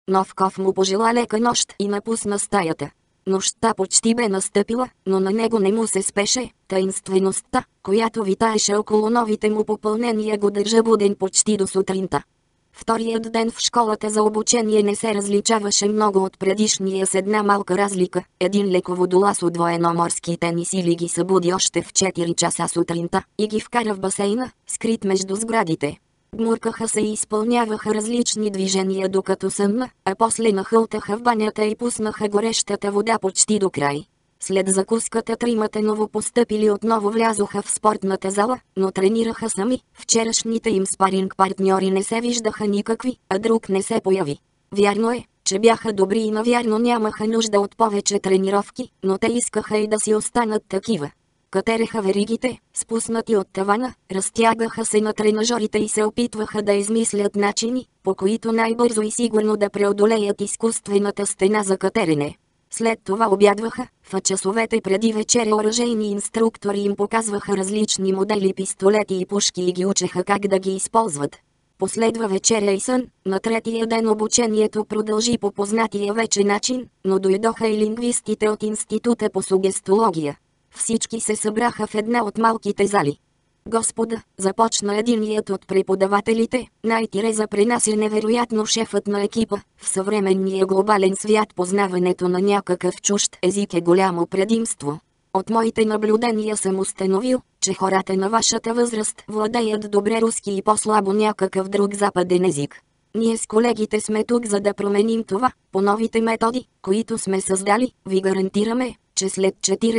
Новков му пожела лека нощ и напусна стаята. Нощта почти бе настъпила, но на него не му се спеше. Таинствеността, която витаеше около новите му попълнения, го държа буден почти до сутринта. Вторият ден в школата за обучение не се различаваше много от предишния с една малка разлика. Един леководолаз от военноморските ни сили ги събуди още в 4 часа сутринта и ги вкара в басейна, скрит между сградите. Гмуркаха се и изпълняваха различни движения докато съмна, а после нахълтаха в банята и пуснаха горещата вода почти до край. След закуската тримата новопостъпили отново влязоха в спортната зала, но тренираха сами. Вчерашните им спаринг партньори не се виждаха никакви, а друг не се появи. Вярно е, че бяха добри и навярно нямаха нужда от повече тренировки, но те искаха и да си останат такива. Катереха веригите, спуснати от тавана, разтягаха се на тренажорите и се опитваха да измислят начини, по които най-бързо и сигурно да преодолеят изкуствената стена за катерене. След това обядваха, в часовете преди вечеря оръжейни инструктори им показваха различни модели пистолети и пушки и ги учеха как да ги използват. Последва вечеря и сън. На третия ден обучението продължи по познатия вече начин, но дойдоха и лингвистите от Института по сугестология. Всички се събраха в една от малките зали. Господа, започна единият от преподавателите, най-тиреза при нас е невероятно шефът на екипа. В съвременния глобален свят познаването на някакъв чужд език е голямо предимство. От моите наблюдения съм установил, че хората на вашата възраст владеят добре руски и по-слабо някакъв друг западен език. Ние с колегите сме тук за да променим това. По новите методи, които сме създали, ви гарантираме, че след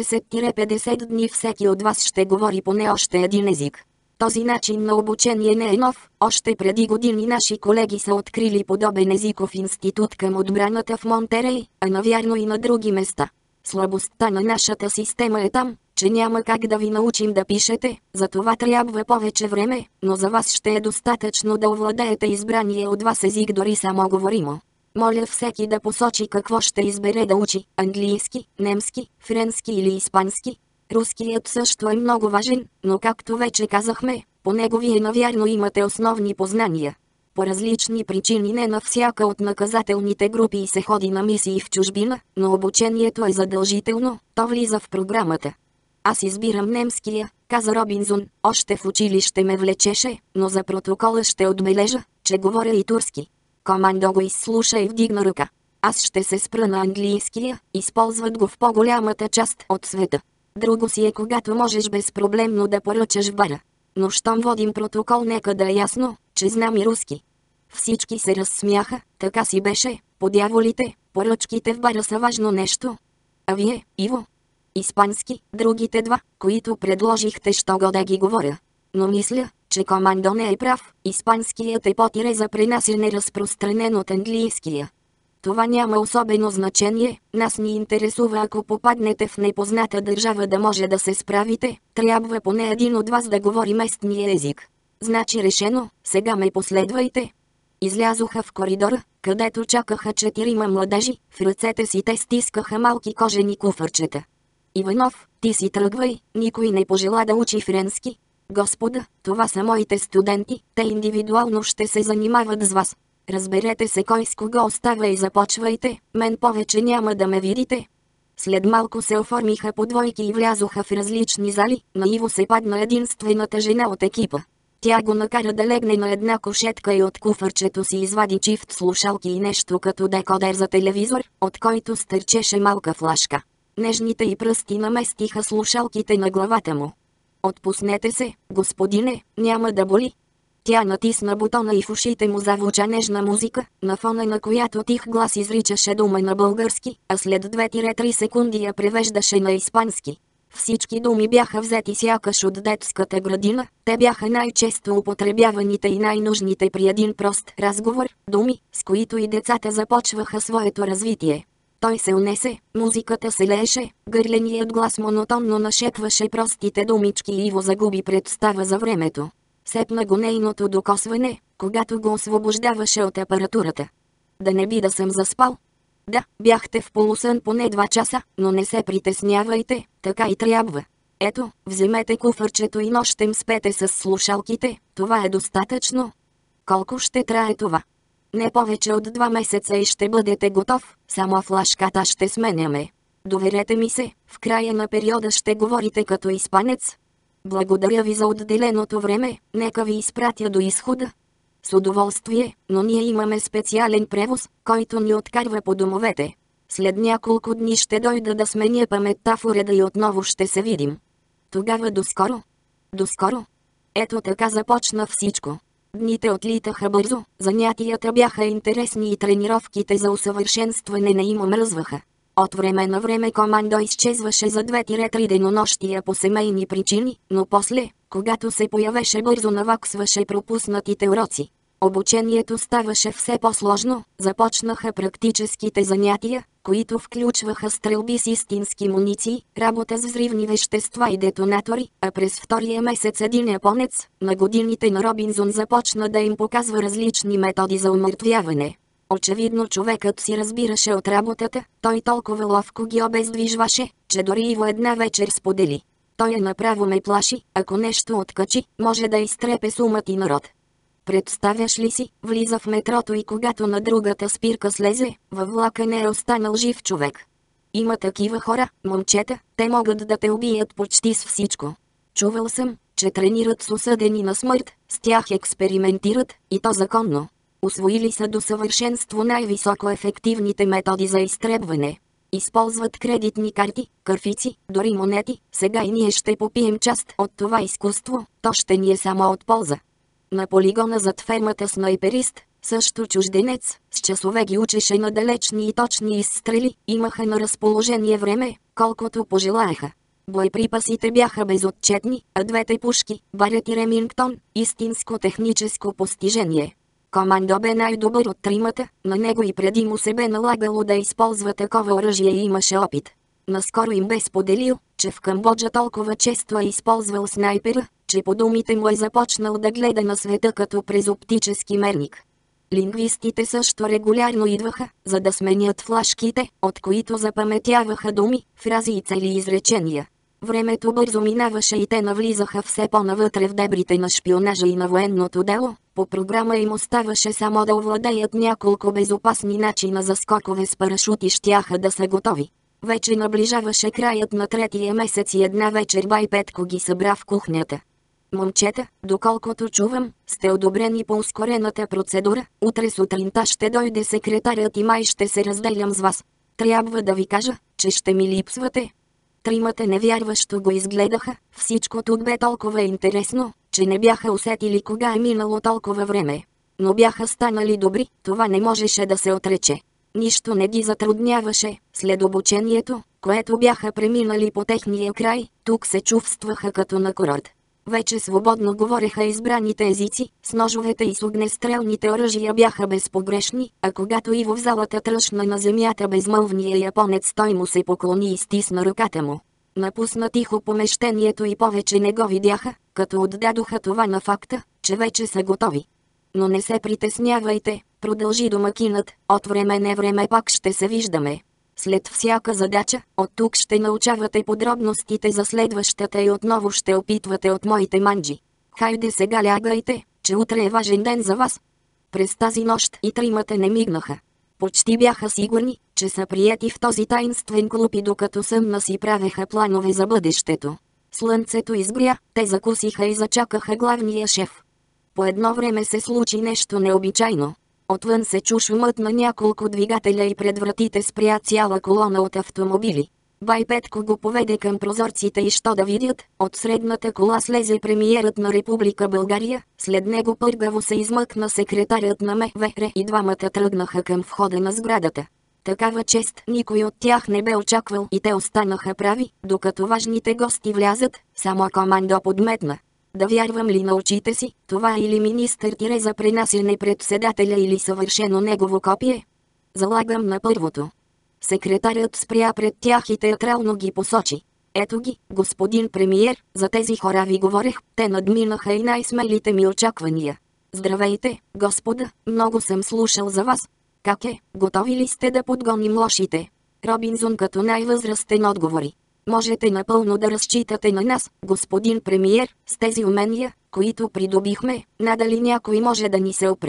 40-50 дни всеки от вас ще говори поне още един език. Този начин на обучение не е нов. Още преди години наши колеги са открили подобен езиков институт към отбраната в Монтерей, а навярно и на други места. Слабостта на нашата система е там, че няма как да ви научим да пишете, за това трябва повече време, но за вас ще е достатъчно да овладеете избрания от вас език дори само говоримо. Моля всеки да посочи какво ще избере да учи – английски, немски, френски или испански. Руският също е много важен, но както вече казахме, по него вие навярно имате основни познания. По различни причини не на всяка от наказателните групи се ходи на мисии в чужбина, но обучението е задължително, то влиза в програмата. Аз избирам немския, каза Робинзон, още в училище ме влечеше, но за протокола ще отбележа, че говоря и турски. Командо го изслуша и вдигна ръка. Аз ще се спра на английския, използват го в по-голямата част от света. Друго си е когато можеш безпроблемно да поръчаш в бара. Но щом водим протокол, нека да е ясно, че знам и руски. Всички се разсмяха, така си беше, по дяволите, поръчките в бара са важно нещо. А вие, Иво? Испански, другите два, които предложихте, що го да ги говоря. Но мисля, че Командо не е прав, испанският е по-тиреза при нас е неразпространен от английския. Това няма особено значение, нас ни интересува ако попаднете в непозната държава да може да се справите, трябва поне един от вас да говори местния език. Значи решено, сега ме последвайте. Излязоха в коридора, където чакаха 4 младежи, в ръцете си те стискаха малки кожени куфарчета. Иванов, ти си тръгвай, никой не пожела да учи френски. Господа, това са моите студенти, те индивидуално ще се занимават с вас. Разберете се кой с кого остава и започвайте, мен повече няма да ме видите. След малко се оформиха по двойки и влязоха в различни зали, на Иво се падна единствената жена от екипа. Тя го накара да легне на една кушетка и от куфарчето си извади чифт слушалки и нещо като декодер за телевизор, от който стърчеше малка флашка. Нежните й пръсти наместиха слушалките на главата му. Отпуснете се, господине, няма да боли. Тя натисна бутона и в ушите му завуча нежна музика, на фона на която тих глас изричаше дума на български, а след 2-3 секунди я превеждаше на испански. Всички думи бяха взети сякаш от детската градина, те бяха най-често употребяваните и най-нужните при един прост разговор, думи, с които и децата започваха своето развитие. Той се унесе, музиката се лееше, гърленият глас монотонно нашепваше простите думички и Иво загуби представа за времето. Сепна го нейното докосване, когато го освобождаваше от апаратурата. Да не би да съм заспал? Да, бяхте в полусън поне 2 часа, но не се притеснявайте, така и трябва. Ето, вземете куфарчето и нощем спете с слушалките, това е достатъчно. Колко ще трае това? Не повече от 2 месеца и ще бъдете готов, само флашката ще сменяме. Доверете ми се, в края на периода ще говорите като испанец. Благодаря ви за отделеното време, нека ви изпратя до изхода. С удоволствие, но ние имаме специален превоз, който ни откарва по домовете. След няколко дни ще дойда да сменя паметта в уреда и отново ще се видим. Тогава доскоро. Доскоро. Ето така започна всичко. Дните отлитаха бързо, занятията бяха интересни и тренировките за усъвършенстване не им омръзваха. От време на време командо изчезваше за 2-3 денонощия по семейни причини, но после, когато се появеше, бързо наваксваше пропуснатите уроци. Обучението ставаше все по-сложно, започнаха практическите занятия, които включваха стрелби с истински муниции, работа с взривни вещества и детонатори, а през втория месец един японец, на годините на Робинзон, започна да им показва различни методи за умъртвяване. Очевидно човекът си разбираше от работата, той толкова ловко ги обездвижваше, че дори Иво една вечер сподели: той направо ме плаши, ако нещо откачи, може да изтрепе сумът и народ. Представяш ли си, влиза в метрото и когато на другата спирка слезе, във влака не е останал жив човек. Има такива хора, момчета, те могат да те убият почти с всичко. Чувал съм, че тренират с осъдени на смърт, с тях експериментират, и то законно. Усвоили са до съвършенство най-високо ефективните методи за изтребване. Използват кредитни карти, кърфици, дори монети. Сега и ние ще попием част от това изкуство, то ще ни е само от полза. На полигона зад фермата снайперист, също чужденец, с часове ги учеше на далечни и точни изстрели, имаха на разположение време, колкото пожелаеха. Боеприпасите бяха безотчетни, а двете пушки, Барет и Ремингтон, истинско техническо постижение. Командо бе най-добър от тримата, на него и преди му се бе налагало да използва такова оръжие и имаше опит. Наскоро им бе споделил, че в Камбоджа толкова често е използвал снайпера, че по думите му е започнал да гледа на света като през оптически мерник. Лингвистите също регулярно идваха, за да сменят флашките, от които запаметяваха думи, фрази и цели изречения. Времето бързо минаваше и те навлизаха все по-навътре в дебрите на шпионажа и на военното дело. По програма им оставаше само да овладеят няколко безопасни начина за скокове с парашут и щяха да са готови. Вече наближаваше краят на третия месец и една вечер бай Петко ги събра в кухнята. Момчета, доколкото чувам, сте одобрени по ускорената процедура. Утре сутринта ще дойде секретарят и май ще се разделям с вас. Трябва да ви кажа, че ще ми липсвате. Тримата невярващо го изгледаха, всичко тук бе толкова интересно, че не бяха усетили кога е минало толкова време. Но бяха станали добри, това не можеше да се отрече. Нищо не ги затрудняваше, след обучението, което бяха преминали по техния край, тук се чувстваха като на курорт. Вече свободно говореха избраните езици, с ножовете и с огнестрелните оръжия бяха безпогрешни, а когато Иво в залата тръшна на земята безмълвния японец, той му се поклони и стисна ръката му. Напусна тихо помещението и повече не го видяха, като отдадоха това на факта, че вече са готови. Но не се притеснявайте, продължи домакинът, от време пак ще се виждаме. След всяка задача, от тук ще научавате подробностите за следващата и отново ще опитвате от моите манджи. Хайде сега лягайте, че утре е важен ден за вас. През тази нощ и тримата не мигнаха. Почти бяха сигурни, че са приети в този таинствен клуб и докато съмна си правеха планове за бъдещето. Слънцето изгря, те закусиха и зачакаха главния шеф. По едно време се случи нещо необичайно. Отвън се чу шумът на няколко двигателя и пред вратите спря цяла колона от автомобили. Бай Петко го поведе към прозорците и що да видят, от средната кола слезе премиерът на Република България, след него пъргаво се измъкна секретарят на МВР и двамата тръгнаха към входа на сградата. Такава чест никой от тях не бе очаквал и те останаха прави, докато важните гости влязат, само командо подметна. Да вярвам ли на очите си, това или министър за пренасяне председателя или съвършено негово копие? Залагам на първото. Секретарят спря пред тях и театрално ги посочи. Ето ги, господин премиер, за тези хора ви говорех, те надминаха и най-смелите ми очаквания. Здравейте, господа, много съм слушал за вас. Как е, готови ли сте да подгоним лошите? Робинзон като най-възрастен отговори. Можете напълно да разчитате на нас, господин премиер, с тези умения, които придобихме, надали някой може да ни се опре.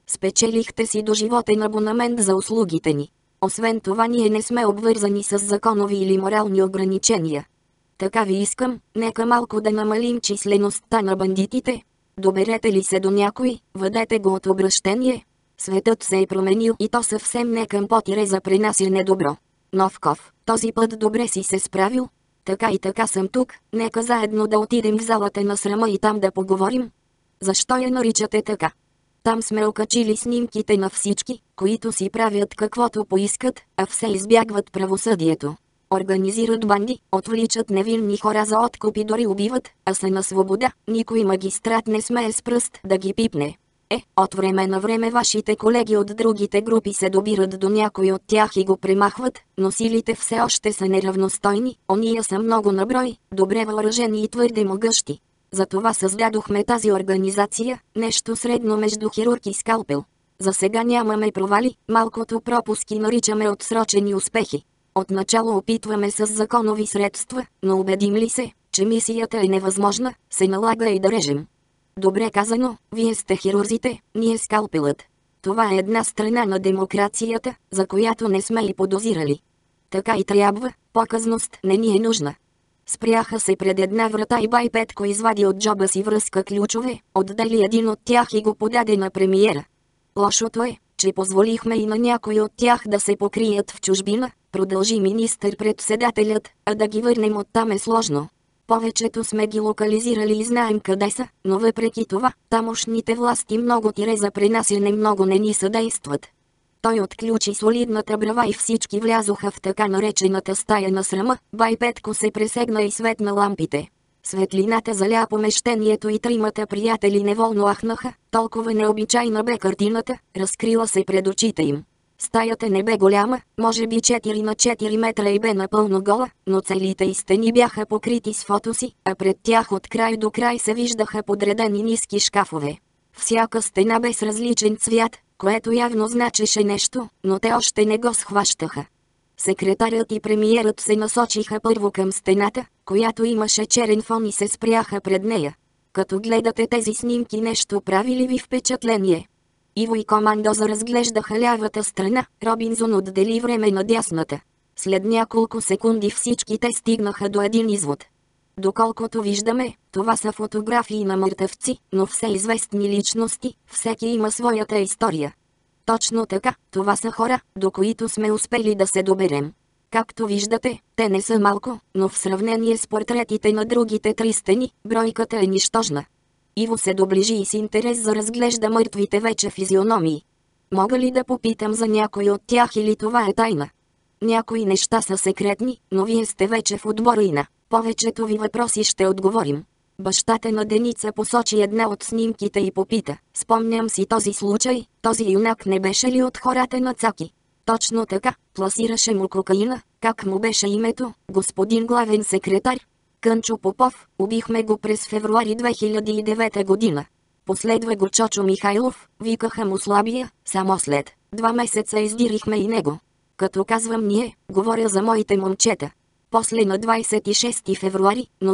Спечелихте си доживотен абонамент за услугите ни. Освен това ние не сме обвързани с законови или морални ограничения. Така ви искам, нека малко да намалим числеността на бандитите. Доберете ли се до някой, въдете го от обращение. Светът се е променил и то съвсем не към потире за пренасяне добро. Новков, този път добре си се справил. Така и така съм тук, нека заедно да отидем в залата на срама и там да поговорим. Защо я наричате така? Там сме окачили снимките на всички, които си правят каквото поискат, а все избягват правосъдието. Организират банди, отвличат невинни хора за откуп и дори убиват, а са на свобода, никой магистрат не смее с пръст да ги пипне. От време на време вашите колеги от другите групи се добират до някой от тях и го премахват, но силите все още са неравностойни, ония са много на брой, добре въоръжени и твърде могъщи. Затова създадохме тази организация, нещо средно между хирург и скалпел. За сега нямаме провали, малкото пропуски наричаме отсрочени успехи. Отначало опитваме с законови средства, но убедим ли се, че мисията е невъзможна, се налага и да режем. Добре казано, вие сте хирурзите, ние скалпелът. Това е една страна на демокрацията, за която не сме и подозирали. Така и трябва, показност не ни е нужна. Спряха се пред една врата и бай Петко извади от джоба си връзка ключове, отдели един от тях и го подаде на премиера. Лошото е, че позволихме и на някой от тях да се покрият в чужбина, продължи министър-председателят, а да ги върнем оттам е сложно. Повечето сме ги локализирали и знаем къде са, но въпреки това, тамошните власти много за пренасяне много не ни съдействат. Той отключи солидната брава и всички влязоха в така наречената стая на срама, бай Петко се пресегна и светна лампите. Светлината заля помещението и тримата приятели неволно ахнаха, толкова необичайна бе картината, разкрила се пред очите им. Стаята не бе голяма, може би 4 на 4 метра и бе напълно гола, но целите й стени бяха покрити с фотоси, а пред тях от край до край се виждаха подредени ниски шкафове. Всяка стена бе с различен цвят, което явно значеше нещо, но те още не го схващаха. Секретарят и премиерът се насочиха първо към стената, която имаше черен фон и се спряха пред нея. Като гледате тези снимки, нещо прави ли ви впечатление? Иво и командоза разглеждаха лявата страна, Робинзон отдели време на дясната. След няколко секунди всички те стигнаха до един извод. Доколкото виждаме, това са фотографии на мъртъвци, но все известни личности, всеки има своята история. Точно така, това са хора, до които сме успели да се доберем. Както виждате, те не са малко, но в сравнение с портретите на другите 3 стени, бройката е нищожна. Иво се доближи и с интерес заразглежда мъртвите вече физиономии. Мога ли да попитам за някой от тях или това е тайна? Някои неща са секретни, но вие сте вече в отбора и на повечето ви въпроси ще отговорим. Бащата на Деница посочи една от снимките и попита: спомням си този случай, този юнак не беше ли от хората на Цаки? Точно така, пласираше му кокаина, как му беше името, господин главен секретар? Кънчо Попов, убихме го през февруари 2009 година. Последва го Чочо Михайлов, викаха му Слабия, само след 2 месеца издирихме и него. Като казвам ние, говоря за моите момчета. После на 26 февруари, но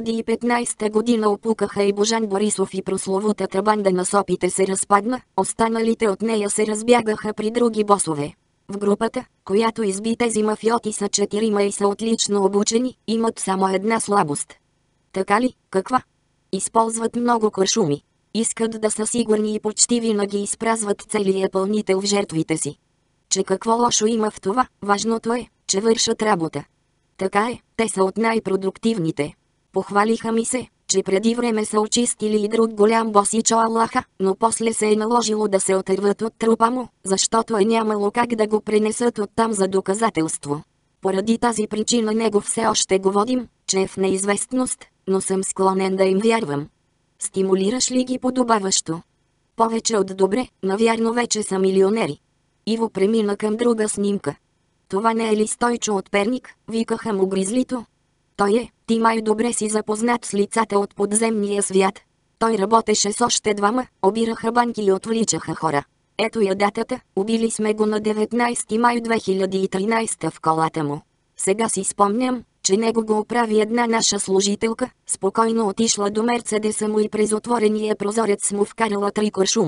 2015 година опукаха и Божан Борисов и прословутата банда на сопите се разпадна, останалите от нея се разбягаха при други босове. В групата, която изби тези мафиоти са 4 и са отлично обучени, имат само една слабост. Така ли, каква? Използват много куршуми. Искат да са сигурни и почти винаги изпразват целия пълнител в жертвите си. Че какво лошо има в това, важното е, че вършат работа. Така е, те са от най-продуктивните. Похвалиха ми се, че преди време са очистили и друг голям босичо Аллаха, но после се е наложило да се отърват от трупа му, защото е нямало как да го пренесат оттам за доказателство. Поради тази причина него все още го водим, че е в неизвестност, но съм склонен да им вярвам. Стимулираш ли ги подобаващо? Повече от добре, навярно вече са милионери. Иво премина към друга снимка. Това не е ли Стойчо от Перник, викаха му Гризлито? Той е, ти май добре си запознат с лицата от подземния свят. Той работеше с още 2, обираха банки и отвличаха хора. Ето я датата, убили сме го на 19 май 2013 в колата му. Сега си спомням, че него го оправи една наша служителка, спокойно отишла до Мерцедеса му и през отворения прозорец му вкарала 3 куршума.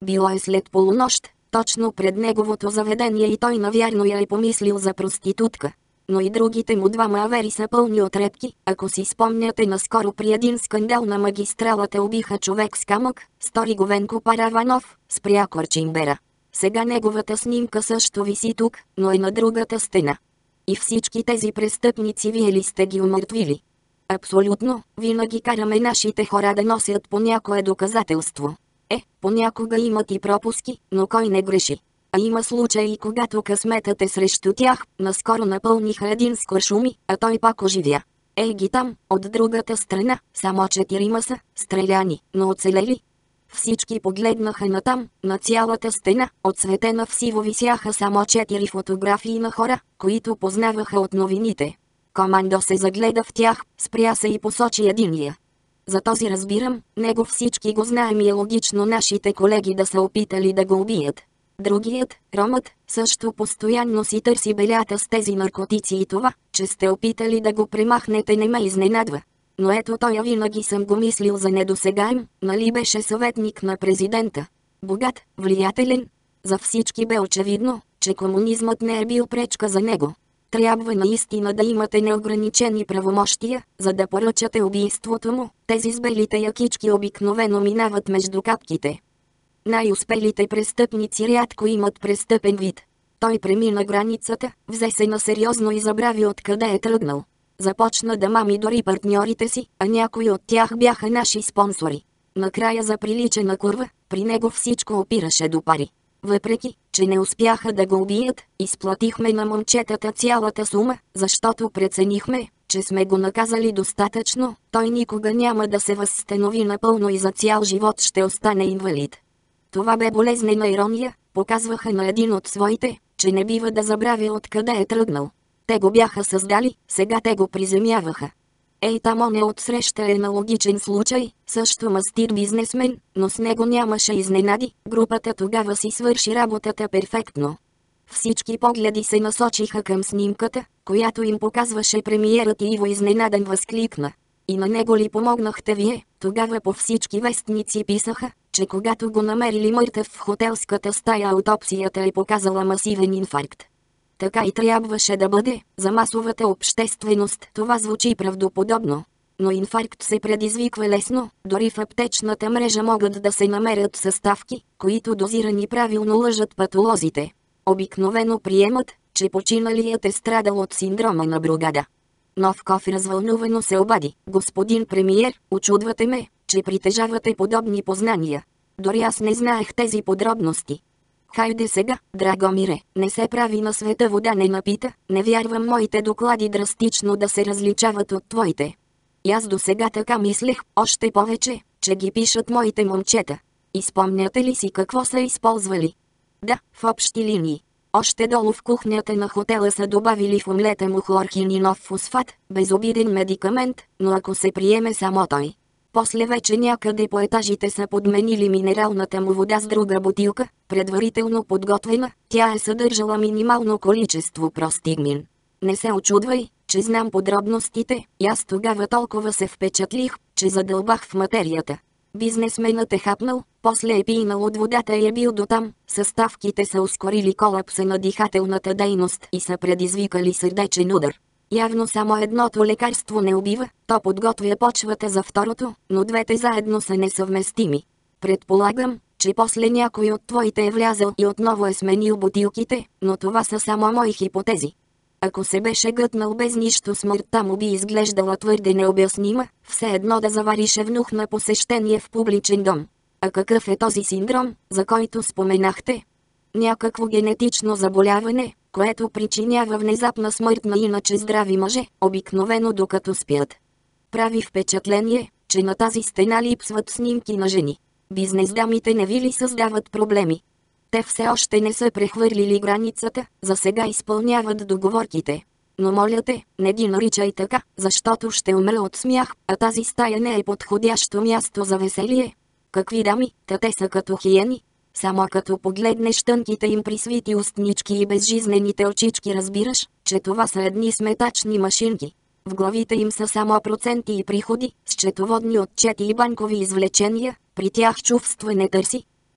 Било е след полунощ, точно пред неговото заведение и той навярно я е помислил за проститутка. Но и другите му двама авери са пълни от редки. Ако си спомняте, наскоро при един скандал на магистралата убиха човек с камък, стори го Венко Параванов, спря Корчимбера. Сега неговата снимка също виси тук, но е на другата стена. И всички тези престъпници вие ли сте ги умъртвили? Абсолютно, винаги караме нашите хора да носят по някое доказателство. Понякога имат и пропуски, но кой не греши? А има случаи, когато късметът е срещу тях. Наскоро напълниха един с куршуми, а той пак оживя. Ги там, от другата страна, само 4 са, стреляни, но оцелели. Всички погледнаха натам, на цялата стена, отсветена в сиво висяха само 4 фотографии на хора, които познаваха от новините. Командо се загледа в тях, спря се и посочи единия. За този разбирам, него всички го знаем и е логично нашите колеги да са опитали да го убият. Другият, Ромът, също постоянно си търси белята с тези наркотици и това, че сте опитали да го премахнете, не ме изненадва. Но ето той винаги съм го мислил за недосегаем, нали беше съветник на президента. Богат, влиятелен. За всички бе очевидно, че комунизмът не е бил пречка за него. Трябва наистина да имате неограничени правомощия, за да поръчате убийството му. Тези с белите якички обикновено минават между капките. Най-успелите престъпници рядко имат престъпен вид. Той премина границата, взе се на сериозно и забрави откъде е тръгнал. Започна да мами дори партньорите си, а някои от тях бяха наши спонсори. Накрая заприлича на курва, при него всичко опираше до пари. Въпреки, че не успяха да го убият, изплатихме на момчетата цялата сума, защото преценихме, че сме го наказали достатъчно, той никога няма да се възстанови напълно и за цял живот ще остане инвалид. Това бе болезнена ирония, показваха на един от своите, че не бива да забравя откъде е тръгнал. Те го бяха създали, сега те го приземяваха. Там он е отсреща е аналогичен случай, също мастит бизнесмен, но с него нямаше изненади, групата тогава си свърши работата перфектно. Всички погледи се насочиха към снимката, която им показваше премиерът и Иво изненадан възкликна. И на него ли помогнахте вие? Тогава по всички вестници писаха, че когато го намерили мъртъв в хотелската стая, аутопсията е показала масивен инфаркт. Така и трябваше да бъде, за масовата общественост това звучи правдоподобно. Но инфаркт се предизвиква лесно, дори в аптечната мрежа могат да се намерят съставки, които дозирани правилно лъжат патолозите. Обикновено приемат, че починалият е страдал от синдрома на Бругада. Новков развълнувано се обади: господин премиер, учудвате ме, че притежавате подобни познания. Дори аз не знаех тези подробности. Хайде сега, Драгомире, не се прави на света вода не напита, не вярвам моите доклади драстично да се различават от твоите. И аз досега така мислех, още повече, че ги пишат моите момчета. И спомняте ли си какво са използвали? Да, в общи линии. Още долу в кухнята на хотела са добавили в омлета му хлорхининов фосфат, безобиден медикамент, но ако се приеме само той. После вече някъде по етажите са подменили минералната му вода с друга бутилка, предварително подготвена, тя е съдържала минимално количество простигмин. Не се очудвай, че знам подробностите, и аз тогава толкова се впечатлих, че задълбах в материята. Бизнесменът е хапнал, после е пинал от водата и е бил дотам, съставките са ускорили колапса на дихателната дейност и са предизвикали сърдечен удар. Явно само едното лекарство не убива, то подготвя почвата за второто, но двете заедно са несъвместими. Предполагам, че после някой от твоите е влязъл и отново е сменил бутилките, но това са само мои хипотези. Ако се беше гътнал без нищо, смъртта му би изглеждала твърде необяснима, все едно да завариш евнух на посещение в публичен дом. А какъв е този синдром, за който споменахте? Някакво генетично заболяване, което причинява внезапна смърт на иначе здрави мъже, обикновено докато спят. Прави впечатление, че на тази стена липсват снимки на жени. Бизнесдамите не ви ли създават проблеми? Те все още не са прехвърлили границата, за сега изпълняват договорките. Но моля те, не ги наричай така, защото ще умра от смях, а тази стая не е подходящо място за веселие. Какви дами, те са като хиени. Само като погледнеш тънките им присвити устнички и безжизнените очички разбираш, че това са едни сметачни машинки. В главите им са само проценти и приходи, счетоводни отчети и банкови извлечения, при тях чувства не търси.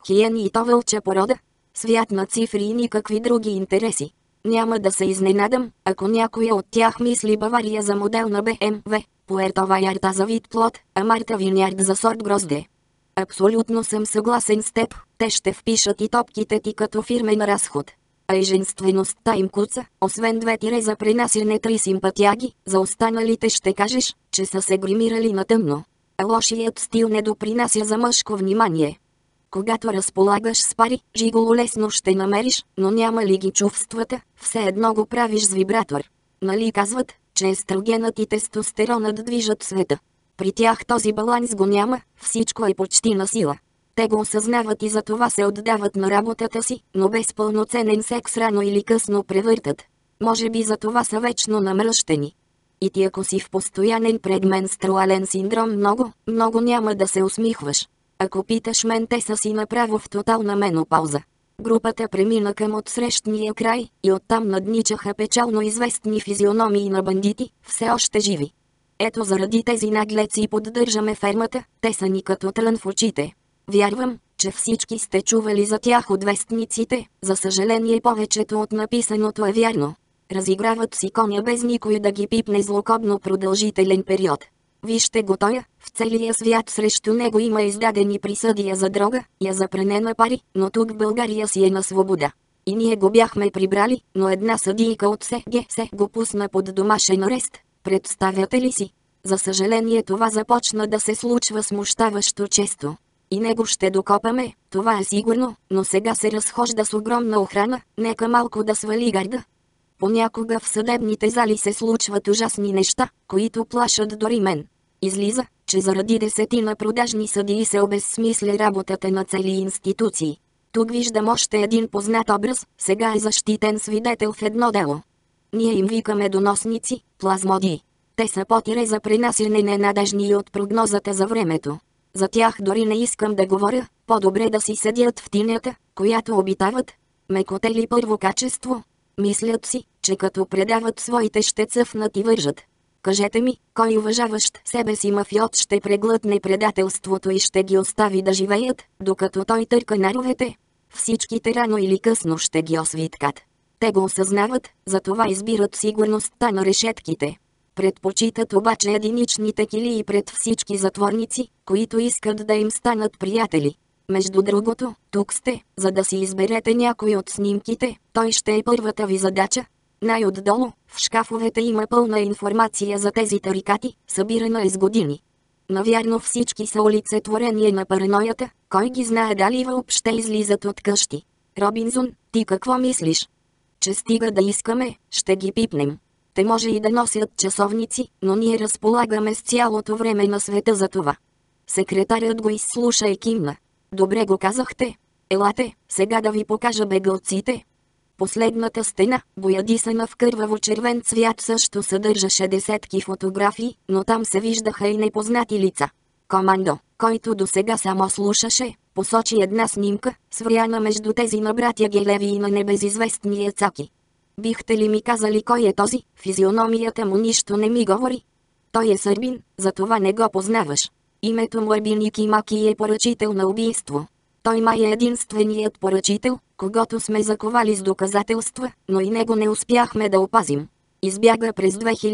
Хиени и то вълча порода. Свят на цифри и никакви други интереси. Няма да се изненадам, ако някоя от тях мисли Бавария за модел на БМВ, Пуерто Валярта за вид плод, а Марта Винярд за сорт грозде. Абсолютно съм съгласен с теб, те ще впишат и топките ти като фирмен разход. А и женствеността им куца, освен 2 за пренасяне 3 симпатяги, за останалите ще кажеш, че са се гримирали на тъмно. А лошият стил не допринася за мъжко внимание. Когато разполагаш с пари, жиголо лесно ще намериш, но няма ли ги чувствата, все едно го правиш с вибратор. Нали казват, че естрогенът и тестостеронът движат света. При тях този баланс го няма, всичко е почти на сила. Те го осъзнават и затова се отдават на работата си, но без пълноценен секс рано или късно превъртат. Може би затова са вечно намръщени. И ти ако си в постоянен предменструален синдром много няма да се усмихваш. Ако питаш мен, те са си направо в тотална менопауза. Групата премина към отсрещния край и оттам надничаха печално известни физиономии на бандити, все още живи. Ето заради тези наглеци поддържаме фермата, те са ни като трън в очите. Вярвам, че всички сте чували за тях от вестниците, за съжаление повечето от написаното е вярно. Разиграват си коня без никой да ги пипне злокобно продължителен период. Вижте го тоя, в целия свят срещу него има издадени присъди за дрога, за пране на пари, но тук в България си е на свобода. И ние го бяхме прибрали, но една съдийка от СГС го пусна под домашен арест. Представяте ли си? За съжаление това започна да се случва смущаващо често. И него ще докопаме, това е сигурно, но сега се разхожда с огромна охрана, нека малко да свали гарда. Понякога в съдебните зали се случват ужасни неща, които плашат дори мен. Излиза, че заради 10 продажни съдии се обезсмисля работата на цели институции. Тук виждам още един познат образ, сега е защитен свидетел в едно дело. Ние им викаме доносници, плазмодии. Те са потире за пренасяне ненадежни от прогнозата за времето. За тях дори не искам да говоря, по-добре да си седят в тинята, която обитават. Мекотели първо качество. Мислят си, че като предават своите ще цъфнат и вържат. Кажете ми, кой уважаващ себе си мафиот ще преглътне предателството и ще ги остави да живеят, докато той търка наровете? Всичките рано или късно ще ги освиткат. Те го осъзнават, затова избират сигурността на решетките. Предпочитат обаче единичните килии пред всички затворници, които искат да им станат приятели. Между другото, тук сте, за да си изберете някой от снимките, той ще е първата ви задача. Най-отдолу, в шкафовете има пълна информация за тези тарикати, събирана из години. Навярно всички са олицетворение на параноята, кой ги знае дали въобще излизат от къщи. Робинзон, ти какво мислиш? Че стига да искаме, ще ги пипнем. Те може и да носят часовници, но ние разполагаме с цялото време на света за това. Секретарят го изслуша и кимна. Добре го казахте. Елате, сега да ви покажа бегълците. Последната стена, боядисана в кърваво-червен цвят, също съдържаше десетки фотографии, но там се виждаха и непознати лица. Командо, който досега само слушаше, посочи една снимка, свряна между тези на братя Гелеви и на небезизвестния Цаки. Бихте ли ми казали кой е този? Физиономията му нищо не ми говори. Той е сърбин, затова не го познаваш. Името му е Биники Маки и е поръчител на убийство. Той май е единственият поръчител, когото сме заковали с доказателства, но и него не успяхме да опазим. Избяга през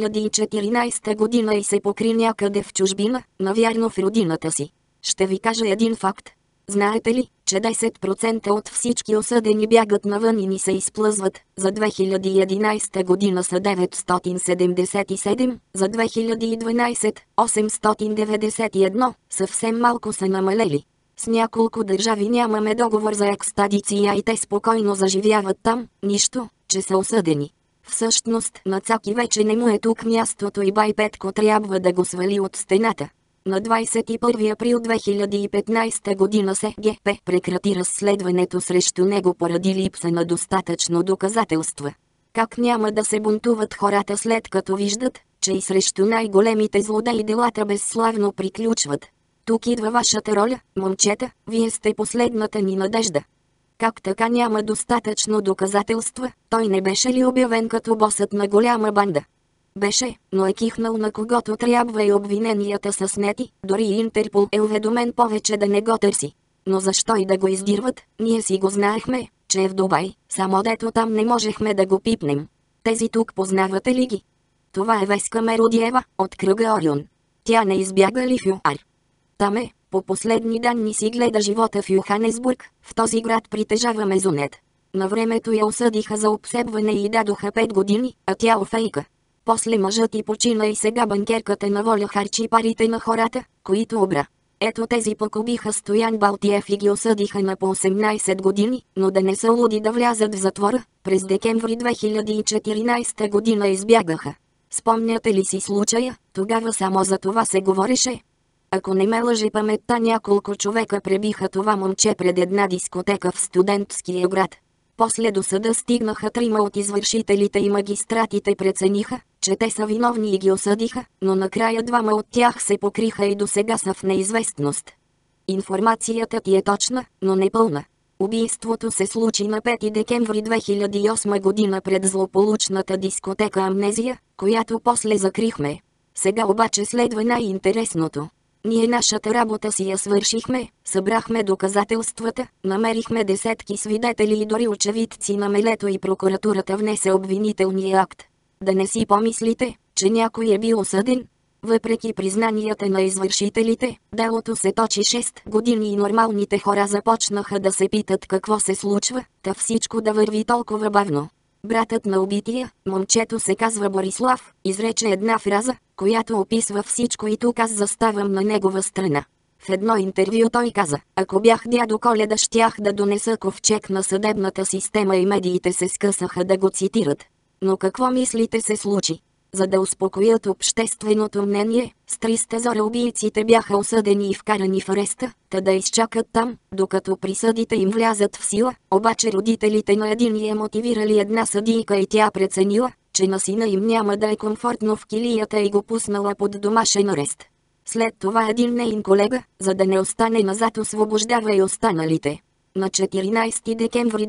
2014 година и се покри някъде в чужбина, навярно в родината си. Ще ви кажа един факт. Знаете ли, че 10% от всички осъдени бягат навън и ни се изплъзват? За 2011 година са 977, за 2012 – 891, съвсем малко са намалели. С няколко държави нямаме договор за екстрадиция и те спокойно заживяват там, нищо, че са осъдени. Всъщност на Цаки вече не му е тук мястото и бай Петко трябва да го свали от стената. На 21 април 2015 година СГП прекрати разследването срещу него поради липса на достатъчно доказателства. Как няма да се бунтуват хората след като виждат, че и срещу най-големите злодеи делата безславно приключват? Тук идва вашата роля, момчета, вие сте последната ни надежда. Как така няма достатъчно доказателства? Той не беше ли обявен като босът на голяма банда? Беше, но е кихнал на когото трябва и обвиненията са снети, дори Интерпол е уведомен повече да не го търси. Но защо и да го издирват, ние си го знаехме, че е в Дубай, само дето там не можехме да го пипнем. Тези тук познавате ли ги? Това е Веска Меродиева, от кръга Орион. Тя не избяга ли в ЮАР? Там е, по последни данни си гледа живота в Йоханесбург, в този град притежава мезонет. На времето я осъдиха за обсебване и дадоха 5 години, а тя офейка. После мъжът й почина и сега банкерката на воля харчи парите на хората, които обра. Ето тези пък убиха Стоян Балтиев и ги осъдиха на по 18 години, но да не са луди да влязат в затвора, през декември 2014 година избягаха. Спомняте ли си случая? Тогава само за това се говореше. Ако не ме лъже паметта, няколко човека пребиха това момче пред една дискотека в студентския град. После до съда стигнаха 3 от извършителите и магистратите прецениха, че те са виновни и ги осъдиха, но накрая 2 от тях се покриха и досега са в неизвестност. Информацията ти е точна, но непълна. Убийството се случи на 5 декември 2008 година пред злополучната дискотека Амнезия, която после закрихме. Сега обаче следва най-интересното. Ние нашата работа си я свършихме, събрахме доказателствата, намерихме десетки свидетели и дори очевидци на мелето и прокуратурата внесе обвинителния акт. Да не си помислите, че някой е бил осъден. Въпреки признанията на извършителите, делото се точи 6 години и нормалните хора започнаха да се питат какво се случва, та всичко да върви толкова бавно. Братът на убития, момчето се казва Борислав, изрече една фраза, която описва всичко и тук аз заставам на негова страна. В едно интервю той каза: ако бях дядо Коледа, щях да донеса ковчег на съдебната система, и медиите се скъсаха да го цитират. Но какво мислите се случи? За да успокоят общественото мнение, с 300 зора убийците бяха осъдени и вкарани в ареста, та да изчакат там, докато присъдите им влязат в сила, обаче родителите на единия мотивирали една съдийка и тя преценила, че на сина им няма да е комфортно в килията и го пуснала под домашен арест. След това един неин колега, за да не остане назад, освобождава и останалите. На 14 декември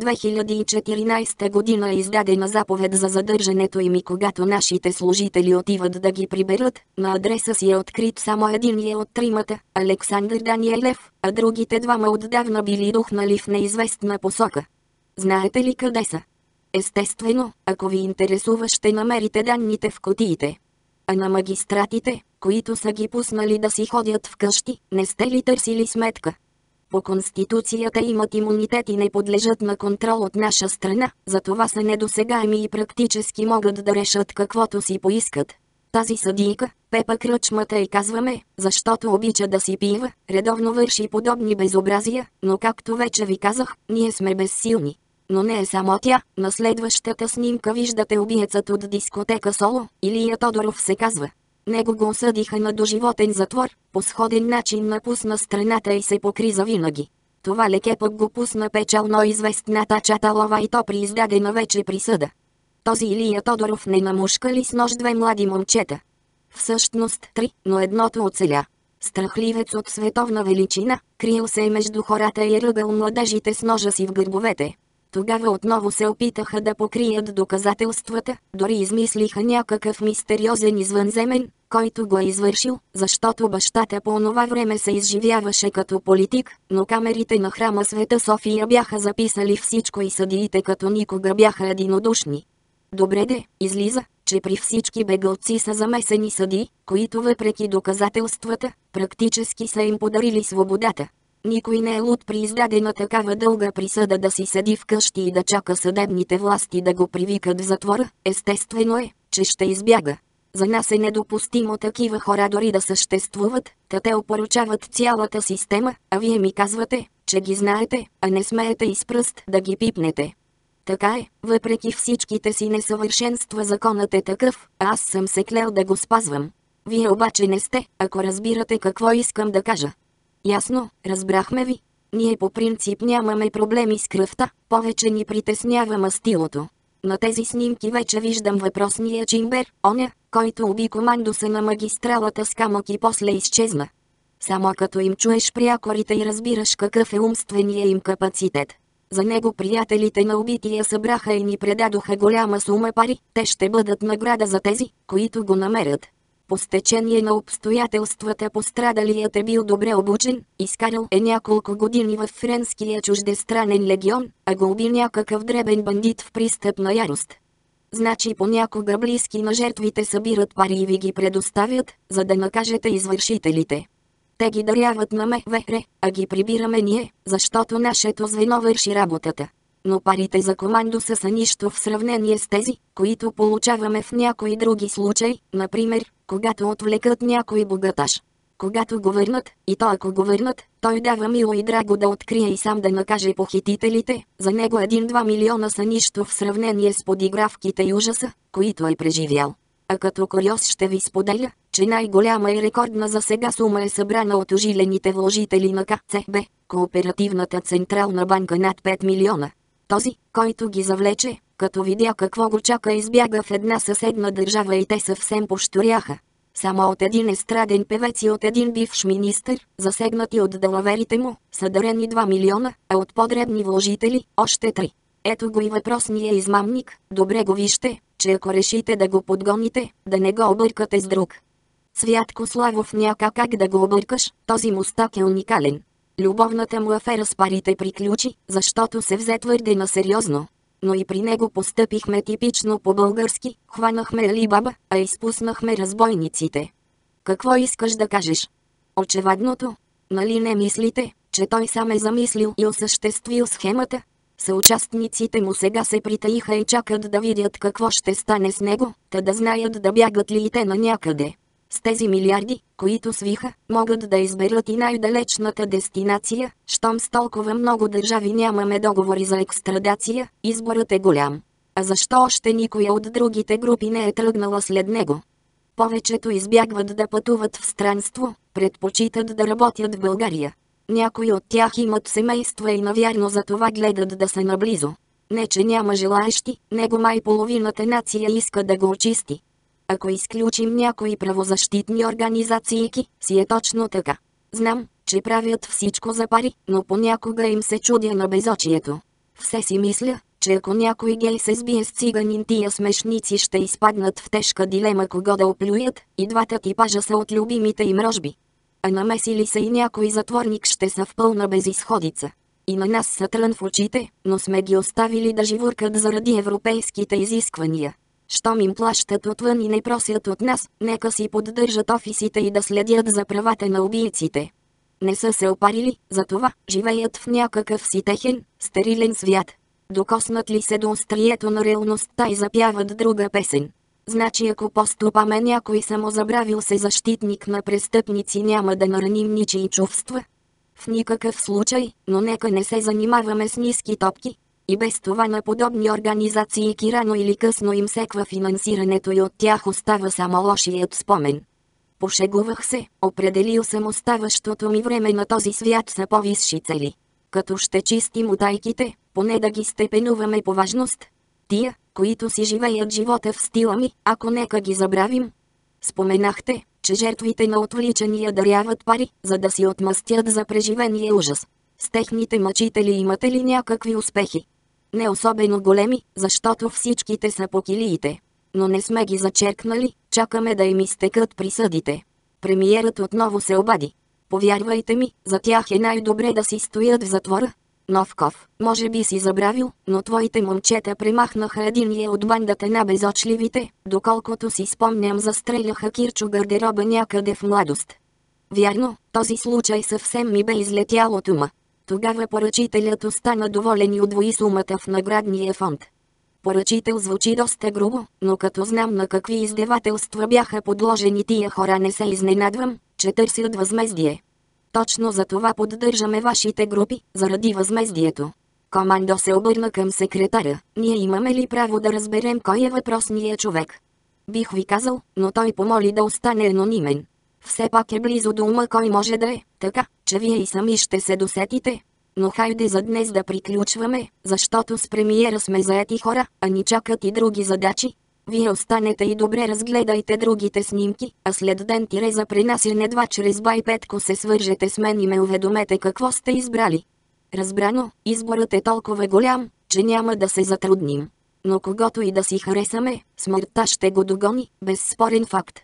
2014 година е издадена заповед за задържането им, и когато нашите служители отиват да ги приберат, на адреса си е открит само единия от 3-мата, Александър Даниелев, а другите 2 отдавна били духнали в неизвестна посока. Знаете ли къде са? Естествено, ако ви интересува, ще намерите данните в кутиите. А на магистратите, които са ги пуснали да си ходят вкъщи, не сте ли търсили сметка? По Конституцията имат имунитет и не подлежат на контрол от наша страна, затова са недосегаеми и практически могат да решат каквото си поискат. Тази съдийка, Пепа Кръчмата, и казваме, защото обича да си пива, редовно върши подобни безобразия, но както вече ви казах, ние сме безсилни. Но не е само тя. На следващата снимка виждате убиецът от дискотека Соло, Илия Тодоров се казва. Него го осъдиха на доживотен затвор, по сходен начин напусна страната и се покри завинаги. Това леке пък го пусна печално известната Чаталова, и то при издадена вече присъда. Този Илия Тодоров не намушка ли с нож 2 млади момчета? Всъщност 3, но едното оцеля. Страхливец от световна величина, криел се между хората и ръгал младежите с ножа си в гърбовете. Тогава отново се опитаха да покрият доказателствата, дори измислиха някакъв мистериозен извънземен, който го е извършил, защото бащата по онова време се изживяваше като политик, но камерите на храма Света София бяха записали всичко и съдиите като никога бяха единодушни. Добре де, излиза, че при всички бегълци са замесени съдии, които въпреки доказателствата, практически са им подарили свободата. Никой не е луд при издадена такава дълга присъда да си седи вкъщи и да чака съдебните власти да го привикат в затвора. Естествено е, че ще избяга. За нас е недопустимо такива хора дори да съществуват, та те опоручават цялата система, а вие ми казвате, че ги знаете, а не смеете и с пръст да ги пипнете. Така е, въпреки всичките си несъвършенства законът е такъв, а аз съм се клел да го спазвам. Вие обаче не сте, ако разбирате какво искам да кажа. Ясно, разбрахме ви. Ние по принцип нямаме проблеми с кръвта, повече ни притеснява мастилото. На тези снимки вече виждам въпросния Чимбер, оня, който уби командоса на магистралата с камък и после изчезна. Само като им чуеш прякорите и разбираш какъв е умствения им капацитет. За него приятелите на убития събраха и ни предадоха голяма сума пари, те ще бъдат награда за тези, които го намерят. По стечение на обстоятелствата пострадалият е бил добре обучен, изкарал е няколко години в френския чуждестранен легион, а го уби някакъв дребен бандит в пристъп на ярост. Значи понякога близки на жертвите събират пари и ви ги предоставят, за да накажете извършителите. Те ги даряват на МВР, а ги прибираме ние, защото нашето звено върши работата. Но парите за командоса са нищо в сравнение с тези, които получаваме в някои други случаи, например, когато отвлекат някой богаташ. Когато го върнат, и то ако го върнат, той дава мило и драго да открие и сам да накаже похитителите, за него 1-2 милиона са нищо в сравнение с подигравките и ужаса, които е преживял. А като куриоз ще ви споделя, че най-голяма и рекордна за сега сума е събрана от ожилените вложители на КЦБ, Кооперативната централна банка, над 5 милиона. Този, който ги завлече, като видя какво го чака, избяга в една съседна държава и те съвсем пощуряха. Само от един естраден певец и от един бивш министър, засегнати от далаверите му, са дарени 2 милиона, а от по-дребни вложители – още 3. Ето го и въпросния измамник, добре го вижте, че ако решите да го подгоните, да не го объркате с друг. Цвятко Славов няма как да го объркаш, този мустак е уникален. Любовната му афера с парите приключи, защото се взе твърде насериозно. Но и при него постъпихме типично по-български, хванахме Алибаба, а изпуснахме разбойниците. Какво искаш да кажеш? Очевадното. Нали не мислите, че той сам е замислил и осъществил схемата? Съучастниците му сега се притаиха и чакат да видят какво ще стане с него, та да знаят да бягат ли и те на някъде. С тези милиарди, които свиха, могат да изберат и най-далечната дестинация, щом с толкова много държави нямаме договори за екстрадация, изборът е голям. А защо още никоя от другите групи не е тръгнала след него? Повечето избягват да пътуват в странство, предпочитат да работят в България. Някои от тях имат семейства и навярно за това гледат да са наблизо. Не че няма желаещи, него май половината нация иска да го очисти. Ако изключим някои правозащитни организации, си е точно така. Знам, че правят всичко за пари, но понякога им се чудя на безочието. Все си мисля, че ако някой гей се сбие с циганин, тия смешници ще изпаднат в тежка дилема кого да оплюят, и двата типажа са от любимите им рожби. А намесили се и някой затворник, ще са в пълна безизходица. И на нас са трън в очите, но сме ги оставили да живуркат заради европейските изисквания. Щом им плащат отвън и не просят от нас, нека си поддържат офисите и да следят за правата на убийците. Не са се опарили, затова живеят в някакъв си техен, стерилен свят. Докоснат ли се до острието на реалността и запяват друга песен. Значи ако поступаме някой самозабравил се защитник на престъпници, няма да нараним ничии чувства. В никакъв случай, но нека не се занимаваме с ниски топки. И без това на подобни организации рано или късно им секва финансирането и от тях остава само лошият спомен. Пошегувах се, определил съм оставащото ми време на този свят са по-висши цели. Като ще чистим утайките, поне да ги степенуваме по важност. Тия, които си живеят живота в стила ми, ако нека ги забравим. Споменахте, че жертвите на отвличания даряват пари, за да си отмъстят за преживения ужас. С техните мъчители имате ли някакви успехи? Не особено големи, защото всичките са по килиите. Но не сме ги зачеркнали, чакаме да им изтекат присъдите. Премиерът отново се обади. Повярвайте ми, за тях е най-добре да си стоят в затвора. Новков, може би си забравил, но твоите момчета премахнаха единия от бандата на безочливите, доколкото си спомням, застреляха Кирчо гардероба някъде в младост. Вярно, този случай съвсем ми бе излетял от ума. Тогава поръчителят остана доволен и удвои сумата в наградния фонд. Поръчител звучи доста грубо, но като знам на какви издевателства бяха подложени тия хора, не се изненадвам, че търсят възмездие. Точно за това поддържаме вашите групи, заради възмездието. Командо се обърна към секретаря. Ние имаме ли право да разберем кой е въпросният човек? Бих ви казал, но той помоли да остане анонимен. Все пак е близо до ума кой може да е, така, че вие и сами ще се досетите. Но хайде за днес да приключваме, защото с премиера сме заети хора, а ни чакат и други задачи. Вие останете и добре разгледайте другите снимки, а след ден за пренасяне 2 чрез бай Петко се свържете с мен и ме уведомете какво сте избрали. Разбрано, изборът е толкова голям, че няма да се затрудним. Но когото и да си харесаме, смъртта ще го догони, безспорен факт.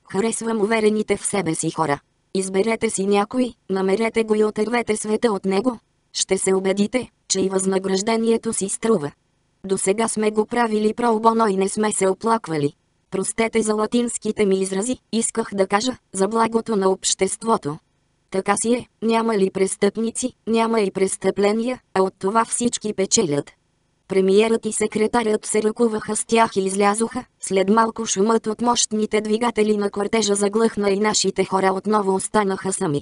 Харесвам уверените в себе си хора. Изберете си някой, намерете го и отървете света от него. Ще се убедите, че и възнаграждението си струва. До сега сме го правили pro bono и не сме се оплаквали. Простете за латинските ми изрази, исках да кажа, за благото на обществото. Така си е, няма ли престъпници, няма и престъпления, а от това всички печелят. Премиерът и секретарят се ръкуваха с тях и излязоха, след малко шумът от мощните двигатели на кортежа заглъхна и нашите хора отново останаха сами.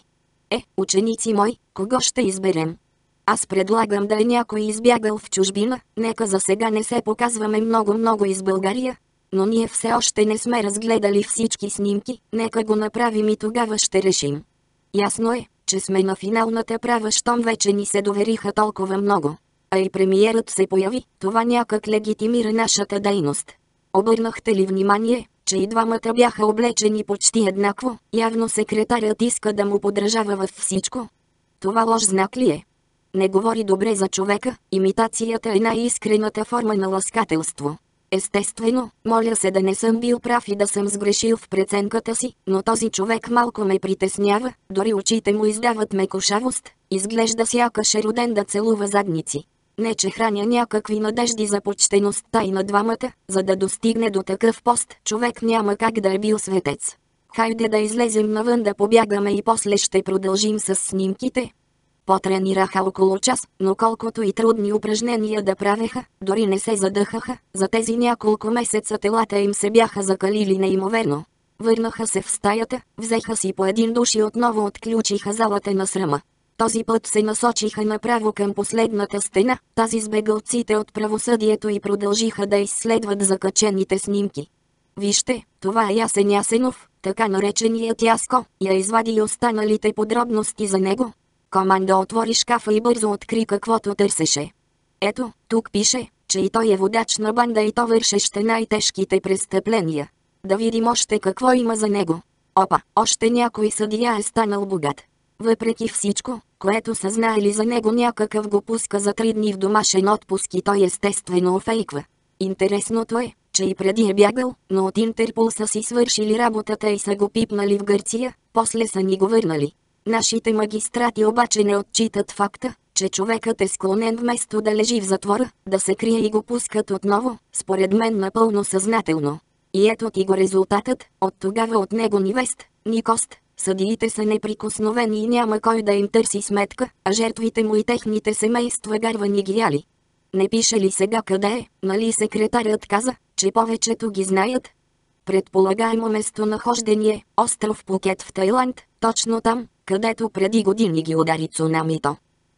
Ученици мои, кого ще изберем? Аз предлагам да е някой избягал в чужбина, нека за сега не се показваме много из България. Но ние все още не сме разгледали всички снимки, нека го направим и тогава ще решим. Ясно е, че сме на финалната права, щом вече ни се довериха толкова много. А и премиерът се появи, това някак легитимира нашата дейност. Обърнахте ли внимание, че и двамата бяха облечени почти еднакво, явно секретарят иска да му подражава във всичко? Това лош знак ли е? Не говори добре за човека, имитацията е най-искрената форма на ласкателство. Естествено, моля се да не съм бил прав и да съм сгрешил в преценката си, но този човек малко ме притеснява, дори очите му издават мекошавост, изглежда сякаш е роден да целува задници. Не че храня някакви надежди за почтеността и на двамата, за да достигне до такъв пост, човек няма как да е бил светец. Хайде да излезем навън да побягаме и после ще продължим с снимките. Потренираха около час, но колкото и трудни упражнения да правеха, дори не се задъхаха, за тези няколко месеца телата им се бяха закалили неимоверно. Върнаха се в стаята, взеха си по един душ и отново отключиха залата на срама. Този път се насочиха направо към последната стена, тази с бегълците от правосъдието, и продължиха да изследват закачените снимки. Вижте, това е Ясен Ясенов, така нареченият Яско, я извади и останалите подробности за него. Команда отвори шкафа и бързо откри каквото търсеше. Ето, тук пише, че и той е водач на банда и то вършеще най-тежките престъпления. Да видим още какво има за него. Опа, още някой съдия е станал богат. Въпреки всичко, което са знаели за него, някакъв го пуска за 3 дни в домашен отпуск и той естествено офейква. Интересното е, че и преди е бягал, но от Интерпол са си свършили работата и са го пипнали в Гърция, после са ни го върнали. Нашите магистрати обаче не отчитат факта, че човекът е склонен вместо да лежи в затвора, да се крие и го пускат отново, според мен напълно съзнателно. И ето ти го резултатът, от тогава от него ни вест, ни кост. Съдиите са неприкосновени и няма кой да им търси сметка, а жертвите му и техните семейства гарвани ги яли. Не пише ли сега къде е, нали секретарят каза, че повечето ги знаят? Предполагаемо местонахождение, остров Пукет в Тайланд, точно там, където преди години ги удари цунамито.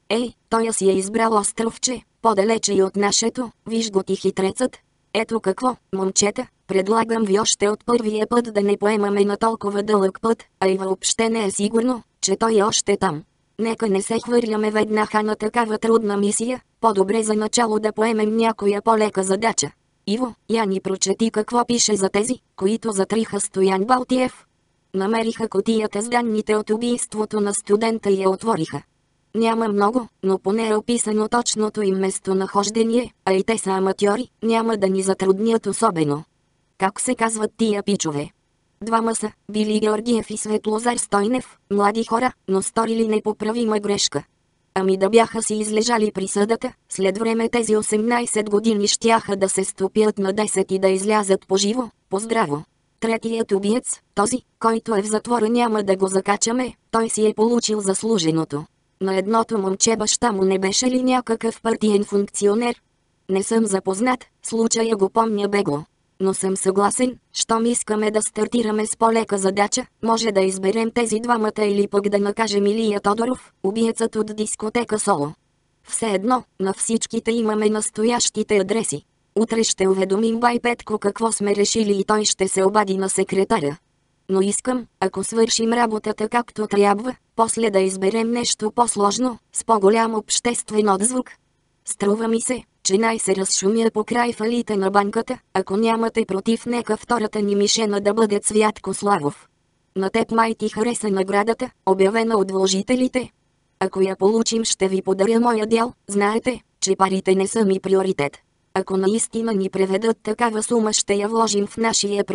Той си е избрал островче, по-далече и от нашето, виж го ти хитрецът. Ето какво, момчета, предлагам ви още от първия път да не поемаме на толкова дълъг път, а и въобще не е сигурно, че той е още там. Нека не се хвърляме веднага на такава трудна мисия, по-добре за начало да поемем някоя по-лека задача. Иво, я ни прочети какво пише за тези, които затриха Стоян Балтиев. Намериха кутията с данните от убийството на студента и я отвориха. Няма много, но поне е описано точното им местонахождение, а и те са аматьори, няма да ни затруднят особено. Как се казват тия пичове? Двама са, Били Георгиев и Светлозар Стойнев, млади хора, но сторили непоправима грешка. Ами да бяха си излежали присъдата, след време тези 18 години щяха да се стопят на 10 и да излязат поживо, поздраво. Третият убиец, този, който е в затвора, няма да го закачаме, той си е получил заслуженото. На едното момче баща му не беше ли някакъв партиен функционер? Не съм запознат, случая го помня бегло. Но съм съгласен, щом искаме да стартираме с по-лека задача, може да изберем тези двамата или пък да накажем Илия Тодоров, убиецът от дискотека Соло. Все едно, на всичките имаме настоящите адреси. Утре ще уведомим бай Петко какво сме решили и той ще се обади на секретаря. Но искам, ако свършим работата както трябва, после да изберем нещо по-сложно, с по-голям обществен отзвук. Струва ми се, че най-се разшумя покрай фалита на банката, ако нямате против, нека втората ни мишена да бъде Цвятко Славов. На теб май ти хареса наградата, обявена от вложителите. Ако я получим, ще ви подаря моя дял, знаете, че парите не са ми приоритет. Ако наистина ни преведат такава сума, ще я вложим в нашия проект,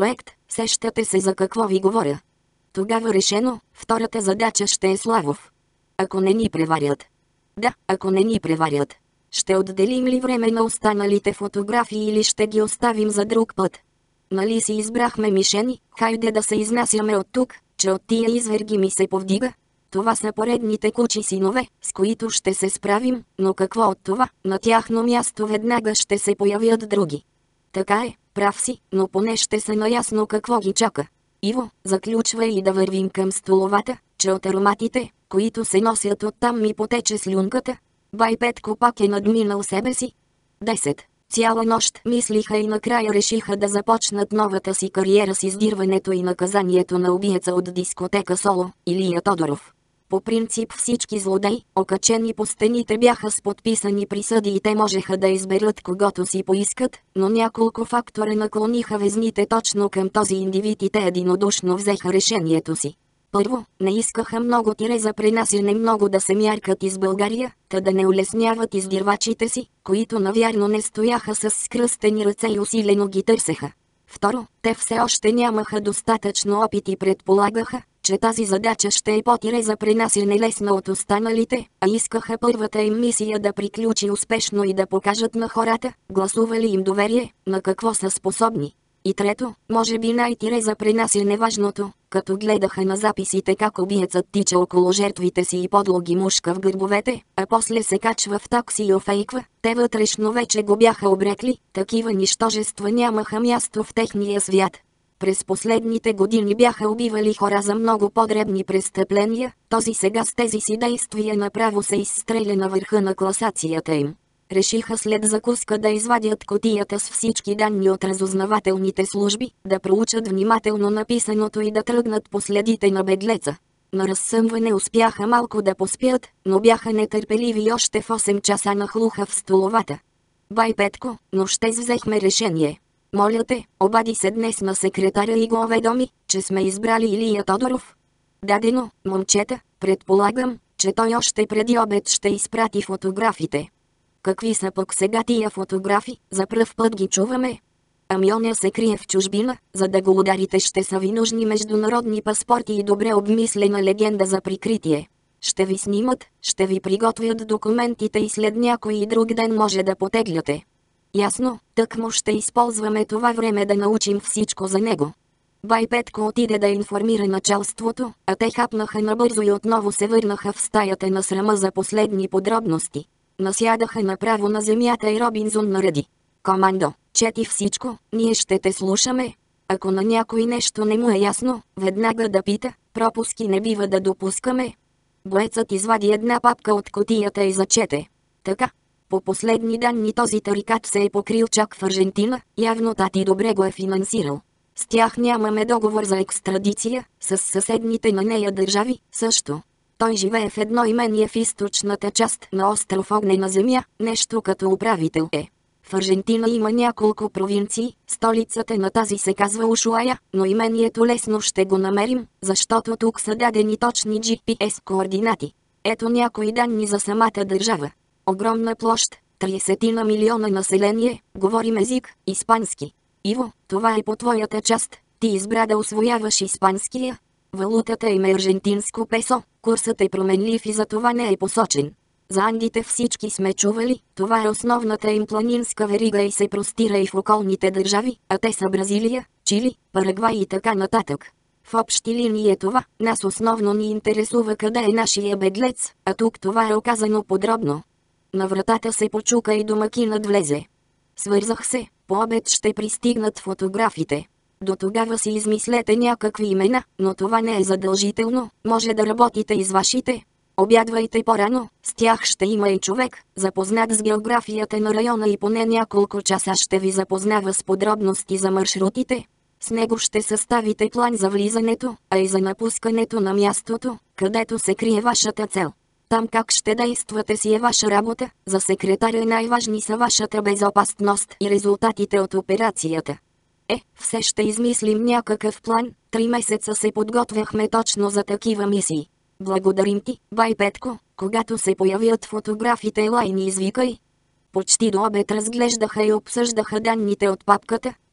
Сещате се за какво ви говоря. Тогава решено, втората задача ще е Славов. Ако не ни преварят. Да, ако не ни преварят. Ще отделим ли време на останалите фотографии или ще ги оставим за друг път? Нали си избрахме мишени, хайде да се изнасяме от тук, че от тия изверги ми се повдига. Това са поредните кучи синове, с които ще се справим, но какво от това, на тяхно място веднага ще се появят други. Така е, прав си, но поне ще се наясно какво ги чака. Иво, заключва и да вървим към столовата, че от ароматите, които се носят оттам ми потече слюнката. Бай Петко пак е надминал себе си. 10. Цяла нощ мислиха и накрая решиха да започнат новата си кариера с издирването и наказанието на убиеца от дискотека Соло, Илия Тодоров. По принцип всички злодеи, окачени по стените, бяха с подписани присъди и те можеха да изберат когото си поискат, но няколко фактора наклониха везните точно към този индивид и те единодушно взеха решението си. Първо, не искаха много тире за пренасяне много да се мяркат из България, та да не улесняват издирвачите си, които навярно не стояха с скръстени ръце и усилено ги търсеха. Второ, те все още нямаха достатъчно опит и предполагаха, че тази задача ще е по-тире за пренасяне лесна от останалите, а искаха първата им мисия да приключи успешно и да покажат на хората, гласували им доверие, на какво са способни. И трето, може би най-тире за пренасяне важното, като гледаха на записите как убиецът тича около жертвите си и подло ги мушка в гърбовете, а после се качва в такси и офейква, те вътрешно вече го бяха обрекли, такива нищожества нямаха място в техния свят. През последните години бяха убивали хора за много по-дребни престъпления, този сега с тези си действия направо се изстреля на върха на класацията им. Решиха след закуска да извадят кутията с всички данни от разузнавателните служби, да проучат внимателно написаното и да тръгнат по следите на беглеца. На разсъмване успяха малко да поспят, но бяха нетърпеливи още в 8 часа нахлуха в столовата. Бай Петко, но ще взехме решение. Моля те, обади се днес на секретаря и го уведоми, че сме избрали Илия Тодоров. Дадено, момчета, предполагам, че той още преди обед ще изпрати фотографите. Какви са пък сега тия фотографи, за пръв път ги чуваме? Ами оня се крие в чужбина, за да го ударите ще са ви нужни международни паспорти и добре обмислена легенда за прикритие. Ще ви снимат, ще ви приготвят документите и след някой и друг ден може да потегляте. Ясно, тъкмо ще използваме това време да научим всичко за него. Бай Петко отиде да информира началството, а те хапнаха набързо и отново се върнаха в стаята на срама за последни подробности. Насядаха направо на земята и Робинзон нареди: „Командо, чети всичко, ние ще те слушаме. Ако на някой нещо не му е ясно, веднага да пита, пропуски не бива да допускаме.“ Боецът извади една папка от кутията и зачете. Така. По последни данни този тарикат се е покрил чак в Аржентина, явно тати добре го е финансирал. С тях нямаме договор за екстрадиция, с съседните на нея държави също. Той живее в едно имение в източната част на остров Огнена земя, нещо като управител е. В Аржентина има няколко провинции, столицата на тази се казва Ушуая, но имението лесно ще го намерим, защото тук са дадени точни GPS координати. Ето някои данни за самата държава. Огромна площ, 30 милиона население, говорим език, испански. Иво, това е по твоята част, ти избра да усвояваш испанския. Валутата им е аржентинско песо, курсът е променлив и за това не е посочен. За Андите всички сме чували, това е основната им планинска верига и се простира и в околните държави, а те са Бразилия, Чили, Парагвай и така нататък. В общи линии е това, нас основно ни интересува къде е нашия беглец, а тук това е оказано подробно. На вратата се почука и домакинът влезе. Свързах се, по обед ще пристигнат фотографите. До тогава си измислете някакви имена, но това не е задължително, може да работите и с вашите. Обядвайте по-рано, с тях ще има и човек, запознат с географията на района и поне няколко часа ще ви запознава с подробности за маршрутите. С него ще съставите план за влизането, а и за напускането на мястото, където се крие вашата цел. Там как ще действате си е ваша работа, за секретаря най-важни са вашата безопасност и резултатите от операцията. Все ще измислим някакъв план, 3 месеца се подготвяхме точно за такива мисии. Благодарим ти, бай Петко, когато се появят фотографите елай ни извикай. Почти до обед разглеждаха и обсъждаха данните от папката,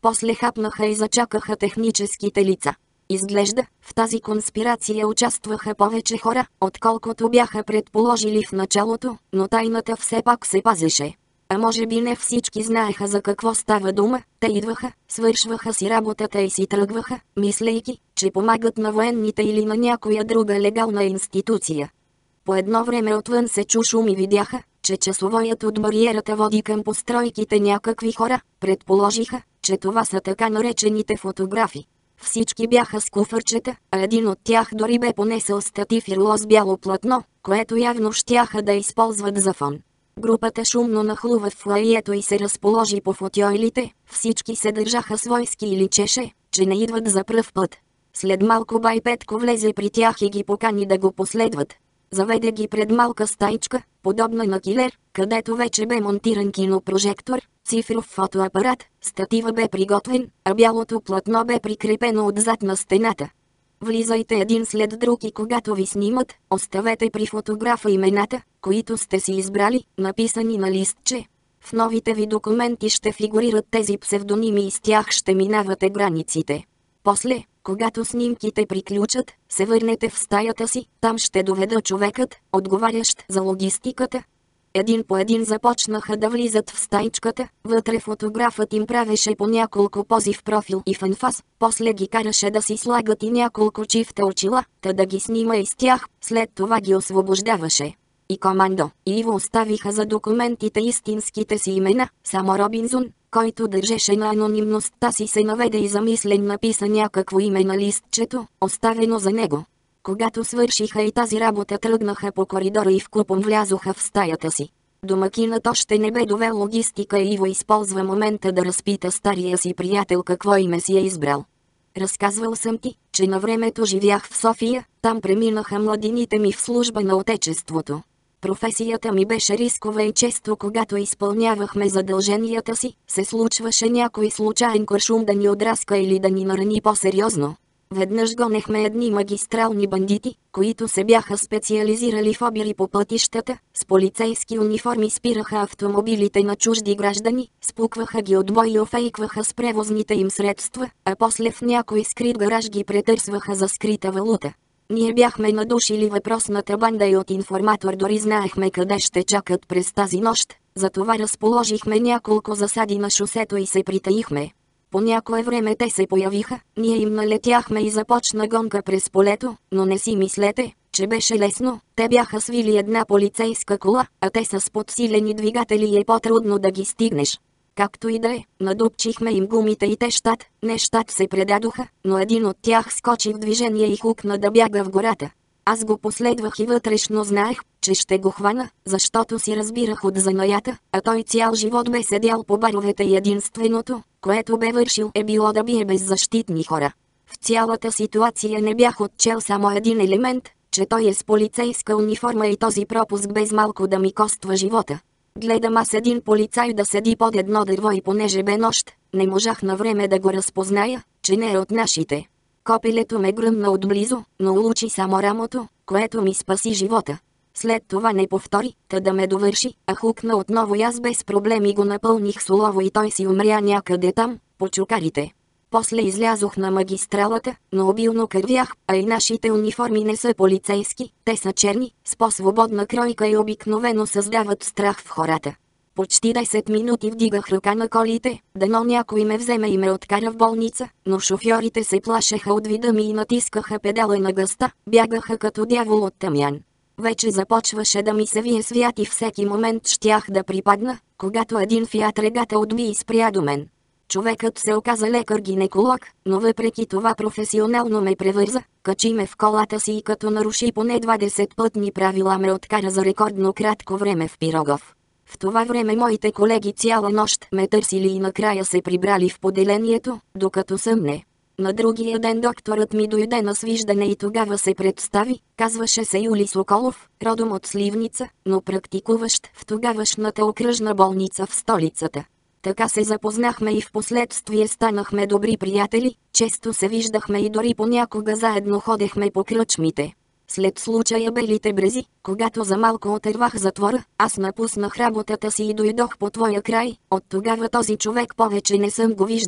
После хапнаха и зачакаха техническите лица. Изглежда, в тази конспирация участваха повече хора, отколкото бяха предположили в началото, но тайната все пак се пазеше. А може би не всички знаеха за какво става дума, те идваха, свършваха си работата и си тръгваха, мислейки, че помагат на военните или на някоя друга легална институция. По едно време отвън се чу шум и видяха, че часовоят от бариерата води към постройките някакви хора, предположиха, че това са така наречените фотографи. Всички бяха с куфърчета, а един от тях дори бе понесъл статив ирло с бяло платно, което явно щяха да използват за фон. Групата шумно нахлува в фоайето и се разположи по футьойлите, всички се държаха свойски и личеше, че не идват за пръв път. След малко бай Петко влезе при тях и ги покани да го последват. Заведе ги пред малка стаичка, подобна на килер, където вече бе монтиран кинопрожектор, цифров фотоапарат, статива бе приготвен, а бялото платно бе прикрепено отзад на стената. Влизайте един след друг и когато ви снимат, оставете при фотографа имената, които сте си избрали, написани на листче. В новите ви документи ще фигурират тези псевдоними и с тях ще минавате границите. После, когато снимките приключат, се върнете в стаята си, там ще доведа човекът, отговарящ за логистиката. Един по един започнаха да влизат в стаичката, вътре фотографът им правеше по няколко пози в профил и в анфас, после ги караше да си слагат и няколко чифта очила, та да ги снима и с тях, след това ги освобождаваше. И Командо, и Иво оставиха за документите истинските си имена, само Робинзон, който държеше на анонимността си се наведе и замислен написа някакво име на листчето, оставено за него. Когато свършиха и тази работа тръгнаха по коридора и вкупом влязоха в стаята си. Домакинът още не бе довел логистика и Иво използва момента да разпита стария си приятел какво име си е избрал. Разказвал съм ти, че на времето живях в София, там преминаха младините ми в служба на Отечеството. Професията ми беше рискова и често когато изпълнявахме задълженията си, се случваше някой случайен куршум да ни отраска или да ни нарани по-сериозно. Веднъж гонехме едни магистрални бандити, които се бяха специализирали в обири по пътищата, с полицейски униформи спираха автомобилите на чужди граждани, спукваха ги от бой и офейкваха с превозните им средства, а после в някой скрит гараж ги претърсваха за скрита валута. Ние бяхме надушили въпросната банда и от информатор дори знаехме къде ще чакат през тази нощ, затова разположихме няколко засади на шосето и се притаихме. По някое време те се появиха, ние им налетяхме и започна гонка през полето, но не си мислете, че беше лесно, те бяха свили една полицейска кола, а те са с подсилени двигатели и е по-трудно да ги стигнеш. Както и да е, надупчихме им гумите и те щат се предадоха, но един от тях скочи в движение и хукна да бяга в гората. Аз го последвах и вътрешно знаех, че ще го хвана, защото си разбирах от занаята, а той цял живот бе седял по баровете и единственото, което бе вършил е било да бие беззащитни хора. В цялата ситуация не бях отчел само един елемент, че той е с полицейска униформа и този пропуск без малко да ми коства живота. Гледам аз един полицай да седи под едно дърво и понеже бе нощ, не можах на време да го разпозная, че не е от нашите. Копелето ме гръмна отблизо, но улучи само рамото, което ми спаси живота. След това не повтори, та да ме довърши, а хукна отново и аз без проблеми го напълних с олово и той си умря някъде там, по чукарите. После излязох на магистралата, но обилно кървях, а и нашите униформи не са полицейски, те са черни, с по-свободна кройка и обикновено създават страх в хората. Почти 10 минути вдигах ръка на колите, дано някой ме вземе и ме откара в болница, но шофьорите се плашеха от вида ми и натискаха педала на газта, бягаха като дявол от тъмян. Вече започваше да ми се вие свят и всеки момент щях да припадна, когато един Фиат Регата отби и спря до мен. Човекът се оказа лекар-гинеколог, но въпреки това професионално ме превърза, качи ме в колата си и като наруши поне 20 пътни правила ме откара за рекордно кратко време в Пирогов. В това време моите колеги цяла нощ ме търсили и накрая се прибрали в поделението, докато съмне. На другия ден докторът ми дойде на свиждане и тогава се представи, казваше се Юли Соколов, родом от Сливница, но практикуващ в тогавашната окръжна болница в столицата. Така се запознахме и впоследствие станахме добри приятели, често се виждахме и дори понякога заедно ходехме по кръчмите. След случая Белите брези, когато за малко отървах затвора, аз напуснах работата си и дойдох по твоя край, от тогава този човек повече не съм го виждал.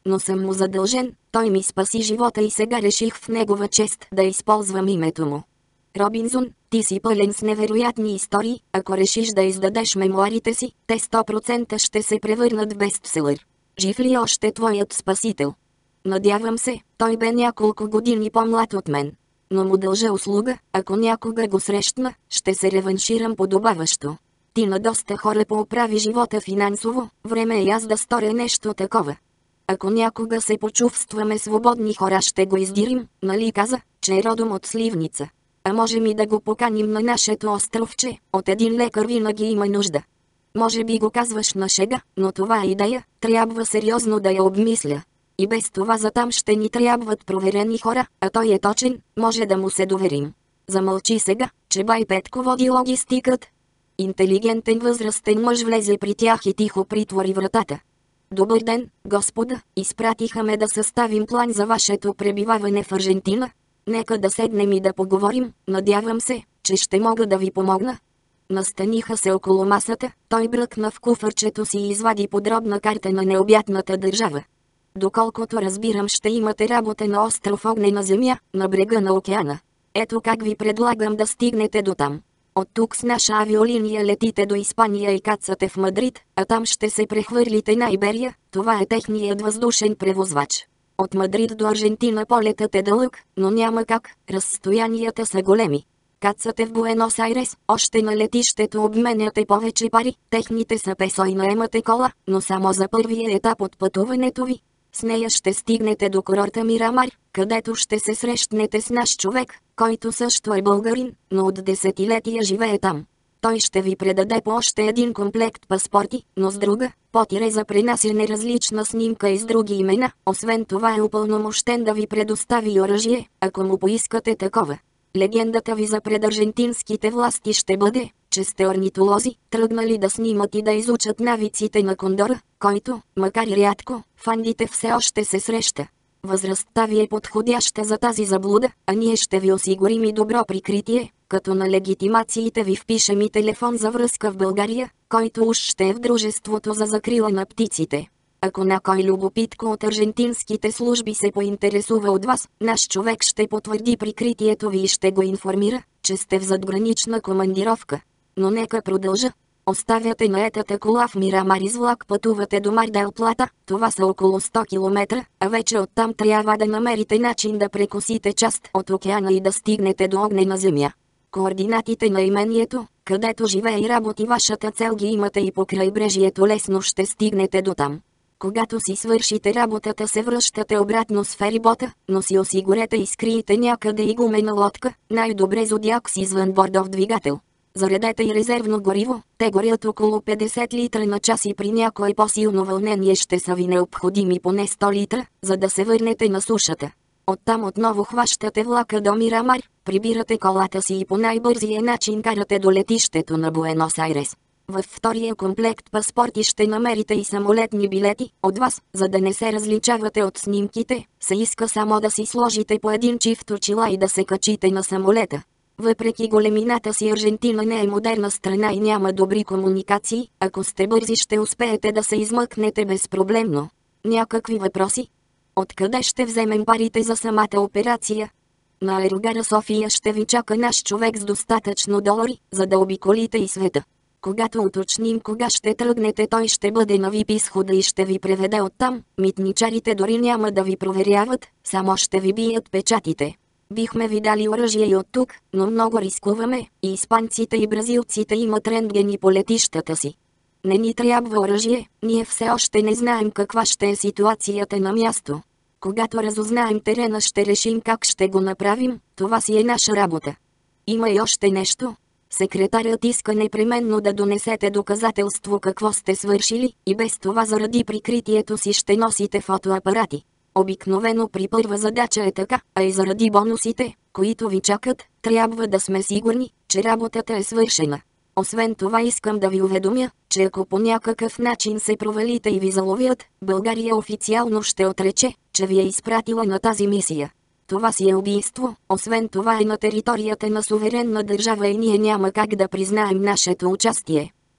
Но съм му задължен, той ми спаси живота и сега реших в негова чест да използвам името му. Робинзон, ти си пълен с невероятни истории, ако решиш да издадеш мемуарите си, те 100% ще се превърнат в бестселър. Жив ли е още твоят спасител? Надявам се, той бе няколко години по-млад от мен. Но му дължа услуга, ако някога го срещна, ще се реванширам подобаващо. Ти на доста хора пооправи живота финансово, време е и аз да сторя нещо такова. Ако някога се почувстваме свободни хора, ще го издирим, нали каза, че е родом от Сливница. А можем и да го поканим на нашето островче, от един лекар винаги има нужда. Може би го казваш на шега, но това е идея, трябва сериозно да я обмисля. И без това за там ще ни трябват проверени хора, а той е точен, може да му се доверим. Замълчи сега, че бай Петко води логистикът. Интелигентен възрастен мъж влезе при тях и тихо притвори вратата. Добър ден, господа, изпратиха ме да съставим план за вашето пребиваване в Аржентина. Нека да седнем и да поговорим, надявам се, че ще мога да ви помогна. Настаниха се около масата, той бръкна в куфърчето си и извади подробна карта на необятната държава. Доколкото разбирам, ще имате работа на остров Огнена земя, на брега на океана. Ето как ви предлагам да стигнете до там. От тук с наша авиолиния летите до Испания и кацате в Мадрид, а там ще се прехвърлите на Иберия, това е техният въздушен превозвач. От Мадрид до Аржентина полетът е дълъг, но няма как, разстоянията са големи. Кацате в Буенос Айрес, още на летището обменяте повече пари, техните са песо и наемате кола, но само за първия етап от пътуването ви. С нея ще стигнете до курорта Мирамар, където ще се срещнете с наш човек, който също е българин, но от десетилетия живее там. Той ще ви предаде по още един комплект паспорти, но с друга, потире за пренасяне различна снимка и с други имена. Освен това е упълномощен да ви предостави оръжие, ако му поискате такова. Легендата ви за пред аржентинските власти ще бъде, че сте орнитолози, тръгнали да снимат и да изучат навиците на кондора, който, макар и рядко, в Андите все още се среща. Възрастта ви е подходяща за тази заблуда, а ние ще ви осигурим и добро прикритие, като на легитимациите ви впишем и телефон за връзка в България, който уж ще е в Дружеството за закрила на птиците. Ако на кой любопитко от аржентинските служби се поинтересува от вас, наш човек ще потвърди прикритието ви и ще го информира, че сте в задгранична командировка. Но нека продължа. Оставяте наетата кола в Мирамар и с влак пътувате до Мар дел Плата, това са около 100 км, а вече оттам трябва да намерите начин да прекосите част от океана и да стигнете до Огнена земя. Координатите на имението, където живее и работи вашата цел ги имате и по крайбрежието лесно ще стигнете до там. Когато си свършите работата се връщате обратно с ферибота, но си осигурете и скриете някъде и гумена лодка, най-добре Зодиак с извън бордов двигател. Заредете и резервно гориво, те горят около 50 литра на час и при някое по-силно вълнение ще са ви необходими поне 100 литра, за да се върнете на сушата. Оттам отново хващате влака до Мирамар, прибирате колата си и по най-бързия начин карате до летището на Буенос Айрес. Във втория комплект паспорти ще намерите и самолетни билети. От вас, за да не се различавате от снимките, се иска само да си сложите по един чифт очила и да се качите на самолета. Въпреки големината си Аржентина не е модерна страна и няма добри комуникации, ако сте бързи ще успеете да се измъкнете безпроблемно. Някакви въпроси? Откъде ще вземем парите за самата операция? На аерогара София ще ви чака наш човек с достатъчно долари, за да обиколите и света. Когато уточним кога ще тръгнете, той ще бъде на VIP изхода и ще ви преведе оттам. Митничарите дори няма да ви проверяват, само ще ви бият печатите. Бихме ви дали оръжие и от тук, но много рискуваме, и испанците и бразилците имат рентгени по летищата си. Не ни трябва оръжие, ние все още не знаем каква ще е ситуацията на място. Когато разузнаем терена ще решим как ще го направим, това си е наша работа. Има и още нещо. Секретарят иска непременно да донесете доказателство какво сте свършили, и без това заради прикритието си ще носите фотоапарати. Обикновено при първа задача е така, а и заради бонусите, които ви чакат, трябва да сме сигурни, че работата е свършена. Освен това искам да ви уведомя, че ако по някакъв начин се провалите и ви заловят, България официално ще отрече, че ви е изпратила на тази мисия. Това си е убийство, освен това е на територията на суверенна държава и ние няма как да признаем нашето участие.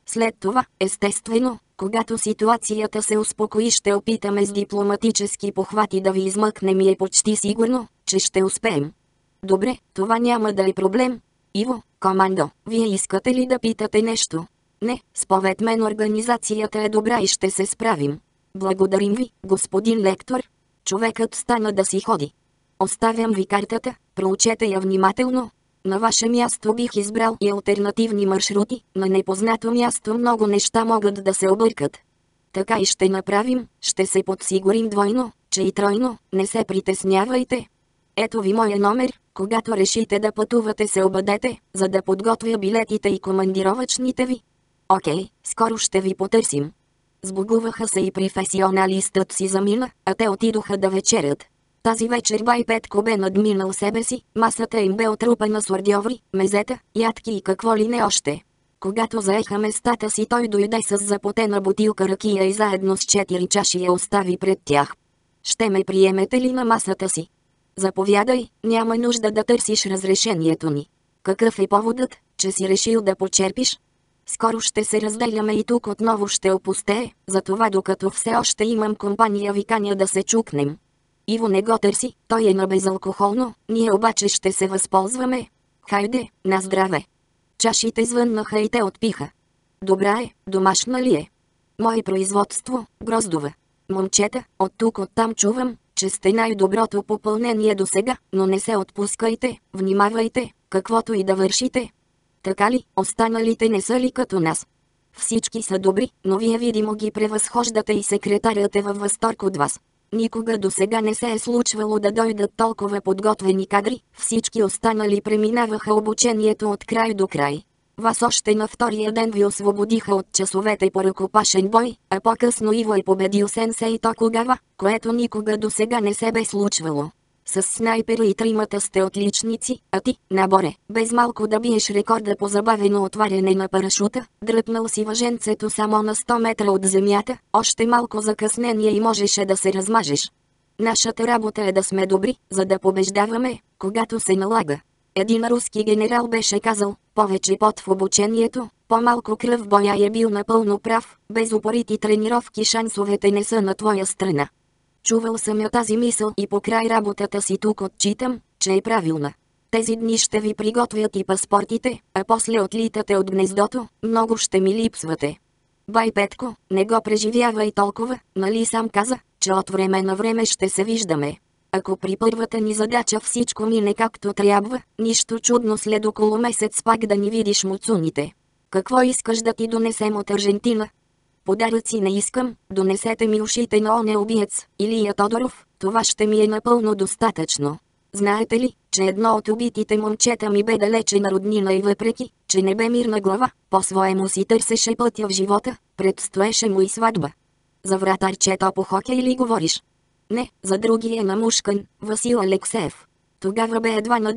След това, естествено, когато ситуацията се успокои, ще опитаме с дипломатически похвати да ви измъкнем и е почти сигурно, че ще успеем. Добре, това няма да е проблем. Иво, командо, вие искате ли да питате нещо? Не, според мен организацията е добра и ще се справим. Благодарим ви, господин лектор. Човекът стана да си ходи. Оставям ви картата, проучете я внимателно. На ваше място бих избрал и алтернативни маршрути, на непознато място много неща могат да се объркат. Така и ще направим, ще се подсигурим двойно, че и тройно, не се притеснявайте. Ето ви моя номер, когато решите да пътувате се обадете, за да подготвя билетите и командировъчните ви. Окей, скоро ще ви потърсим. Сбогуваха се и професионалистът си замина, а те отидоха да вечерят. Тази вечер бай Петко бе надминал себе си, масата им бе отрупана с ордьоври, мезета, ядки и какво ли не още. Когато заеха местата си, той дойде с запотена бутилка ракия и заедно с 4 чаши я остави пред тях. Ще ме приемете ли на масата си? Заповядай, няма нужда да търсиш разрешението ни. Какъв е поводът, че си решил да почерпиш? Скоро ще се разделяме и тук отново ще опустее, затова докато все още имам компания ви каня да се чукнем. Иво не го търси, той е на безалкохолно, ние обаче ще се възползваме. Хайде, на здраве. Чашите звъннаха и те отпиха. Добра е, домашна ли е? Мое производство, гроздова. Момчета, от тук оттам чувам, че сте най-доброто попълнение до сега, но не се отпускайте, внимавайте, каквото и да вършите. Така ли, останалите не са ли като нас? Всички са добри, но вие видимо ги превъзхождате и секретарят е във възторг от вас. Никога досега не се е случвало да дойдат толкова подготвени кадри, всички останали преминаваха обучението от край до край. Вас още на втория ден ви освободиха от часовете по ръкопашен бой, а по-късно Иво е победил сенсей Токугава, което никога досега не се бе случвало. С снайпера и тримата сте отличници, а ти, наборе, без малко да биеш рекорда по забавено отваряне на парашута, дръпнал си въженцето само на 100 метра от земята, още малко закъснение и можеше да се размажеш. Нашата работа е да сме добри, за да побеждаваме, когато се налага. Един руски генерал беше казал, повече пот в обучението, по-малко кръв в боя, е бил напълно прав, без упорити тренировки шансовете не са на твоя страна. Чувал съм я тази мисъл и покрай работата си тук отчитам, че е правилна. Тези дни ще ви приготвят и паспортите, а после отлитате от гнездото, много ще ми липсвате. Бай Петко, не го преживявай толкова, нали сам каза, че от време на време ще се виждаме. Ако при първата ни задача всичко мине както трябва, нищо чудно след около месец пак да ни видиш муцуните. Какво искаш да ти донесем от Аржентина? Подаръци не искам, донесете ми ушите на оня убиец, Илия Тодоров, това ще ми е напълно достатъчно. Знаете ли, че едно от убитите момчета ми бе далече на роднина и въпреки, че не бе мирна глава, по-своему си търсеше пътя в живота, предстоеше му и сватба. За вратарчето по хокей ли говориш? Не, за другия намушкан, Васил Алексеев. Тогава бе едва на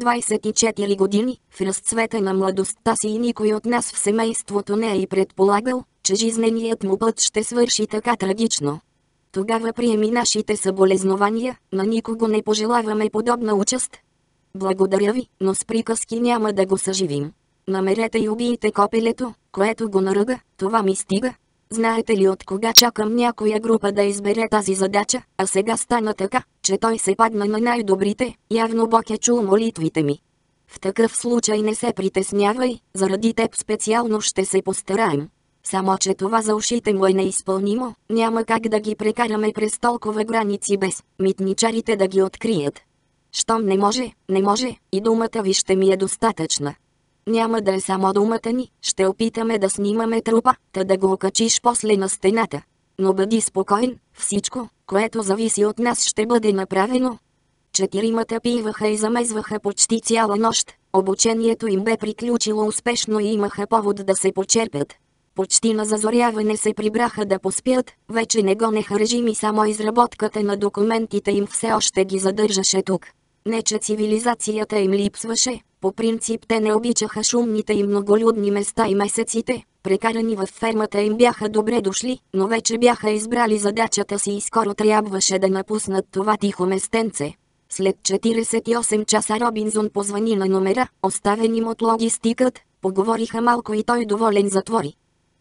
24 години, в разцвета на младостта си и никой от нас в семейството не е и предполагал, че жизненият му път ще свърши така трагично. Тогава приеми нашите съболезнования, на никого не пожелаваме подобна участ. Благодаря ви, но с приказки няма да го съживим. Намерете и убийте копелето, което го наръга, това ми стига. Знаете ли от кога чакам някоя група да избере тази задача, а сега стана така, че той се падна на най-добрите, явно Бог е чул молитвите ми. В такъв случай не се притеснявай, заради теб специално ще се постараем. Само че това за ушите му е неизпълнимо, няма как да ги прекараме през толкова граници без митничарите да ги открият. Щом не може, не може, и думата ви ще ми е достатъчна. Няма да е само думата ни, ще опитаме да снимаме трупа, та да го окачиш после на стената. Но бъди спокоен, всичко, което зависи от нас, ще бъде направено. Четиримата пиваха и замезваха почти цяла нощ, обучението им бе приключило успешно и имаха повод да се почерпят. Почти на зазоряване се прибраха да поспят, вече не гонеха режим и само изработката на документите им все още ги задържаше тук. Не че цивилизацията им липсваше, по принцип те не обичаха шумните и многолюдни места и месеците, прекарани във фермата им бяха добре дошли, но вече бяха избрали задачата си и скоро трябваше да напуснат това тихо местенце. След 48 часа Робинзон позвани на номера, оставен им от логистикът, поговориха малко и той доволен затвори.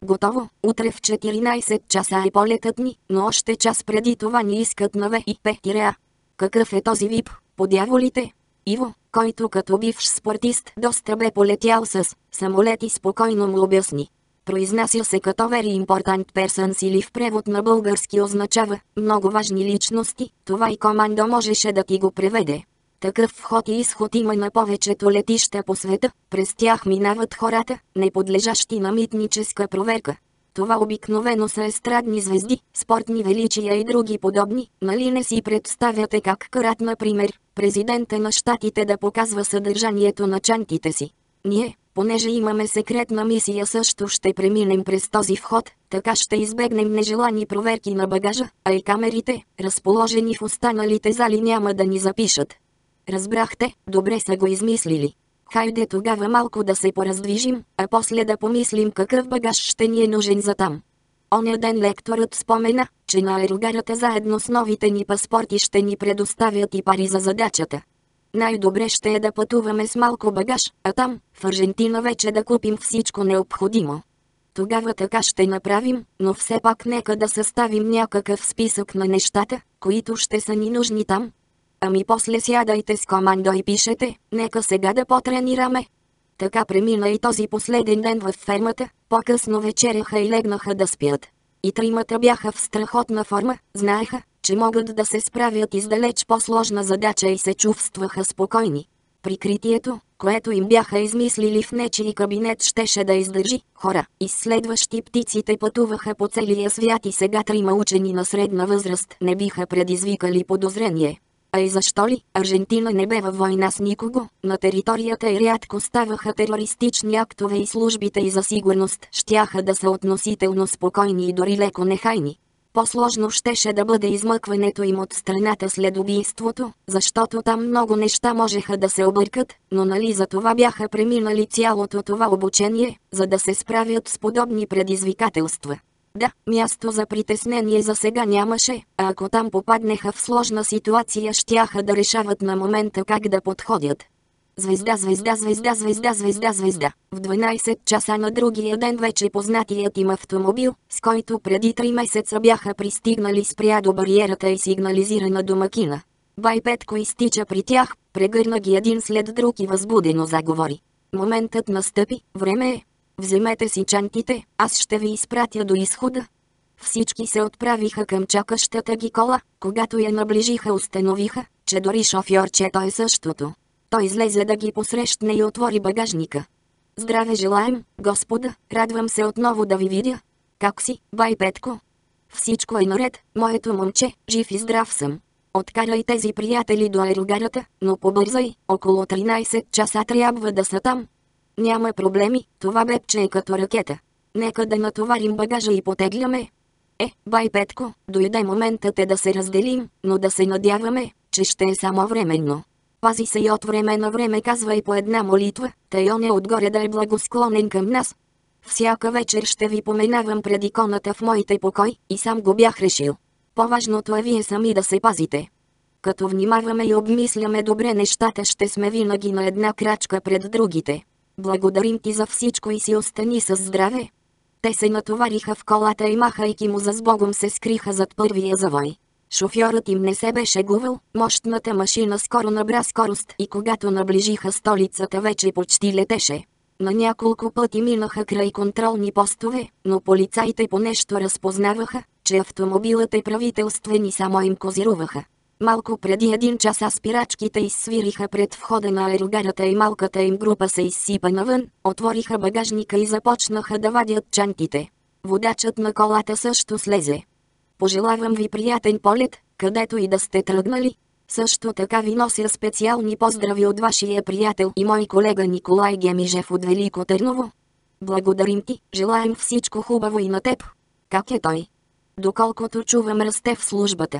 Готово, утре в 14 часа е полетът ни, но още час преди това ни искат на ВИП-А. Какъв е този ВИП, по дяволите? Иво, който като бивш спортист доста бе полетял с самолети, спокойно му обясни. Произнася се като very important persons или в превод на български означава много важни личности, това и командо можеше да ти го преведе. Такъв вход и изход има на повечето летища по света, през тях минават хората, не подлежащи на митническа проверка. Това обикновено са естрадни звезди, спортни величия и други подобни, нали не си представяте как карат, например, президента на щатите да показва съдържанието на чантите си. Ние, понеже имаме секретна мисия, също ще преминем през този вход, така ще избегнем нежелани проверки на багажа, а и камерите, разположени в останалите зали, няма да ни запишат. Разбрахте, добре са го измислили. Хайде тогава малко да се пораздвижим, а после да помислим какъв багаж ще ни е нужен за там. Оня ден лекторът спомена, че на аерогарата заедно с новите ни паспорти ще ни предоставят и пари за задачата. Най-добре ще е да пътуваме с малко багаж, а там, в Аржентина, вече да купим всичко необходимо. Тогава така ще направим, но все пак нека да съставим някакъв списък на нещата, които ще са ни нужни там. Ами после сядайте с командо и пишете, нека сега да потренираме. Така премина и този последен ден във фермата, по-късно вечеряха и легнаха да спят. И тримата бяха в страхотна форма, знаеха, че могат да се справят и с далеч по-сложна задача и се чувстваха спокойни. Прикритието, което им бяха измислили в нечий кабинет, щеше да издържи. Хора, изследващи птиците, пътуваха по целия свят и сега трима учени на средна възраст не биха предизвикали подозрение. А и защо ли? Аржентина не бе във война с никого, на територията й рядко ставаха терористични актове и службите й за сигурност щяха да са относително спокойни и дори леко нехайни. По-сложно щеше да бъде измъкването им от страната след убийството, защото там много неща можеха да се объркат, но нали за това бяха преминали цялото това обучение, за да се справят с подобни предизвикателства. Да, място за притеснение за сега нямаше, а ако там попаднеха в сложна ситуация, щяха да решават на момента как да подходят. Звезда, звезда, звезда, звезда, звезда, звезда. В 12 часа на другия ден вече познатият им автомобил, с който преди 3 месеца бяха пристигнали, спря до бариерата и сигнализира на домакина. Бай Петко изтича при тях, прегърна ги един след друг и възбудено заговори. Моментът настъпи, време е. Вземете си чантите, аз ще ви изпратя до изхода. Всички се отправиха към чакащата ги кола, когато я наближиха, установиха, че дори шофьорчето е същото. Той излезе да ги посрещне и отвори багажника. Здраве желаем, господа, радвам се отново да ви видя. Как си, бай Петко? Всичко е наред, моето момче, жив и здрав съм. Откарай тези приятели до аерогарата, но побързай, около 13 часа трябва да са там. Няма проблеми, това бебче е като ракета. Нека да натоварим багажа и потегляме. Бай Петко, дойде моментът да се разделим, но да се надяваме, че ще е само временно. Пази се и от време на време казвай по една молитва, тъй он е отгоре да е благосклонен към нас. Всяка вечер ще ви поменавам пред иконата в моите покой, и сам го бях решил. По-важното е вие сами да се пазите. Като внимаваме и обмисляме добре нещата, ще сме винаги на една крачка пред другите. Благодарим ти за всичко и си остани с здраве. Те се натовариха в колата и махайки му за сбогом се скриха зад първия завой. Шофьорът им не се беше гувал, мощната машина скоро набра скорост и когато наближиха столицата вече почти летеше. На няколко пъти минаха край контролни постове, но полицаите по нещо разпознаваха, че автомобилът е правителствен и само им козируваха. Малко преди 1 час спирачките изсвириха пред входа на аерогарата и малката им група се изсипа навън, отвориха багажника и започнаха да вадят чантите. Водачът на колата също слезе. Пожелавам ви приятен полет, където и да сте тръгнали. Също така ви нося специални поздрави от вашия приятел и мой колега Николай Гемижев от Велико Търново. Благодарим ти, желаем всичко хубаво и на теб. Как е той? Доколкото чувам, расте в службата.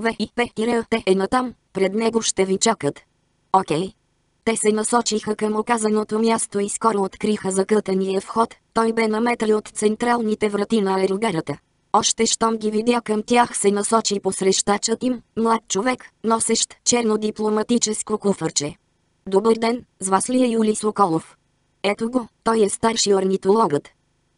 ВИП-Т е натам, пред него ще ви чакат. Окей. Те се насочиха към указаното място и скоро откриха закътания вход. Той бе на метри от централните врати на аерогарата. Още щом ги видя, към тях се насочи посрещачът им, млад човек, носещ черно дипломатическо куфърче. Добър ден, с вас ли е Юли Соколов? Ето го, той е старши орнитологът.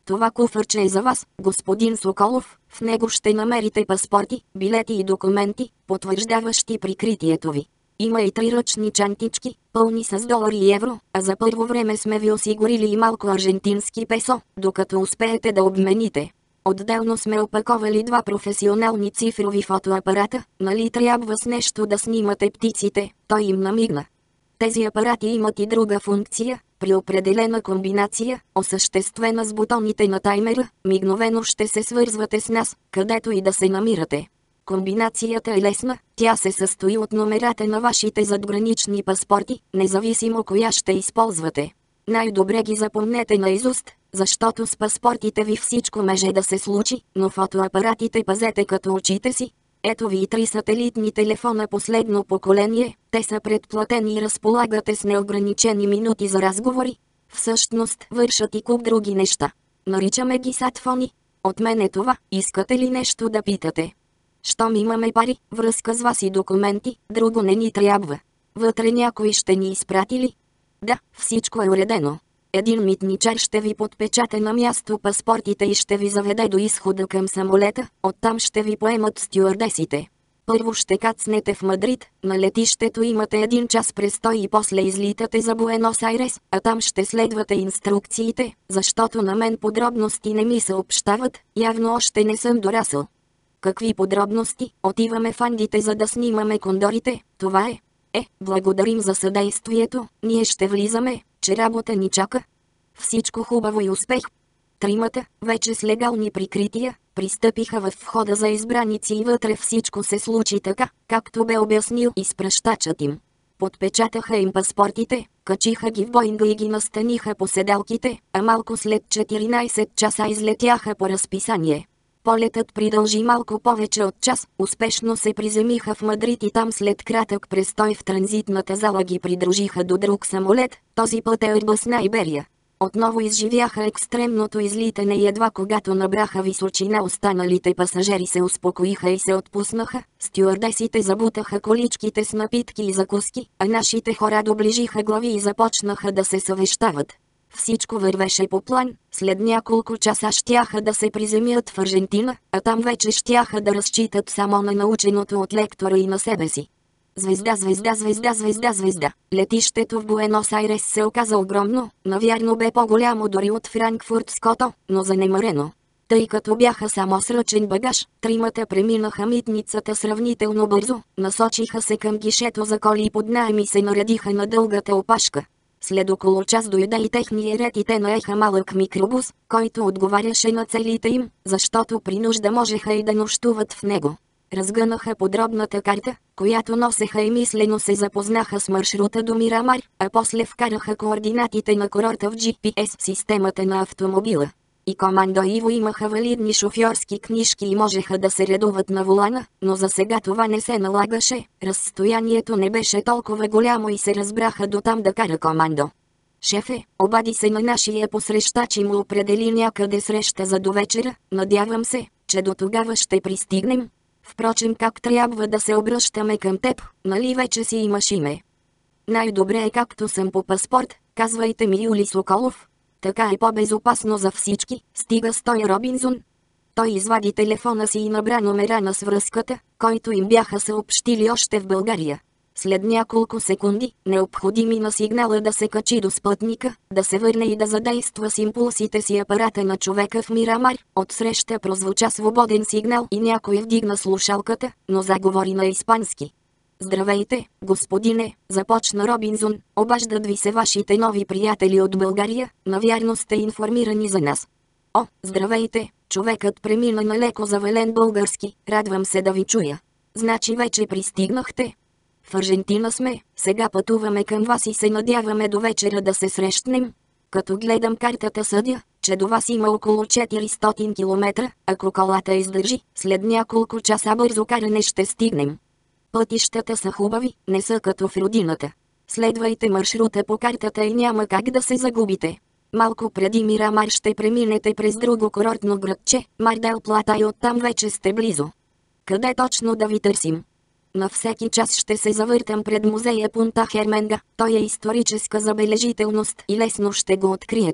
Това куфърче е за вас, господин Соколов. В него ще намерите паспорти, билети и документи, потвърждаващи прикритието ви. Има и 3 ръчни чантички, пълни с долари и евро, а за първо време сме ви осигурили и малко аржентински песо, докато успеете да обмените. Отделно сме опаковали 2 професионални цифрови фотоапарата. Нали трябва с нещо да снимате птиците? Той им намигна. Тези апарати имат и друга функция. При определена комбинация, осъществена с бутоните на таймера, мигновено ще се свързвате с нас, където и да се намирате. Комбинацията е лесна, тя се състои от номерата на вашите задгранични паспорти, независимо коя ще използвате. Най-добре ги запомнете наизуст, защото с паспортите ви всичко може да се случи, но фотоапаратите пазете като очите си. Ето ви и 3 сателитни телефона последно поколение, те са предплатени и разполагате с неограничени минути за разговори. Всъщност вършат и куп други неща. Наричаме ги сатфони. От мен е това, искате ли нещо да питате? Щом имаме пари, връзка с вас и документи, друго не ни трябва. Вътре някой ще ни изпрати ли? Да, всичко е уредено. Един митничар ще ви подпечата на място паспортите и ще ви заведе до изхода към самолета, оттам ще ви поемат стюардесите. Първо ще кацнете в Мадрид, на летището имате 1 час престой и после излитате за Буенос Айрес, а там ще следвате инструкциите, защото на мен подробности не ми съобщават, явно още не съм дорасъл. Какви подробности? Отиваме в Андите за да снимаме кондорите, това е. Благодарим за съдействието, ние ще влизаме, че работа ни чака. Всичко хубаво и успех. 3-мата, вече с легални прикрития, пристъпиха в входа за избраници и вътре всичко се случи така, както бе обяснил изпращачът им. Подпечатаха им паспортите, качиха ги в Боинга и ги настаниха по седалките, а малко след 14 часа излетяха по разписание. Полетът продължи малко повече от час, успешно се приземиха в Мадрид и там след кратък престой в транзитната зала ги придружиха до друг самолет, този път е Airbus на Иберия. Отново изживяха екстремното излитане и едва когато набраха височина останалите пасажери се успокоиха и се отпуснаха, стюардесите забутаха количките с напитки и закуски, а нашите хора доближиха глави и започнаха да се съвещават. Всичко вървеше по план, след няколко часа щяха да се приземят в Аржентина, а там вече щяха да разчитат само на наученото от лектора и на себе си. Звезда, звезда, звезда, звезда, звезда. Летището в Буенос Айрес се оказа огромно, навярно бе по-голямо дори от Франкфурт Ското, но занемарено. Тъй като бяха само с ръчен багаж, 3-мата преминаха митницата сравнително бързо, насочиха се към гишето за коли и под наем и се наредиха на дългата опашка. След около час дойде и техния ред и те наеха малък микробус, който отговаряше на целите им, защото при нужда можеха и да нощуват в него. Разгънаха подробната карта, която носеха и мислено се запознаха с маршрута до Мирамар, а после вкараха координатите на курорта в GPS системата на автомобила. И Командо и Иво имаха валидни шофьорски книжки и можеха да се редуват на волана, но за сега това не се налагаше, разстоянието не беше толкова голямо и се разбраха до там да кара Командо. Шефе, обади се на нашия посрещач и му определи някъде среща за довечера, надявам се, че до тогава ще пристигнем. Впрочем, как трябва да се обръщаме към теб, нали вече си имаш име? Най-добре е както съм по паспорт, казвайте ми Юли Соколов. Така е по-безопасно за всички, стига с той Робинзон. Той извади телефона си и набра номера на свръзката, който им бяха съобщили още в България. След няколко секунди, необходими на сигнала да се качи до спътника, да се върне и да задейства с импулсите си апарата на човека в Мирамар, отсреща прозвуча свободен сигнал и някой вдигна слушалката, но заговори на испански. Здравейте, господине, започна Робинзон, обаждат ви се вашите нови приятели от България, навярно сте информирани за нас. О, здравейте, човекът премина на леко завален български, радвам се да ви чуя. Значи вече пристигнахте? В Аржентина сме, сега пътуваме към вас и се надяваме до вечера да се срещнем. Като гледам картата съдя, че до вас има около 400 км, ако колата издържи, след няколко часа бързо каране ще стигнем. Пътищата са хубави, не са като в родината. Следвайте маршрута по картата и няма как да се загубите. Малко преди Мирамар ще преминете през друго курортно градче, Мар дел Плата и оттам вече сте близо. Къде точно да ви търсим? На всеки час ще се завъртам пред музея Пунта Херменга, той е историческа забележителност и лесно ще го откриете.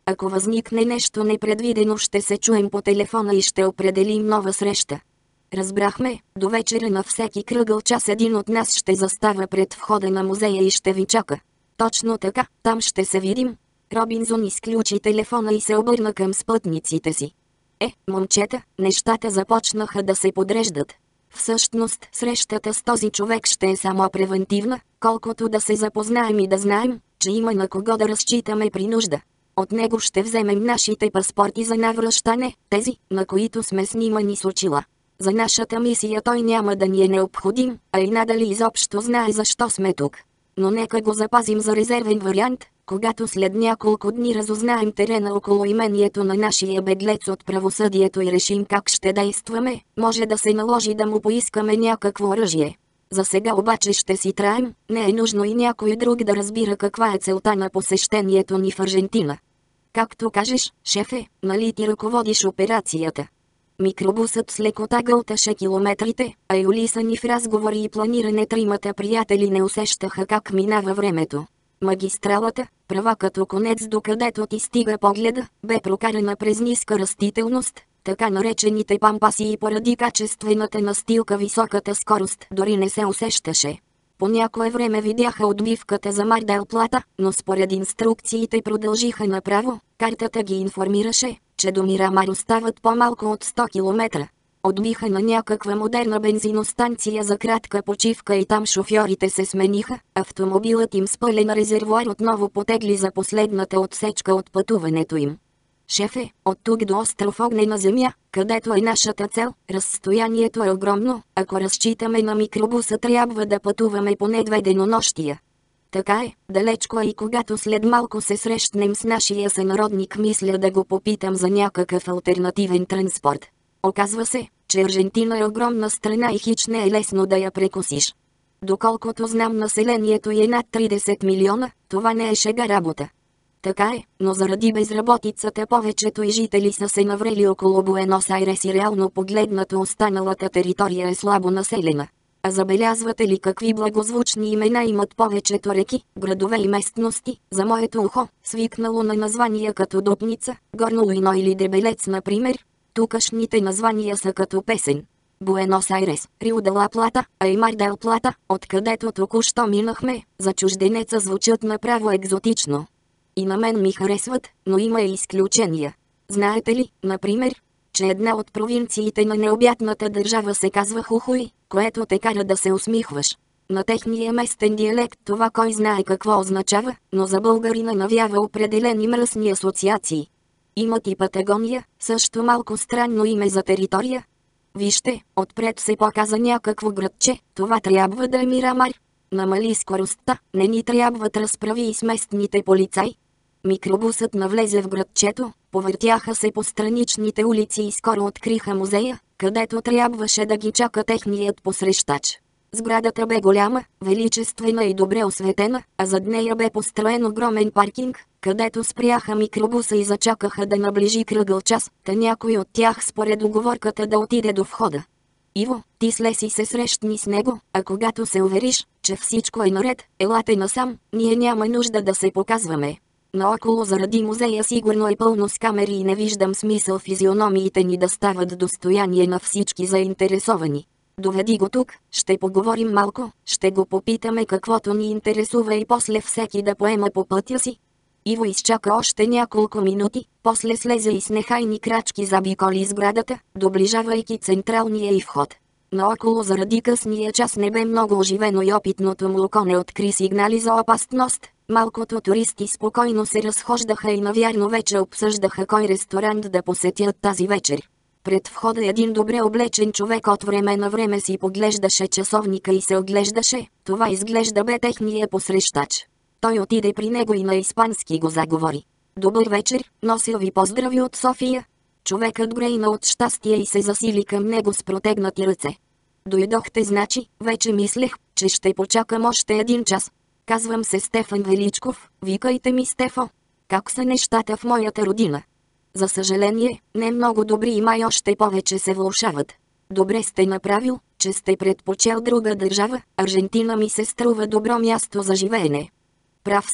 Ако възникне нещо непредвидено, ще се чуем по телефона и ще определим нова среща. Разбрахме, до вечера на всеки кръгъл час един от нас ще застава пред входа на музея и ще ви чака. Точно така, там ще се видим. Робинзон изключи телефона и се обърна към спътниците си. Момчета, нещата започнаха да се подреждат. Всъщност, срещата с този човек ще е само превентивна, колкото да се запознаем и да знаем, че има на кого да разчитаме при нужда. От него ще вземем нашите паспорти за навръщане, тези, на които сме снимани с очила. За нашата мисия той няма да ни е необходим, а и надали изобщо знае защо сме тук. Но нека го запазим за резервен вариант, когато след няколко дни разузнаем терена около имението на нашия беглец от правосъдието и решим как ще действаме, може да се наложи да му поискаме някакво оръжие. За сега обаче ще си траем, не е нужно и някой друг да разбира каква е целта на посещението ни в Аржентина. Както кажеш, шефе, нали ти ръководиш операцията? Микробусът с лекота гълташе километрите, а юлисани в разговори и планиране тримата приятели не усещаха как минава времето. Магистралата, права като конец докъдето ти стига погледа, бе прокарана през ниска растителност, така наречените пампаси, и поради качествената настилка високата скорост дори не се усещаше. По някое време видяха отбивката за Мар дел Плата, но според инструкциите продължиха направо. Картата ги информираше, че до Мирамар остават по-малко от 100 км. Отбиха на някаква модерна бензиностанция за кратка почивка и там шофьорите се смениха. Автомобилът им с пълен резервоар отново потегли за последната отсечка от пътуването им. Шефе, от тук до остров Огнена земя, където е нашата цел, разстоянието е огромно. Ако разчитаме на микробуса, трябва да пътуваме поне 2 денонощия. Така е, далечко е, и когато след малко се срещнем с нашия сънародник, мисля да го попитам за някакъв алтернативен транспорт. Оказва се, че Аржентина е огромна страна и хич не е лесно да я прекусиш. Доколкото знам, населението е над 30 милиона, това не е шега работа. Така е, но заради безработицата повечето и жители са се наврели около Буенос Айрес и реално погледнато останалата територия е слабо населена. А забелязвате ли какви благозвучни имена имат повечето реки, градове и местности? За моето ухо, свикнало на названия като Дупница, Горно Луино или Дебелец например, тукашните названия са като песен. Буенос Айрес, Рио де ла Плата, а и Мар дел Плата, откъдето току-що минахме, за чужденеца звучат направо екзотично. И на мен ми харесват, но има и изключения. Знаете ли, например, че една от провинциите на необятната държава се казва Хухуй, което те кара да се усмихваш. На техния местен диалект това кой знае какво означава, но за българина навява определени мръсни асоциации. Имат и Патагония, също малко странно име за територия. Вижте, отпред се показа някакво градче, това трябва да е Мирамар. Намали скоростта, не ни трябват разправи и с местните полицаи. Микробусът навлезе в градчето, повъртяха се по страничните улици и скоро откриха музея, където трябваше да ги чака техният посрещач. Сградата бе голяма, величествена и добре осветена, а зад нея бе построен огромен паркинг, където спряха микробуса и зачакаха да наближи кръгъл час, та някой от тях според уговорката да отиде до входа. Иво, ти слез и се срещни с него, а когато се увериш, че всичко е наред, елате насам, ние няма нужда да се показваме. Наоколо заради музея сигурно е пълно с камери и не виждам смисъл физиономиите ни да стават достояние на всички заинтересовани. Доведи го тук, ще поговорим малко, ще го попитаме каквото ни интересува и после всеки да поема по пътя си. Иво изчака още няколко минути, после слезе и с нехайни крачки забиколи сградата, доближавайки централния и вход. Наоколо заради късния час не бе много оживено и опитното му око не откри сигнали за опасност. Малкото туристи спокойно се разхождаха и навярно вече обсъждаха кой ресторант да посетят тази вечер. Пред входа един добре облечен човек от време на време си поглеждаше часовника и се оглеждаше, това изглежда бе техния посрещач. Той отиде при него и на испански го заговори. Добър вечер, нося ви поздрави от София. Човекът грейна от щастие и се засили към него с протегнати ръце. Дойдохте, значи, вече мислех, че ще почакам още 1 час. Казвам се Стефан Величков, викайте ми Стефо. Как са нещата в моята родина? За съжаление, не много добри и май още повече се влошават. Добре сте направил, че сте предпочел друга държава, Аржентина ми се струва добро място за живеене. Прав сте,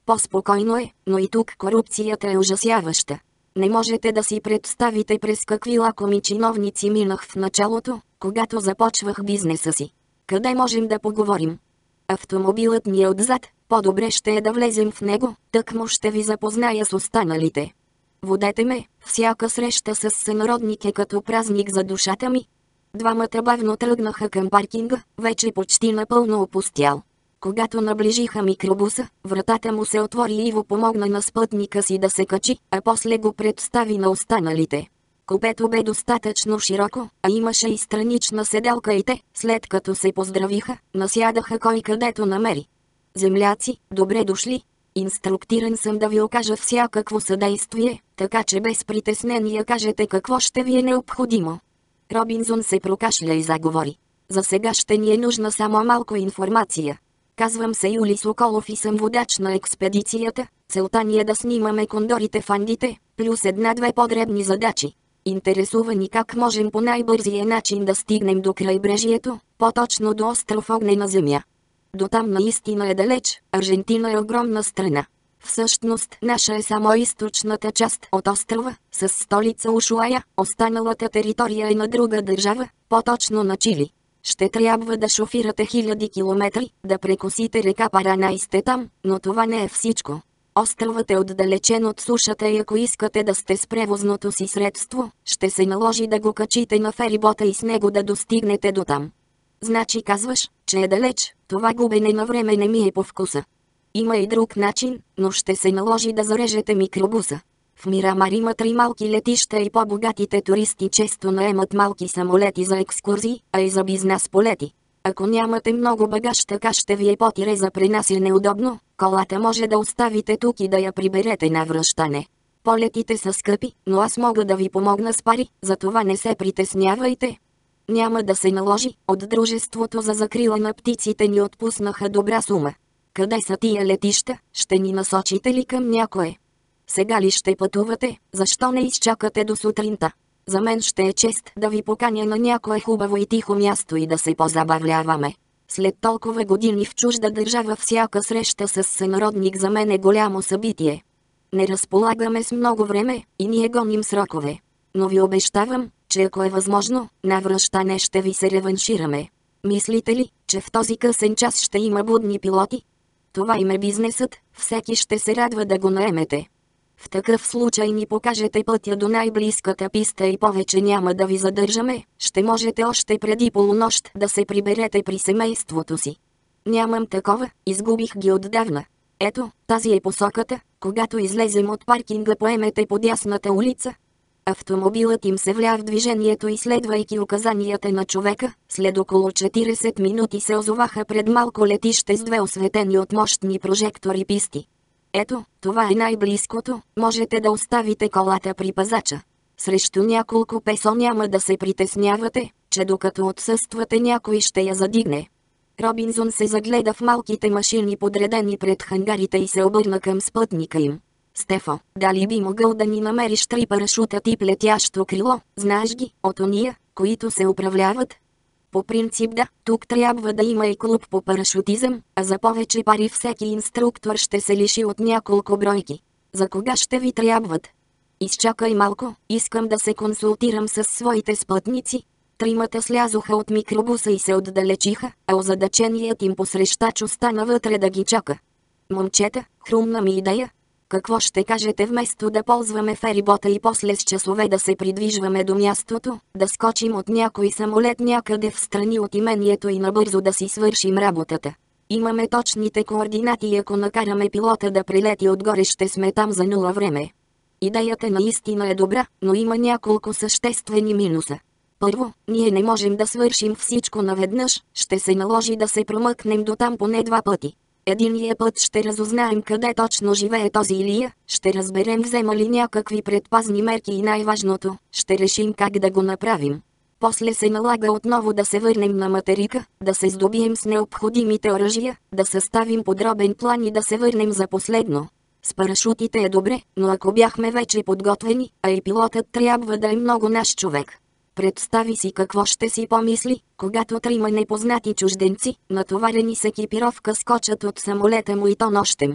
По-спокойно е, но и тук корупцията е ужасяваща. Не можете да си представите през какви лакоми чиновници минах в началото, когато започвах бизнеса си. Къде можем да поговорим? Автомобилът ми е отзад, по-добре ще е да влезем в него, тъкмо ще ви запозная с останалите. Водете ме, всяка среща с сънародник е като празник за душата ми. Двамата бавно тръгнаха към паркинга, вече почти напълно опустял. Когато наближиха микробуса, вратата му се отвори и Иво помогна на спътника си да се качи, а после го представи на останалите. Купето бе достатъчно широко, а имаше и странична седалка и те, след като се поздравиха, насядаха кой където намери. Земляци, добре дошли! Инструктиран съм да ви окажа всякакво съдействие, така че без притеснение кажете какво ще ви е необходимо. Робинзон се прокашля и заговори. За сега ще ни е нужна само малко информация. Казвам се Юли Соколов и съм водач на експедицията. Целта ни е да снимаме кондорите в Андите, плюс една-две по-дребни задачи. Интересува ни как можем по най-бързия начин да стигнем до крайбрежието, по-точно до остров Огнена земя. Дотам наистина е далеч, Аржентина е огромна страна. Всъщност наша е само източната част от острова, с столица Ушуая, останалата територия е на друга държава, по-точно на Чили. Ще трябва да шофирате хиляди километри, да прекосите река Парана и сте там, но това не е всичко. Островът е отдалечен от сушата и ако искате да сте с превозното си средство, ще се наложи да го качите на ферибота и с него да достигнете до там. Значи казваш, че е далеч, това губене на време не ми е по вкуса. Има и друг начин, но ще се наложи да зарежете микробуса. В Мирамар има 3 малки летища и по-богатите туристи често наемат малки самолети за екскурзии, а и за бизнес полети. Ако нямате много багаж, така ще ви е по-тире за пренасяне удобно, колата може да оставите тук и да я приберете на връщане. Полетите са скъпи, но аз мога да ви помогна с пари, затова не се притеснявайте. Няма да се наложи, от Дружеството за закрила на птиците ни отпуснаха добра сума. Къде са тия летища, ще ни насочите ли към някое? Сега ли ще пътувате, защо не изчакате до сутринта? За мен ще е чест да ви поканя на някое хубаво и тихо място и да се позабавляваме. След толкова години в чужда държава всяка среща с сънародник за мен е голямо събитие. Не разполагаме с много време и ние гоним срокове. Но ви обещавам, че ако е възможно, на връщане ще ви се реваншираме. Мислите ли, че в този късен час ще има будни пилоти? Това им е бизнесът, всеки ще се радва да го наемете. В такъв случай ни покажете пътя до най-близката писта и повече няма да ви задържаме, ще можете още преди полунощ да се приберете при семейството си. Нямам такова, изгубих ги отдавна. Ето, тази е посоката, когато излезем от паркинга поемете по дясната улица. Автомобилът им се вля в движението и следвайки указанията на човека, след около 40 минути се озоваха пред малко летище с 2 осветени от мощни прожектори писти. Ето, това е най-близкото, можете да оставите колата при пазача. Срещу няколко песо няма да се притеснявате, че докато отсъствате някой ще я задигне. Робинзон се загледа в малките машини подредени пред хангарите и се обърна към спътника им. Стефо, дали би могъл да ни намериш 3 парашута тип летящо крило, знаеш ги, от ония, които се управляват? По принцип да, тук трябва да има и клуб по парашутизъм, а за повече пари всеки инструктор ще се лиши от няколко бройки. За кога ще ви трябват? Изчакай малко, искам да се консултирам с своите спътници. Тримата слязоха от микробуса и се отдалечиха, а озадаченият им посрещач остана вътре да ги чака. Момчета, хрумна ми идея. Какво ще кажете вместо да ползваме ферибота и после с часове да се придвижваме до мястото, да скочим от някой самолет някъде в страни от имението и набързо да си свършим работата? Имаме точните координати и ако накараме пилота да прилети отгоре ще сме там за 0 време. Идеята наистина е добра, но има няколко съществени минуса. Първо, ние не можем да свършим всичко наведнъж, ще се наложи да се промъкнем до там поне 2 пъти. Единия път ще разузнаем къде точно живее този Илия, ще разберем взема ли някакви предпазни мерки и най-важното, ще решим как да го направим. После се налага отново да се върнем на материка, да се здобием с необходимите оръжия, да съставим подробен план и да се върнем за последно. С парашутите е добре, но ако бяхме вече подготвени, а и пилотът трябва да е много наш човек. Представи си какво ще си помисли, когато 3 непознати чужденци, натоварени с екипировка скочат от самолета му и то нощем.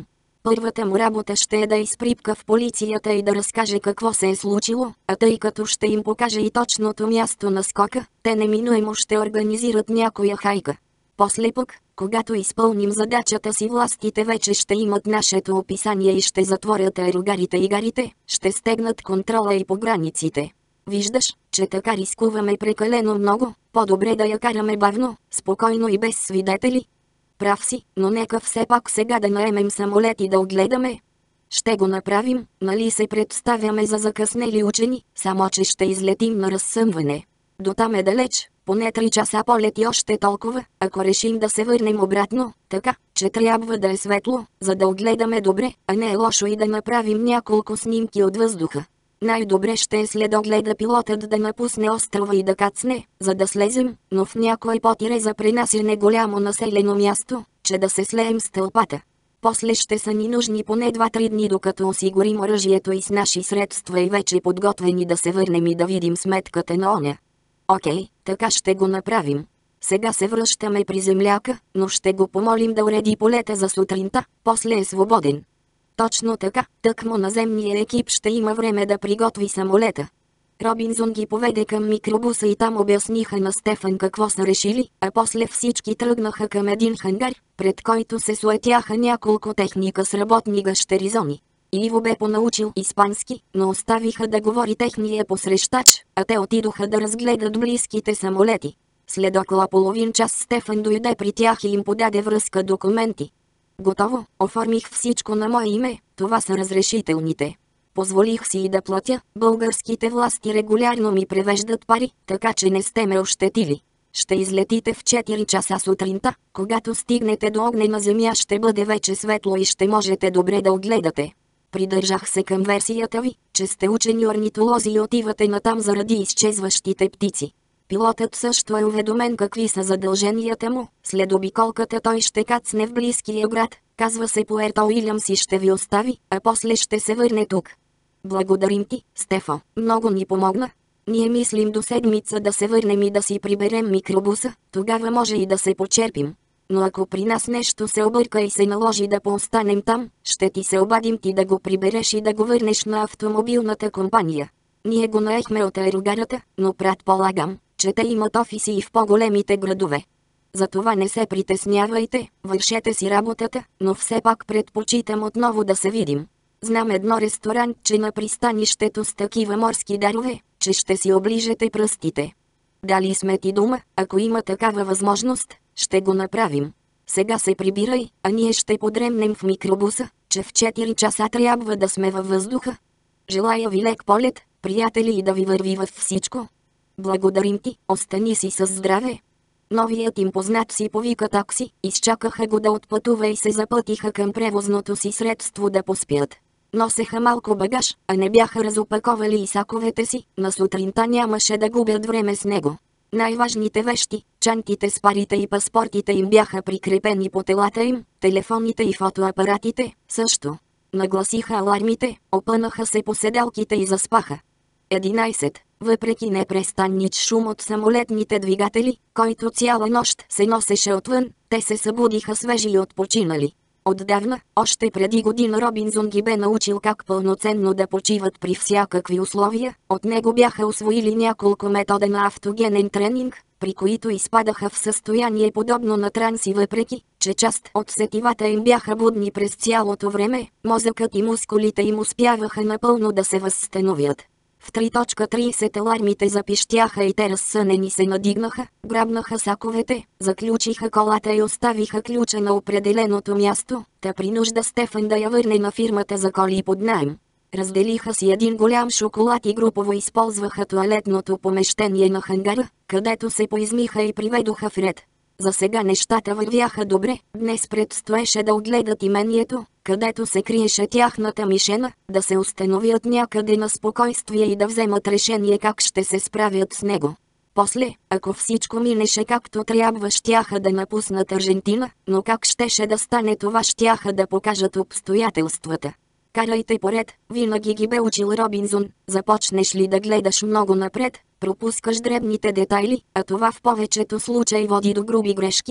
Първата му работа ще е да изприпка в полицията и да разкаже какво се е случило, а тъй като ще им покаже и точното място на скока, те неминуемо ще организират някоя хайка. После пък, когато изпълним задачата си, властите вече ще имат нашето описание и ще затворят аерогарите и гарите, ще стегнат контрола и по границите. Виждаш, че така рискуваме прекалено много, по-добре да я караме бавно, спокойно и без свидетели. Прав си, но нека все пак сега да наемем самолет и да огледаме. Ще го направим, нали се представяме за закъснели учени, само че ще излетим на разсъмване. Дотам е далеч, поне 3 часа полет и още толкова, ако решим да се върнем обратно, така, че трябва да е светло, за да огледаме добре, а не е лошо и да направим няколко снимки от въздуха. Най-добре ще е след огледа пилотът да напусне острова и да кацне, за да слезем, но в някой потире за пренасяне голямо населено място, че да се слеем с тълпата. После ще са ни нужни поне 2-3 дни, докато осигурим оръжието и с наши средства и вече подготвени да се върнем и да видим сметката на оня. Окей, така ще го направим. Сега се връщаме при земляка, но ще го помолим да уреди полета за сутринта, после е свободен. Точно така, тъкмо наземния екип ще има време да приготви самолета. Робинзон ги поведе към микробуса и там обясниха на Стефан какво са решили, а после всички тръгнаха към един хангар, пред който се суетяха няколко техника с работни гащеризони. Иво бе понаучил испански, но оставиха да говори техния посрещач, а те отидоха да разгледат близките самолети. След около половин час Стефан дойде при тях и им подаде връзка документи. Готово, оформих всичко на мое име, това са разрешителните. Позволих си и да платя, българските власти регулярно ми превеждат пари, така че не сте ме ощетили. Ще излетите в 4 часа сутринта, когато стигнете до огнена земя ще бъде вече светло и ще можете добре да огледате. Придържах се към версията ви, че сте учени орнитолози и отивате натам заради изчезващите птици. Пилотът също е уведомен какви са задълженията му, след обиколката той ще кацне в близкия град, казва се Пуерто Уилямс и ще ви остави, а после ще се върне тук. Благодарим ти, Стефо, много ни помогна. Ние мислим до седмица да се върнем и да си приберем микробуса, тогава може и да се почерпим. Но ако при нас нещо се обърка и се наложи да поостанем там, ще ти се обадим ти да го прибереш и да го върнеш на автомобилната компания. Ние го наехме от аерогарата, но предполагам, че те имат офиси и в по-големите градове. Затова не се притеснявайте, вършете си работата, но все пак предпочитам отново да се видим. Знам едно ресторантче на пристанището с такива морски дарове, че ще си оближете пръстите. Дали сме ти дума, ако има такава възможност, ще го направим. Сега се прибирай, а ние ще подремнем в микробуса, че в 4 часа трябва да сме във въздуха. Желая ви лек полет, приятели, и да ви върви във всичко. Благодарим ти, остани си със здраве. Новият им познат си повика такси, изчакаха го да отпътува и се запътиха към превозното си средство да поспят. Носеха малко багаж, а не бяха разопаковали и саковете си, на сутринта нямаше да губят време с него. Най-важните вещи, чантите с парите и паспортите им бяха прикрепени по телата им, телефоните и фотоапаратите също. Нагласиха алармите, опънаха се по седалките и заспаха. 11. Въпреки непрестаннич шум от самолетните двигатели, който цяла нощ се носеше отвън, те се събудиха свежи и отпочинали. Отдавна, още преди година Робинзон ги бе научил как пълноценно да почиват при всякакви условия, от него бяха усвоили няколко метода на автогенен тренинг, при които изпадаха в състояние подобно на транси, въпреки че част от сетивата им бяха будни през цялото време, мозъкът и мускулите им успяваха напълно да се възстановят. В 3.30 алармите запищяха и те разсънени се надигнаха, грабнаха саковете, заключиха колата и оставиха ключа на определеното място, та принужда Стефан да я върне на фирмата за коли под наем. Разделиха си един голям шоколад и групово използваха тоалетното помещение на хангара, където се поизмиха и приведоха в ред. За сега нещата вървяха добре, днес предстоеше да огледат имението, където се криеше тяхната мишена, да се установят някъде на спокойствие и да вземат решение как ще се справят с него. После, ако всичко минеше както трябва, щяха да напуснат Аржентина, но как щеше да стане това, щяха да покажат обстоятелствата. Карайте поред, винаги ги бе учил Робинзон, започнеш ли да гледаш много напред, пропускаш дребните детайли, а това в повечето случаи води до груби грешки.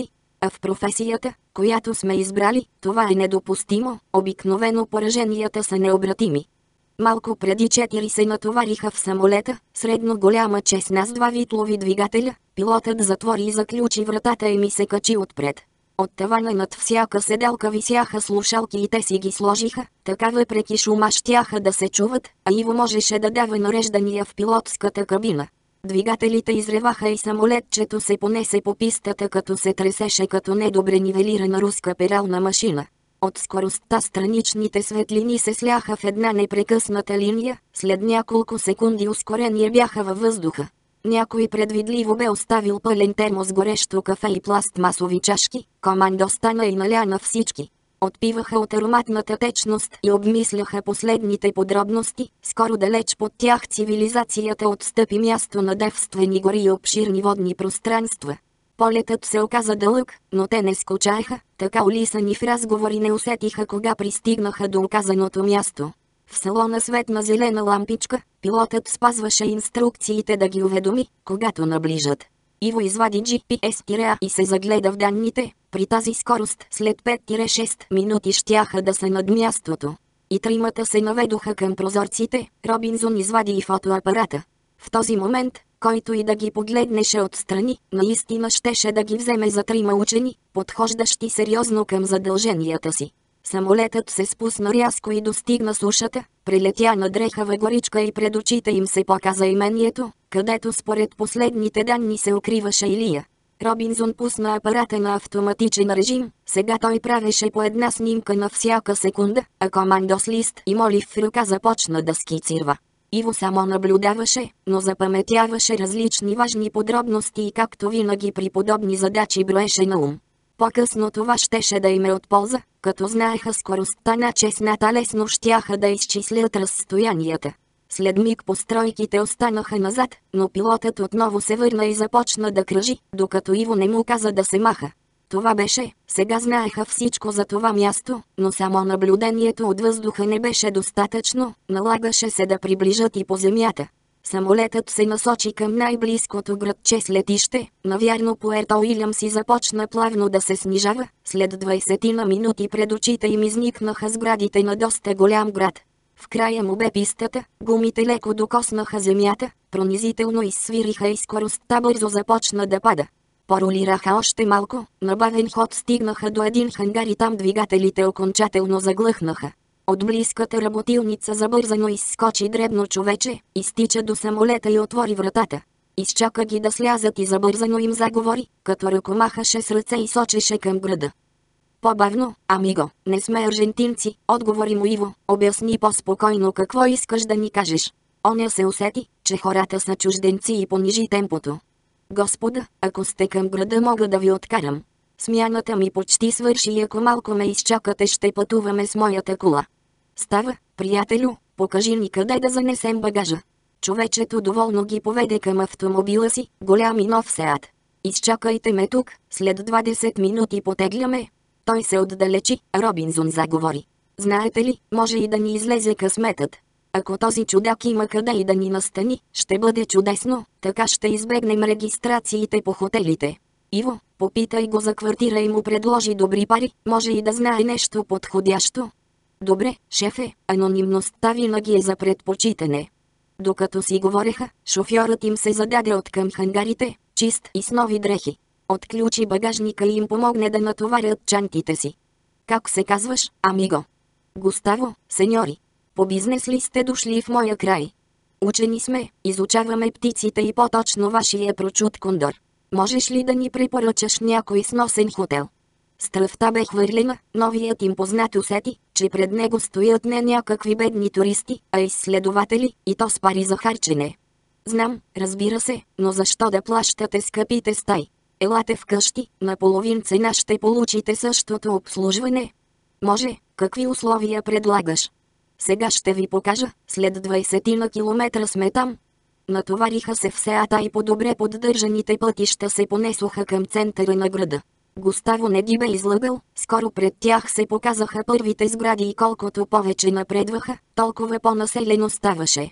А в професията, която сме избрали, това е недопустимо, обикновено пораженията са необратими. Малко преди 4 се натовариха в самолета, средно голяма чесна с 2 витлови двигателя, пилотът затвори и заключи вратата и ми се качи отпред. От тавана над всяка седалка висяха слушалки и те си ги сложиха, така въпреки шума щяха да се чуват, а Иво можеше да дава нареждания в пилотската кабина. Двигателите изреваха и самолетчето се понесе по пистата като се тресеше като недобре нивелирана руска перална машина. От скоростта страничните светлини се сляха в една непрекъсната линия, след няколко секунди ускорения бяха във въздуха. Някой предвидливо бе оставил пълен термос горещо кафе и пластмасови чашки, командо стана и наля на всички. Отпиваха от ароматната течност и обмисляха последните подробности, скоро далеч под тях цивилизацията отстъпи място на девствени гори и обширни водни пространства. Полетът се оказа дълъг, но те не скучаеха, така улисани в разговори не усетиха кога пристигнаха до указаното място. В салона светна зелена лампичка, пилотът спазваше инструкциите да ги уведоми, когато наближат. Иво извади GPS-тиреа и се загледа в данните, при тази скорост след 5-6 минути щяха да са над мястото. И тримата се наведоха към прозорците, Робинзон извади и фотоапарата. В този момент, който и да ги погледнеше отстрани, наистина щеше да ги вземе за трима учени, подхождащи сериозно към задълженията си. Самолетът се спусна рязко и достигна сушата, прелетя над рехава горичка и пред очите им се показа имението, където според последните данни се укриваше Илия. Робинзон пусна апарата на автоматичен режим, сега той правеше по една снимка на всяка секунда, а командос лист и молив в ръка започна да скицирва. Иво само наблюдаваше, но запаметяваше различни важни подробности и както винаги при подобни задачи броеше на ум. По-късно това щеше да им е от полза, като знаеха скоростта на чесната лесно щяха да изчислят разстоянията. След миг постройките останаха назад, но пилотът отново се върна и започна да кръжи, докато Иво не му каза да се маха. Това беше, сега знаеха всичко за това място, но само наблюдението от въздуха не беше достатъчно, налагаше се да приближат и по земята. Самолетът се насочи към най-близкото градче с летище, навярно Пуерто Уилямс и започна плавно да се снижава, след 20 на минути пред очите им изникнаха сградите на доста голям град. В края му бе пистата, гумите леко докоснаха земята, пронизително изсвириха и скоростта бързо започна да пада. Поролираха още малко, на бавен ход стигнаха до един хангар и там двигателите окончателно заглъхнаха. От близката работилница забързано изскочи дребно човече, изтича до самолета и отвори вратата. Изчака ги да слязат и забързано им заговори, като ръкомахаше с ръце и сочеше към града. По-бавно, амиго, не сме аржентинци, отговори му Иво, обясни по-спокойно какво искаш да ни кажеш. Оня се усети, че хората са чужденци и понижи темпото. Господа, ако сте към града мога да ви откарам. Смяната ми почти свърши и ако малко ме изчакате ще пътуваме с моята кола. Става, приятелю, покажи ни къде да занесем багажа. Човечето доволно ги поведе към автомобила си, голям и нов Сеат. Изчакайте ме тук, след 20 минути потегляме. Той се отдалечи, Робинзон заговори. Знаете ли, може и да ни излезе късметът. Ако този чудак има къде и да ни настани, ще бъде чудесно, така ще избегнем регистрациите по хотелите. Иво, попитай го за квартира и му предложи добри пари, може и да знае нещо подходящо. Добре, шефе, анонимността винаги е за предпочитане. Докато си говореха, шофьорът им се зададе от към хангарите, чист и с нови дрехи. Отключи багажника и им помогне да натоварят чантите си. Как се казваш, амиго? Густаво, сеньори. По бизнес ли сте дошли в моя край? Учени сме, изучаваме птиците и по-точно вашия прочут кондор. Можеш ли да ни препоръчаш някой сносен хотел? Стръвта бе хвърлена, новият им познат усети, че пред него стоят не някакви бедни туристи, а изследователи, и то с пари за харчене. Знам, разбира се, но защо да плащате скъпите стаи? Елате вкъщи, на половин цена ще получите същото обслужване. Може, какви условия предлагаш? Сега ще ви покажа, след 20 на километра сме там. Натовариха се в Сеата и по добре поддържаните пътища се понесоха към центъра на града. Густаво не ги бе излъгал, скоро пред тях се показаха първите сгради и колкото повече напредваха, толкова по-населено ставаше.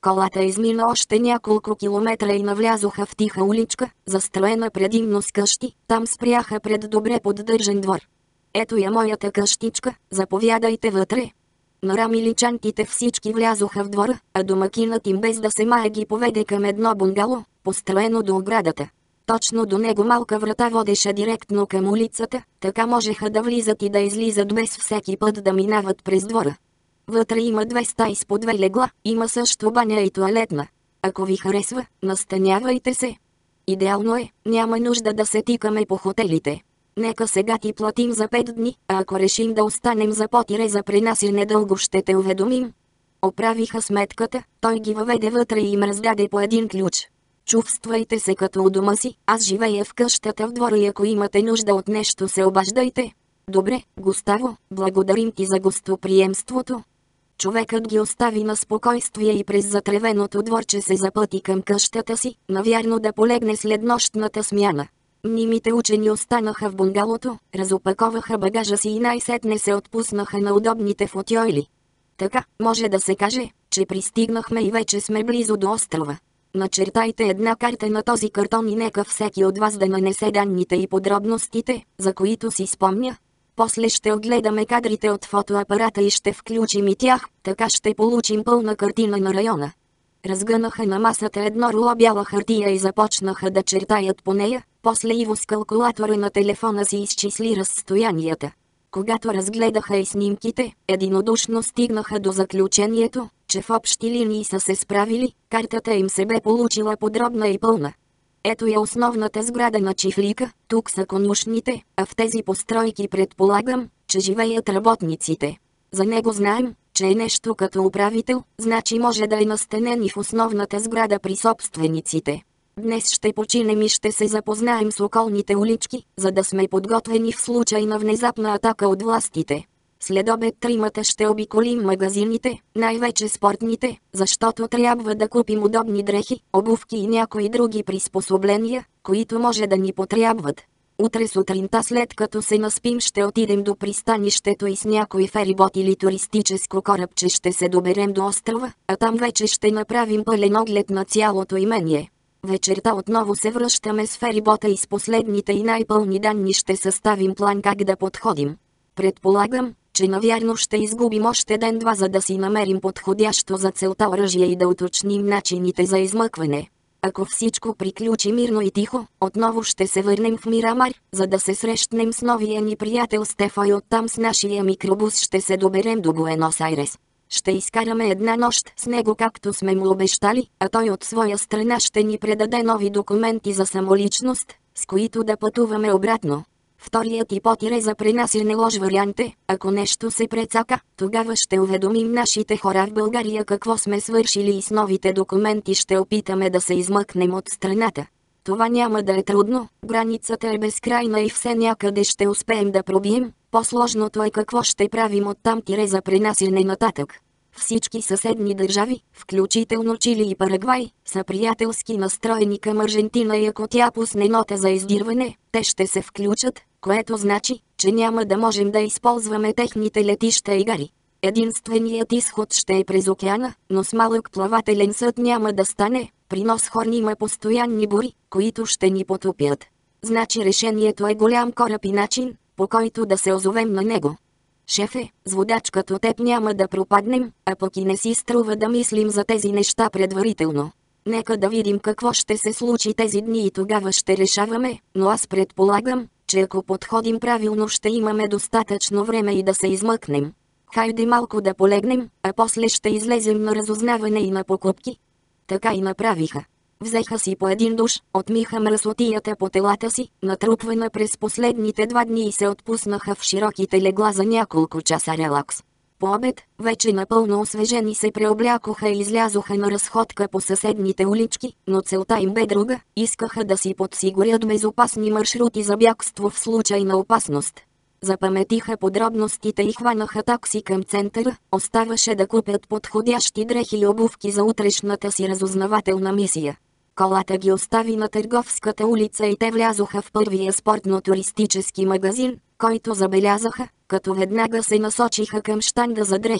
Колата измина още няколко километра и навлязоха в тиха уличка, застроена предимно с къщи, там спряха пред добре поддържан двор. Ето я моята къщичка, заповядайте вътре. Нарамили чантите, всички влязоха в двора, а домакинът им без да се мае ги поведе към едно бунгало, построено до оградата. Точно до него малка врата водеше директно към улицата, така можеха да влизат и да излизат без всеки път да минават през двора. Вътре има 2 стаи с по 2 легла, има също баня и тоалетна. Ако ви харесва, настанявайте се. Идеално е, няма нужда да се тикаме по хотелите. Нека сега ти платим за 5 дни, а ако решим да останем за потире за пренасяне дълго ще те уведомим. Оправиха сметката, той ги въведе вътре и им раздаде по един ключ. Чувствайте се като у дома си, аз живея в къщата в двора и ако имате нужда от нещо се обаждайте. Добре, Густаво, благодарим ти за гостоприемството. Човекът ги остави на спокойствие и през затревеното дворче се запъти към къщата си, навярно да полегне след нощната смяна. Мнимите учени останаха в бунгалото, разопаковаха багажа си и най-сетне се отпуснаха на удобните футьойли. Така, може да се каже, че пристигнахме и вече сме близо до острова. Начертайте една карта на този картон и нека всеки от вас да нанесе данните и подробностите, за които си спомня. После ще огледаме кадрите от фотоапарата и ще включим и тях, така ще получим пълна картина на района. Разгънаха на масата едно руло бяла хартия и започнаха да чертаят по нея, после Иво с калкулатора на телефона си изчисли разстоянията. Когато разгледаха и снимките, единодушно стигнаха до заключението, че в общи линии са се справили, картата им се бе получила подробна и пълна. Ето е основната сграда на чифлика, тук са конюшните, а в тези постройки предполагам, че живеят работниците. За него знаем, че е нещо като управител, значи може да е настанен и в основната сграда при собствениците. Днес ще починем и ще се запознаем с околните улички, за да сме подготвени в случай на внезапна атака от властите. След обед тримата ще обиколим магазините, най-вече спортните, защото трябва да купим удобни дрехи, обувки и някои други приспособления, които може да ни потрябват. Утре сутринта след като се наспим ще отидем до пристанището и с някой ферибот или туристическо корабче ще се доберем до острова, а там вече ще направим пълен оглед на цялото имение. Вечерта отново се връщаме с ферибота и с последните и най-пълни данни ще съставим план как да подходим. Предполагам, че навярно ще изгубим още ден-два, за да си намерим подходящо за целта оръжие и да уточним начините за измъкване. Ако всичко приключи мирно и тихо, отново ще се върнем в Мирамар, за да се срещнем с новия ни приятел Стефо и оттам с нашия микробус ще се доберем до Буенос Айрес. Ще изкараме една нощ с него както сме му обещали, а той от своя страна ще ни предаде нови документи за самоличност, с които да пътуваме обратно. Вторият и потире за пренасяне лош вариант е, ако нещо се прецака, тогава ще уведомим нашите хора в България какво сме свършили и с новите документи ще опитаме да се измъкнем от страната. Това няма да е трудно, границата е безкрайна и все някъде ще успеем да пробием, по-сложното е какво ще правим оттам тире за пренасяне нататък. Всички съседни държави, включително Чили и Парагвай, са приятелски настроени към Аржентина и ако тя пусне нота за издирване, те ще се включат, което значи, че няма да можем да използваме техните летища и гари. Единственият изход ще е през океана, но с малък плавателен съд няма да стане, при Носхорн има постоянни бури, които ще ни потопят. Значи решението е голям кораб и начин, по който да се озовем на него. Шефе, с водач като теб няма да пропаднем, а пък и не си струва да мислим за тези неща предварително. Нека да видим какво ще се случи тези дни и тогава ще решаваме, но аз предполагам, че ако подходим правилно ще имаме достатъчно време и да се измъкнем. Хайде малко да полегнем, а после ще излезем на разузнаване и на покупки. Така и направиха. Взеха си по един душ, отмиха мръсотията по телата си, натрупвана през последните 2 дни и се отпуснаха в широките легла за няколко часа релакс. По обед, вече напълно освежени се преоблякоха и излязоха на разходка по съседните улички, но целта им бе друга, искаха да си подсигурят безопасни маршрути за бягство в случай на опасност. Запаметиха подробностите и хванаха такси към центъра, оставаше да купят подходящи дрехи и обувки за утрешната си разузнавателна мисия. Колата ги остави на Търговската улица и те влязоха в първия спортно-туристически магазин, който забелязаха, като веднага се насочиха към щанда за дрехи.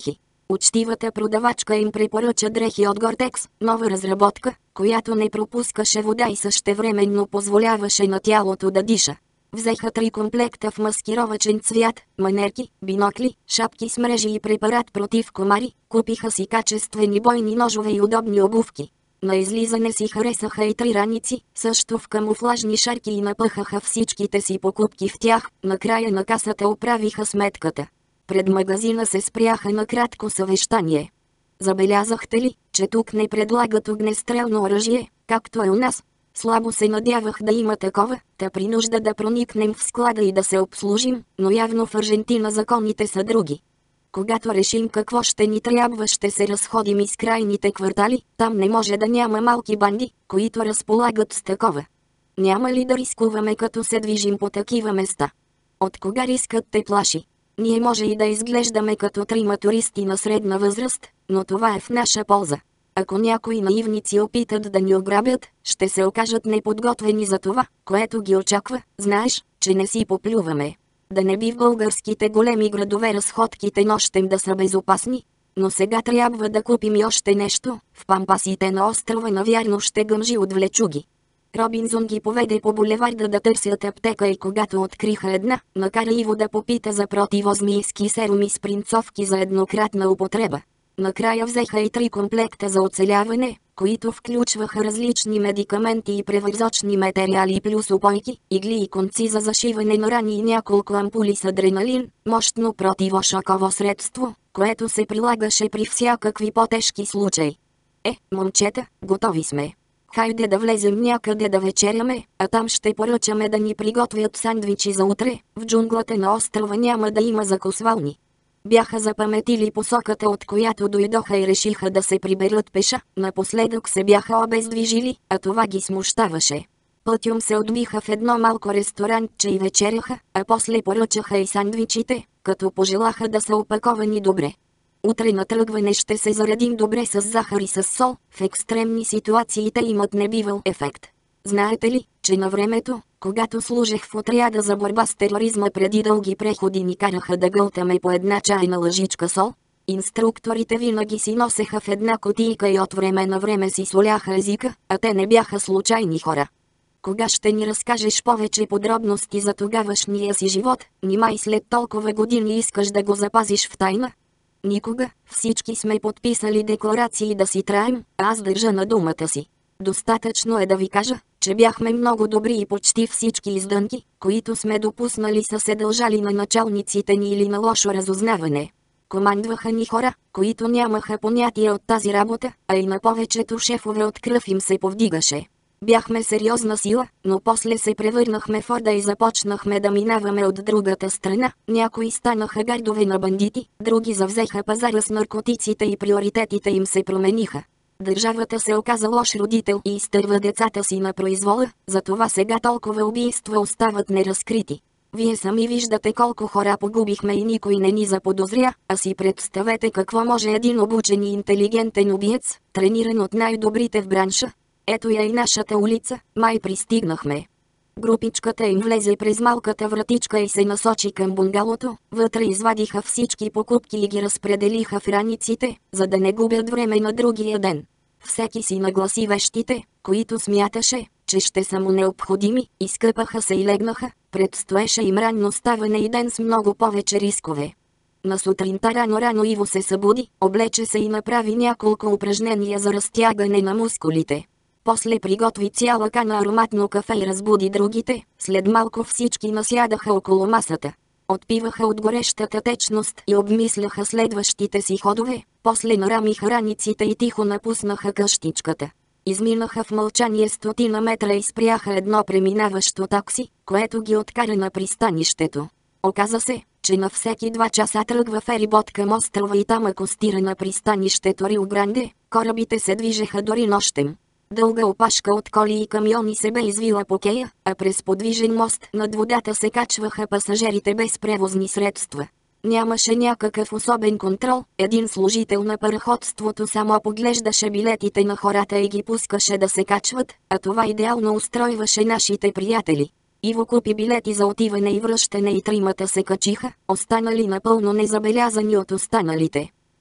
Учтивата продавачка им препоръча дрехи от Гортекс, нова разработка, която не пропускаше вода и същевременно позволяваше на тялото да диша. Взеха 3 комплекта в маскировачен цвят, манерки, бинокли, шапки с мрежи и препарат против комари, купиха си качествени бойни ножове и удобни обувки. На излизане си харесаха и 3 раници, също в камуфлажни шарки и напъхаха всичките си покупки в тях, накрая на касата оправиха сметката. Пред магазина се спряха на кратко съвещание. Забелязахте ли, че тук не предлагат огнестрелно оръжие, както е у нас? Слабо се надявах да има такова, та при нужда да проникнем в склада и да се обслужим, но явно в Аржентина законите са други. Когато решим какво ще ни трябва, ще се разходим из крайните квартали, там не може да няма малки банди, които разполагат с такова. Няма ли да рискуваме като се движим по такива места? От кога рискът те плаши? Ние може и да изглеждаме като 3 туристи на средна възраст, но това е в наша полза. Ако някои наивници опитат да ни ограбят, ще се окажат неподготвени за това, което ги очаква, знаеш, че не си поплюваме. Да не би в българските големи градове разходките нощем да са безопасни, но сега трябва да купим и още нещо, в пампасите на острова навярно ще гъмжи от влечуги. Робинзон ги поведе по булеварда да търсят аптека и когато откриха една, накара Иво да попита за противозмийски серуми с принцовки за еднократна употреба. Накрая взеха и 3 комплекта за оцеляване, които включваха различни медикаменти и превързочни материали плюс упойки, игли и конци за зашиване на рани и няколко ампули с адреналин, мощно противошоково средство, което се прилагаше при всякакви по-тежки случаи. Момчета, готови сме. Хайде да влезем някъде да вечеряме, а там ще поръчаме да ни приготвят сандвичи за утре, в джунглата на острова няма да има закусвални. Бяха запаметили посоката, от която дойдоха и решиха да се приберат пеша, напоследък се бяха обездвижили, а това ги смущаваше. Пътюм се отбиха в едно малко ресторантче и вечеряха, а после поръчаха и сандвичите, като пожелаха да са опаковани добре. Утре на тръгване ще се заредим добре с захар и с сол, в екстремни ситуации те имат небивал ефект. Знаете ли, че на времето, когато служех в отряда за борба с тероризма преди дълги преходи ни караха да гълтаме по една чайна лъжичка сол? Инструкторите винаги си носеха в една кутийка и от време на време си соляха езика, а те не бяха случайни хора. Кога ще ни разкажеш повече подробности за тогавашния си живот, нима и след толкова години искаш да го запазиш в тайна? Никога, всички сме подписали декларации да си траем, а аз държа на думата си. Достатъчно е да ви кажа, че бяхме много добри и почти всички издънки, които сме допуснали са се дължали на началниците ни или на лошо разузнаване. Командваха ни хора, които нямаха понятие от тази работа, а и на повечето шефове от кръв им се повдигаше. Бяхме сериозна сила, но после се превърнахме в орда и започнахме да минаваме от другата страна. Някои станаха гардове на бандити, други завзеха пазара с наркотиците и приоритетите им се промениха. Държавата се оказа лош родител и изтърва децата си на произвола, затова сега толкова убийства остават неразкрити. Вие сами виждате колко хора погубихме и никой не ни заподозря, а си представете какво може един обучен и интелигентен убиец, трениран от най-добрите в бранша. Ето я и нашата улица, май пристигнахме. Групичката им влезе през малката вратичка и се насочи към бунгалото, вътре извадиха всички покупки и ги разпределиха в раниците, за да не губят време на другия ден. Всеки си нагласи вещите, които смяташе, че ще са му необходими, изкъпаха се и легнаха, предстоеше им ранно ставане и ден с много повече рискове. На сутринта рано Иво се събуди, облече се и направи няколко упражнения за разтягане на мускулите. После приготви цяла кана ароматно кафе и разбуди другите, след малко всички насядаха около масата. Отпиваха от горещата течност и обмисляха следващите си ходове, после нарамиха раниците и тихо напуснаха къщичката. Изминаха в мълчание 100 метра и спряха едно преминаващо такси, което ги откара на пристанището. Оказа се, че на всеки 2 часа тръгва ферибот към острова и там акостира на пристанището Рио Гранде, корабите се движеха дори нощем. Дълга опашка от коли и камиони се бе извила по кея, а през подвижен мост над водата се качваха пасажирите без превозни средства. Нямаше някакъв особен контрол, един служител на параходството само поглеждаше билетите на хората и ги пускаше да се качват, а това идеално устройваше нашите приятели. Иво купи билети за отиване и връщане и 3 се качиха, останали напълно незабелязани от останалите.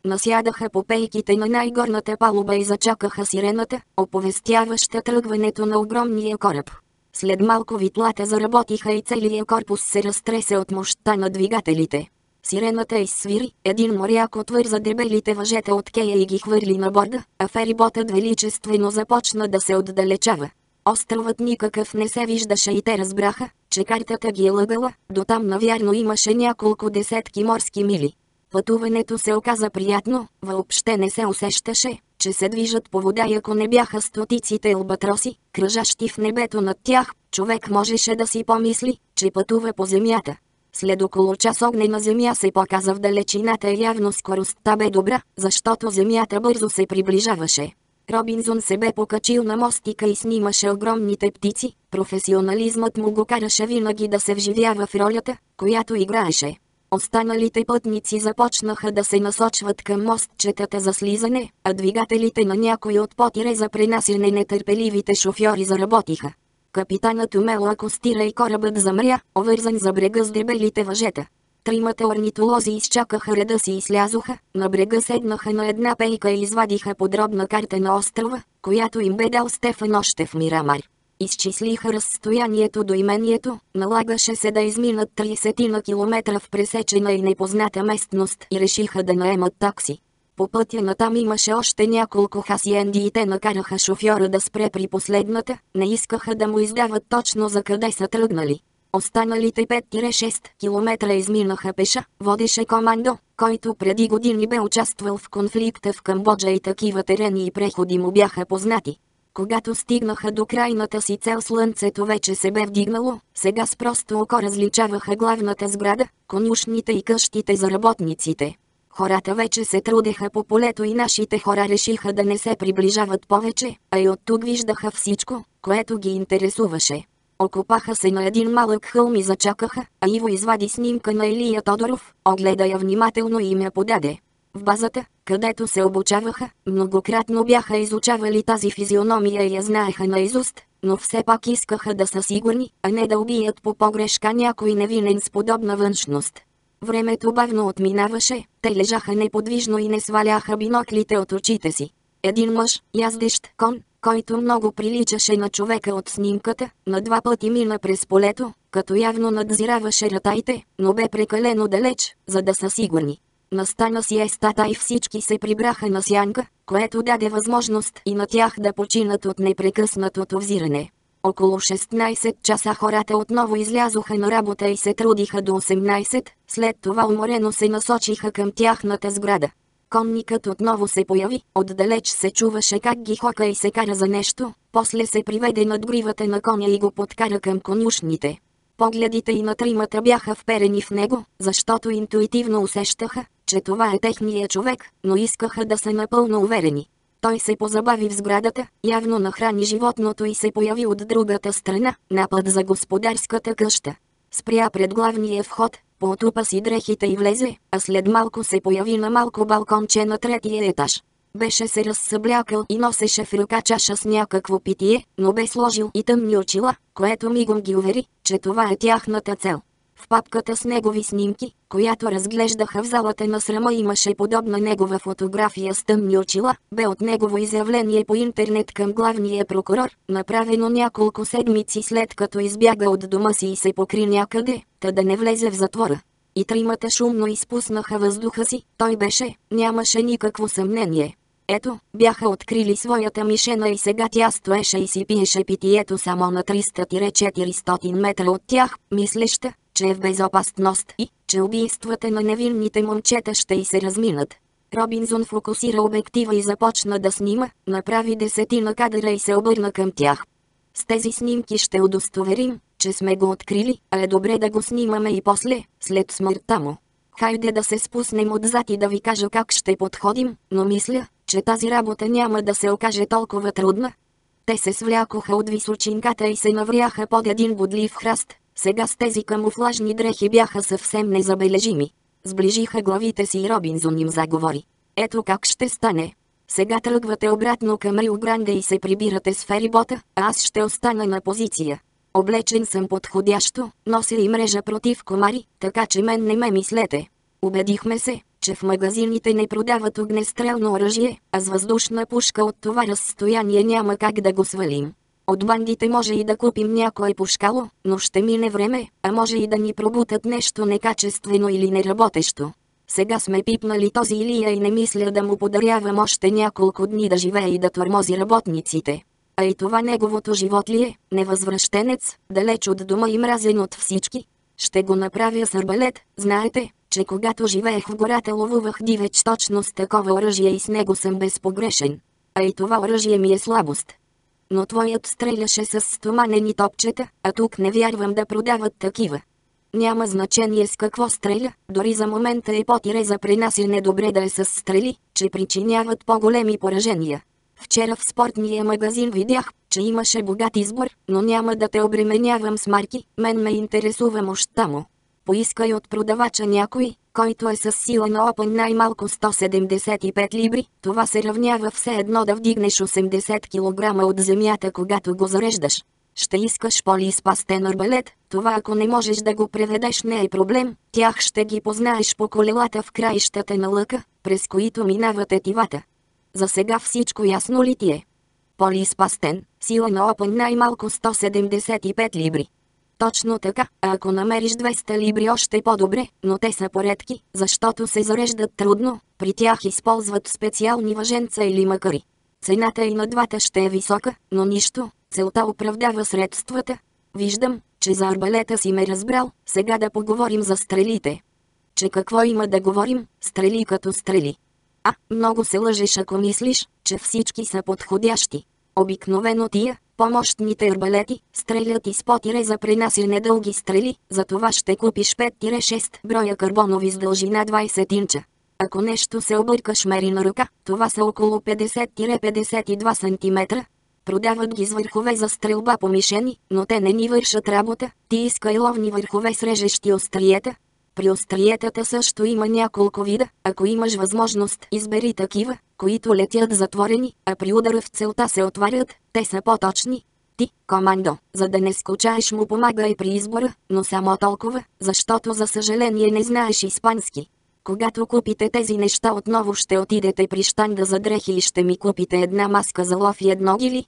Насядаха по пейките на най-горната палуба и зачакаха сирената, оповестяваща тръгването на огромния кораб. След малко витлата заработиха и целият корпус се разтресе от мощта на двигателите. Сирената изсвири, един моряк отвърза дебелите въжета от кея и ги хвърли на борда, а фериботът величествено започна да се отдалечава. Островът никакъв не се виждаше и те разбраха, че картата ги е лъгала, дотам навярно имаше няколко десетки морски мили. Пътуването се оказа приятно, въобще не се усещаше, че се движат по вода и ако не бяха стотиците албатроси, кръжащи в небето над тях, човек можеше да си помисли, че пътува по земята. След около час огнена земя се показа в далечината и явно скоростта бе добра, защото земята бързо се приближаваше. Робинзон се бе покачил на мостика и снимаше огромните птици, професионализмът му го караше винаги да се вживява в ролята, която играеше. Останалите пътници започнаха да се насочват към мостчетата за слизане, а двигателите на някои от потире за пренасяне нетърпеливите шофьори заработиха. Капитанът умело акостира и корабът замря, овързан за брега с дебелите въжета. Тримата орнитолози изчакаха реда си и слязоха, на брега седнаха на една пейка и извадиха подробна карта на острова, която им бе дал Стефан още в Мирамар. Изчислиха разстоянието до имението, налагаше се да изминат 30 на километра в пресечена и непозната местност и решиха да наемат такси. По пътя натам имаше още няколко хасиенди и те накараха шофьора да спре при последната, не искаха да му издават точно за къде са тръгнали. Останалите 5-6 километра изминаха пеша, водеше командо, който преди години бе участвал в конфликта в Камбоджа и такива терени и преходи му бяха познати. Когато стигнаха до крайната си цел, слънцето вече се бе вдигнало, сега с просто око различаваха главната сграда, конюшните и къщите за работниците. Хората вече се трудеха по полето и нашите хора решиха да не се приближават повече, а и оттук виждаха всичко, което ги интересуваше. Окопаха се на един малък хълм и зачакаха, а Иво извади снимка на Илия Тодоров, огледа я внимателно и им я подаде. В базата, където се обучаваха, многократно бяха изучавали тази физиономия и я знаеха наизуст, но все пак искаха да са сигурни, а не да убият по погрешка някой невинен с подобна външност. Времето бавно отминаваше, те лежаха неподвижно и не сваляха биноклите от очите си. Един мъж, яздещ кон, който много приличаше на човека от снимката, на два пъти мина през полето, като явно надзираваше ратаите, но бе прекалено далеч, за да са сигурни. Настана сиестата и всички се прибраха на сянка, което даде възможност и на тях да починат от непрекъснатото взиране. Около 16 часа хората отново излязоха на работа и се трудиха до 18, след това уморено се насочиха към тяхната сграда. Конникът отново се появи, отдалеч се чуваше как ги хока и се кара за нещо, после се приведе над гривата на коня и го подкара към конюшните. Погледите и на тримата бяха вперени в него, защото интуитивно усещаха, че това е техният човек, но искаха да са напълно уверени. Той се позабави в сградата, явно нахрани животното и се появи от другата страна, напът за господарската къща. Спря пред главния вход, поотупа си дрехите и влезе, а след малко се появи на малко балконче на третия етаж. Беше се разсъблякал и носеше в ръка чаша с някакво питие, но бе сложил и тъмни очила, което мигом ги увери, че това е тяхната цел. В папката с негови снимки, която разглеждаха в залата на срама, имаше подобна негова фотография с тъмни очила, бе от негово изявление по интернет към главния прокурор, направено няколко седмици след като избяга от дома си и се покри някъде, та да не влезе в затвора. И тримата шумно изпуснаха въздуха си, той беше, нямаше никакво съмнение. Ето, бяха открили своята мишена и сега тя стоеше и си пиеше питието само на 300-400 метра от тях, мислеща, че е в безопасност и, че убийствата на невинните момчета ще й се разминат. Робинзон фокусира обектива и започна да снима, направи 10 кадъра и се обърна към тях. С тези снимки ще удостоверим, че сме го открили, а е добре да го снимаме и после, след смъртта му. Хайде да се спуснем отзад и да ви кажа как ще подходим, но мисля, че тази работа няма да се окаже толкова трудна. Те се свлякоха от височинката и се навряха под един бодлив храст. Сега с тези камуфлажни дрехи бяха съвсем незабележими. Сближиха главите си и Робинзон им заговори. Ето как ще стане. Сега тръгвате обратно към Рио Гранде и се прибирате с ферибота, а аз ще остана на позиция. Облечен съм подходящо, нося и мрежа против комари, така че мен не ме мислете. Убедихме се, че в магазините не продават огнестрелно оръжие, а с въздушна пушка от това разстояние няма как да го свалим. От бандите може и да купим някое пушкало, но ще мине време, а може и да ни пробутат нещо некачествено или неработещо. Сега сме пипнали този Илия и не мисля да му подарявам още няколко дни да живее и да тормози работниците. А и това неговото живот ли е, невъзвръщенец, далеч от дома и мразен от всички? Ще го направя с арбалет. Знаете, че когато живеех в гората ловувах дивеч точно с такова оръжие и с него съм безпогрешен. А и това оръжие ми е слабост. Но твоят стреляше с стоманени топчета, а тук не вярвам да продават такива. Няма значение с какво стреля, дори за момента е по-тире за пренасяне добре да е с стрели, че причиняват по-големи поражения. Вчера в спортния магазин видях, че имаше богат избор, но няма да те обременявам с марки, мен ме интересува мощта му. Поискай от продавача някой, който е с сила на опън най-малко 175 либри, това се равнява все едно да вдигнеш 80 кг от земята, когато го зареждаш. Ще искаш полиспастен арбалет, това ако не можеш да го преведеш не е проблем, тях ще ги познаеш по колелата в краищата на лъка, през които минават етивата. За сега всичко ясно ли ти е? Полиспастен, сила на опън най-малко 175 либри. Точно така, а ако намериш 200 либри още по-добре, но те са поредки, защото се зареждат трудно, при тях използват специални въженца или макари. Цената и на двата ще е висока, но нищо, целта оправдава средствата. Виждам, че за арбалета си ме разбрал, сега да поговорим за стрелите. Че какво има да говорим, стрели като стрели. Много се лъжеш ако мислиш, че всички са подходящи. Обикновено тия, помощните арбалети, стрелят из по-тире за пренасяне дълги стрели, затова ще купиш 5-6 броя карбонови с дължина 20 инча. Ако нещо се объркаш мери на ръка, това са около 50-52 см. Продават ги с върхове за стрелба по мишени, но те не ни вършат работа, ти искай ловни върхове с режещи остриета. При остриетата също има няколко вида, ако имаш възможност избери такива, които летят затворени, а при удара в целта се отварят, те са по-точни. Ти, командо, за да не скучаеш му помагай при избора, но само толкова, защото за съжаление не знаеш испански. Когато купите тези неща отново ще отидете при щанда за дрехи и ще ми купите една маска за лов и едно гили.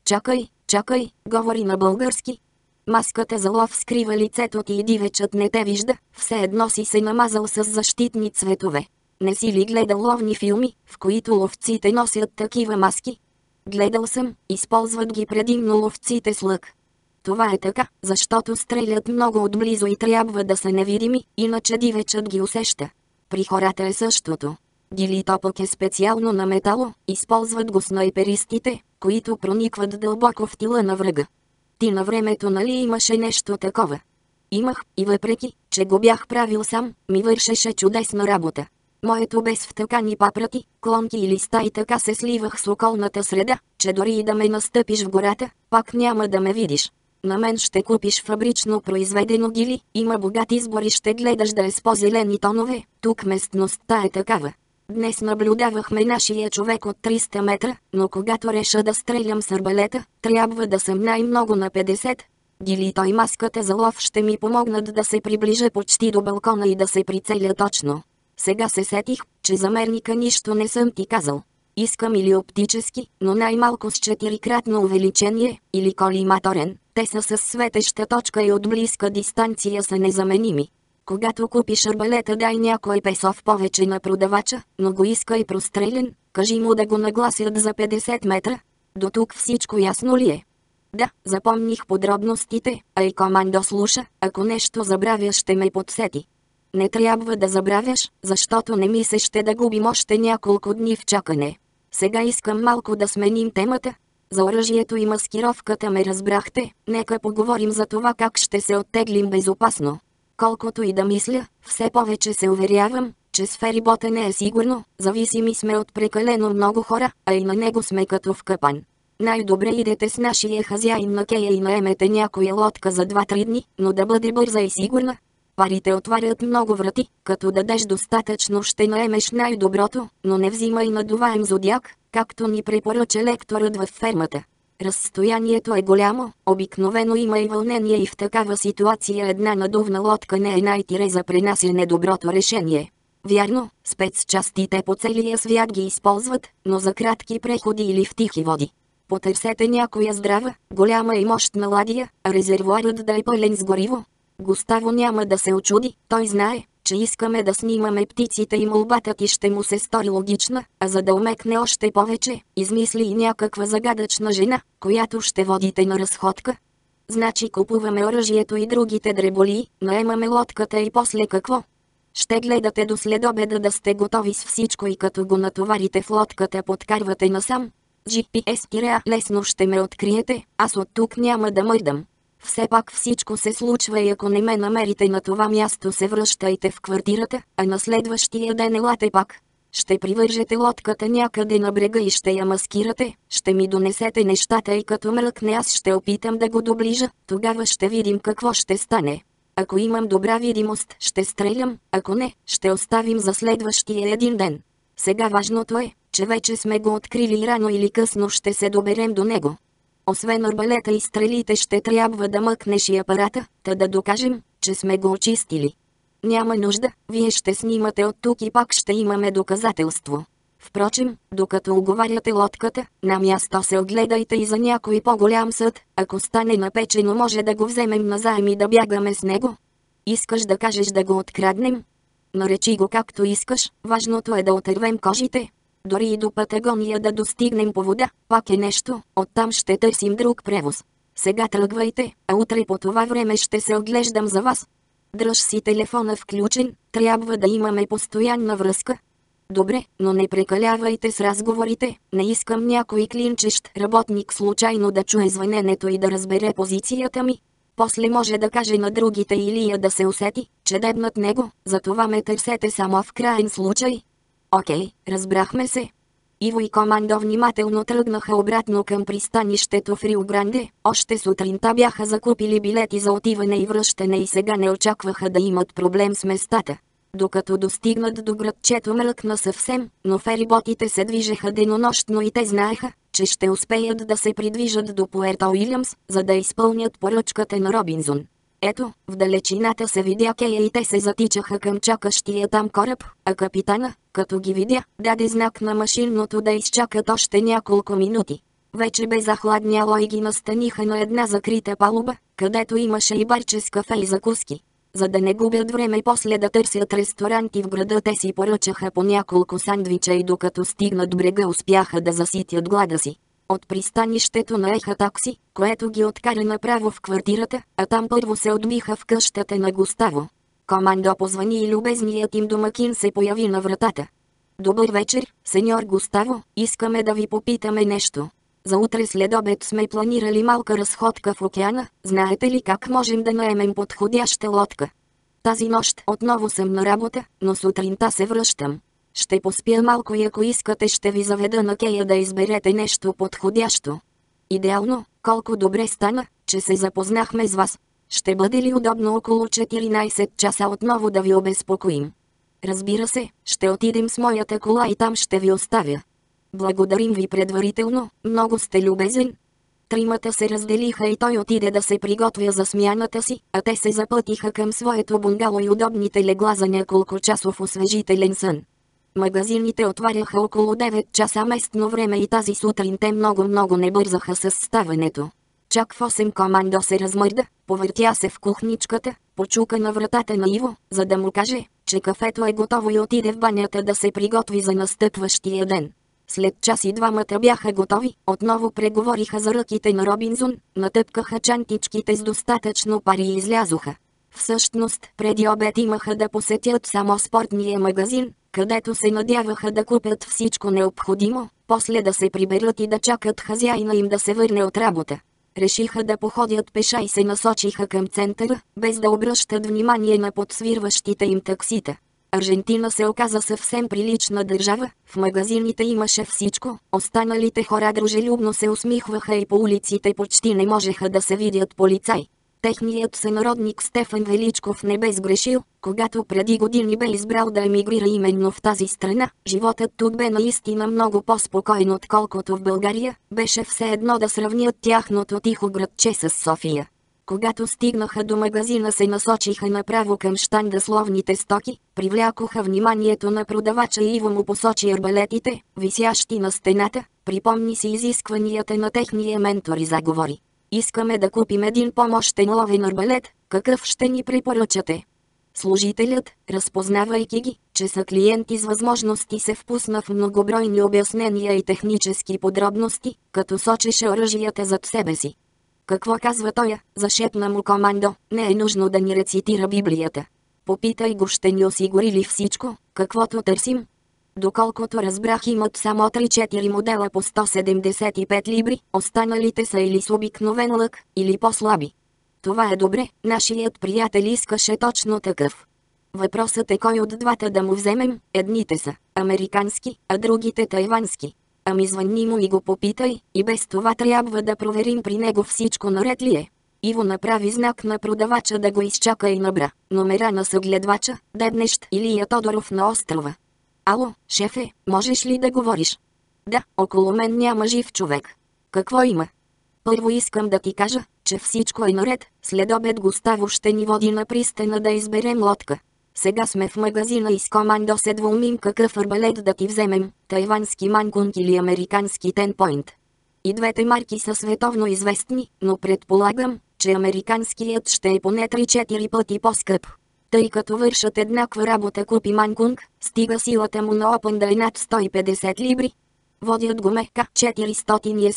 Чакай, говори на български. Маската за лов скрива лицето ти и дивечът не те вижда, все едно си се намазал с защитни цветове. Не си ли гледал ловни филми, в които ловците носят такива маски? Гледал съм, използват ги предимно ловците с лък. Това е така, защото стрелят много отблизо и трябва да са невидими, иначе дивечът ги усеща. При хората е същото. Гилито пък е специално на метало, използват го снайперистите, които проникват дълбоко в тила на врага. Ти на времето нали имаше нещо такова? Имах, и въпреки, че го бях правил сам, ми вършеше чудесна работа. Моето без втъкани папрати, клонки и листа и така се сливах с околната среда, че дори и да ме настъпиш в гората, пак няма да ме видиш. На мен ще купиш фабрично произведено гили, има богат избор и ще гледаш да е с по-зелени тонове, тук местността е такава. Днес наблюдавахме нашия човек от 300 метра, но когато реша да стрелям с арбалета, трябва да съм най-много на 50. Гилито и маската за лов ще ми помогнат да се приближа почти до балкона и да се прицеля точно. Сега се сетих, че за мерника нищо не съм ти казал. Искам или оптически, но най-малко с 4-кратно увеличение, или колиматорен. Те са с светеща точка и от близка дистанция са незаменими. Когато купиш арбалета дай някой песов повече на продавача, но го искай прострелен, кажи му да го нагласят за 50 метра. До тук всичко ясно ли е? Да, запомних подробностите, а и командо слуша, ако нещо забравя ще ме подсети. Не трябва да забравяш, защото не ми се ще да губим още няколко дни в чакане. Сега искам малко да сменим темата. За оръжието и маскировката ме разбрахте, нека поговорим за това как ще се оттеглим безопасно. Колкото и да мисля, все повече се уверявам, че с ферибота не е сигурно, зависими сме от прекалено много хора, а и на него сме като в капан. Най-добре идете с нашия хазяин на кея и наемете някоя лодка за 2-3 дни, но да бъде бърза и сигурна. Парите отварят много врати, като дадеш достатъчно ще наемеш най-доброто, но не взимай надуваем зодиак, както ни препоръча лекторът във фермата. Разстоянието е голямо, обикновено има и вълнение и в такава ситуация една надувна лодка не е най-тире за пренасяне доброто решение. Вярно, спецчастите по целия свят ги използват, но за кратки преходи или в тихи води. Потърсете някоя здрава, голяма и мощна ладия, а резервоарът да е пълен с гориво. Густаво няма да се очуди, той знае, че искаме да снимаме птиците и молбата ти ще му се стори логична, а за да умекне още повече, измисли и някаква загадъчна жена, която ще водите на разходка. Значи купуваме оръжието и другите дреболии, наемаме лодката и после какво? Ще гледате до следобеда да сте готови с всичко и като го натоварите в лодката подкарвате насам. С GPS и реа лесно ще ме откриете, аз от тук няма да мърдам. Все пак всичко се случва и ако не ме намерите на това място се връщайте в квартирата, а на следващия ден елате пак. Ще привържете лодката някъде на брега и ще я маскирате, ще ми донесете нещата и като мръкне аз ще опитам да го доближа, тогава ще видим какво ще стане. Ако имам добра видимост, ще стрелям, ако не, ще оставим за следващия един ден. Сега важното е, че вече сме го открили и рано или късно ще се доберем до него. Освен арбалета и стрелите ще трябва да мъкнеш и апарата, та да докажем, че сме го очистили. Няма нужда, вие ще снимате от тук и пак ще имаме доказателство. Впрочем, докато оговаряте лодката, на място се огледайте и за някой по-голям съд, ако стане напечено може да го вземем назаем и да бягаме с него. Искаш да кажеш да го откраднем? Наречи го както искаш, важното е да отървем кожите. Дори и до Патагония да достигнем по вода, пак е нещо, оттам ще търсим друг превоз. Сега тръгвайте, а утре по това време ще се оглеждам за вас. Дръж си телефона включен, трябва да имаме постоянна връзка. Добре, но не прекалявайте с разговорите, не искам някой клинчещ работник случайно да чуе звъненето и да разбере позицията ми. После може да каже на другите Илия да се усети, че дебнат него, затова ме търсете само в краен случай. Окей, разбрахме се. Иво и Командо внимателно тръгнаха обратно към пристанището в Рио Гранде. Още сутринта бяха закупили билети за отиване и връщане и сега не очакваха да имат проблем с местата. Докато достигнат до градчето мръкна съвсем, но фериботите се движеха денонощно и те знаеха, че ще успеят да се придвижат до Пуерто Уилямс, за да изпълнят поръчката на Робинзон. Ето, в далечината се видя Кея и те се затичаха към чакащия там кораб, а капитана, като ги видя, даде знак на машинното да изчакат още няколко минути. Вече бе захладняло и ги настаниха на една закрита палуба, където имаше и барче с кафе и закуски. За да не губят време после да търсят ресторанти в града, те си поръчаха по няколко сандвича и докато стигнат брега успяха да заситят глада си. От пристанището наеха такси, което ги откара направо в квартирата, а там първо се отбиха в къщата на Густаво. Командо позвани и любезният им домакин се появи на вратата. Добър вечер, сеньор Густаво, искаме да ви попитаме нещо. За утре след обед сме планирали малка разходка в океана, знаете ли как можем да наемем подходяща лодка? Тази нощ отново съм на работа, но сутринта се връщам. Ще поспя малко и ако искате ще ви заведа на Кея да изберете нещо подходящо. Идеално, колко добре стана, че се запознахме с вас. Ще бъде ли удобно около 14 часа отново да ви обезпокоим? Разбира се, ще отидем с моята кола и там ще ви оставя. Благодарим ви предварително, много сте любезен. Тримата се разделиха и той отиде да се приготвя за смяната си, а те се запътиха към своето бунгало и удобните легла за няколко часов освежителен сън. Магазините отваряха около 9 часа местно време и тази сутрин те много не бързаха с ставането. Чак в 8 Командо се размърда, повъртя се в кухничката, почука на вратата на Иво, за да му каже, че кафето е готово и отиде в банята да се приготви за настъпващия ден. След час и двамата бяха готови, отново преговориха за ръките на Робинзон, натъпкаха чантичките с достатъчно пари и излязоха. Всъщност, преди обед имаха да посетят само спортния магазин, където се надяваха да купят всичко необходимо, после да се приберат и да чакат хазяина им да се върне от работа. Решиха да походят пеша и се насочиха към центъра, без да обръщат внимание на подсвирващите им таксита. Аржентина се оказа съвсем прилична държава, в магазините имаше всичко, останалите хора дружелюбно се усмихваха и по улиците почти не можеха да се видят полицаи. Техният сънародник Стефан Величков не бе сгрешил, когато преди години бе избрал да емигрира именно в тази страна. Животът тук бе наистина много по-спокоен отколкото в България, беше все едно да сравнят тяхното тихо градче с София. Когато стигнаха до магазина, се насочиха направо към щанда с ловните стоки, привлякоха вниманието на продавача и Иво му посочи арбалетите, висящи на стената, припомни си изискванията на техния ментор и заговори. Искаме да купим един по-мощен ловен арбалет, какъв ще ни препоръчате? Служителят, разпознавайки ги, че са клиенти с възможности, се впусна в многобройни обяснения и технически подробности, като сочеше оръжията зад себе си. Какво казва тоя? Зашепна му Командо, не е нужно да ни рецитира Библията. Попитай го, ще ни осигури ли всичко, каквото търсим? Доколкото разбрах, имат само 3-4 модела по 175 либри, останалите са или с обикновен лък, или по-слаби. Това е добре, нашият приятел искаше точно такъв. Въпросът е кой от двата да му вземем, едните са американски, а другите тайвански. Ами звънни му и го попитай, и без това трябва да проверим при него всичко наред ли е. Иво направи знак на продавача да го изчака и набра номера на съгледвача, Дебнещ Илия Тодоров на острова. Ало, шефе, можеш ли да говориш? Да, около мен няма жив човек. Какво има? Първо искам да ти кажа, че всичко е наред, след обед Густаво ще ни води на пристана да изберем лодка. Сега сме в магазина и с Командо се двумим какъв арбалет да ти вземем, тайвански Манкунг или американски Тенпойнт. И двете марки са световно известни, но предполагам, че американският ще е поне 3-4 пъти по-скъп. Тъй като вършат еднаква работа, купи Манкунг, стига силата му на опън да е над 150 либри. Водят го МК-400 и е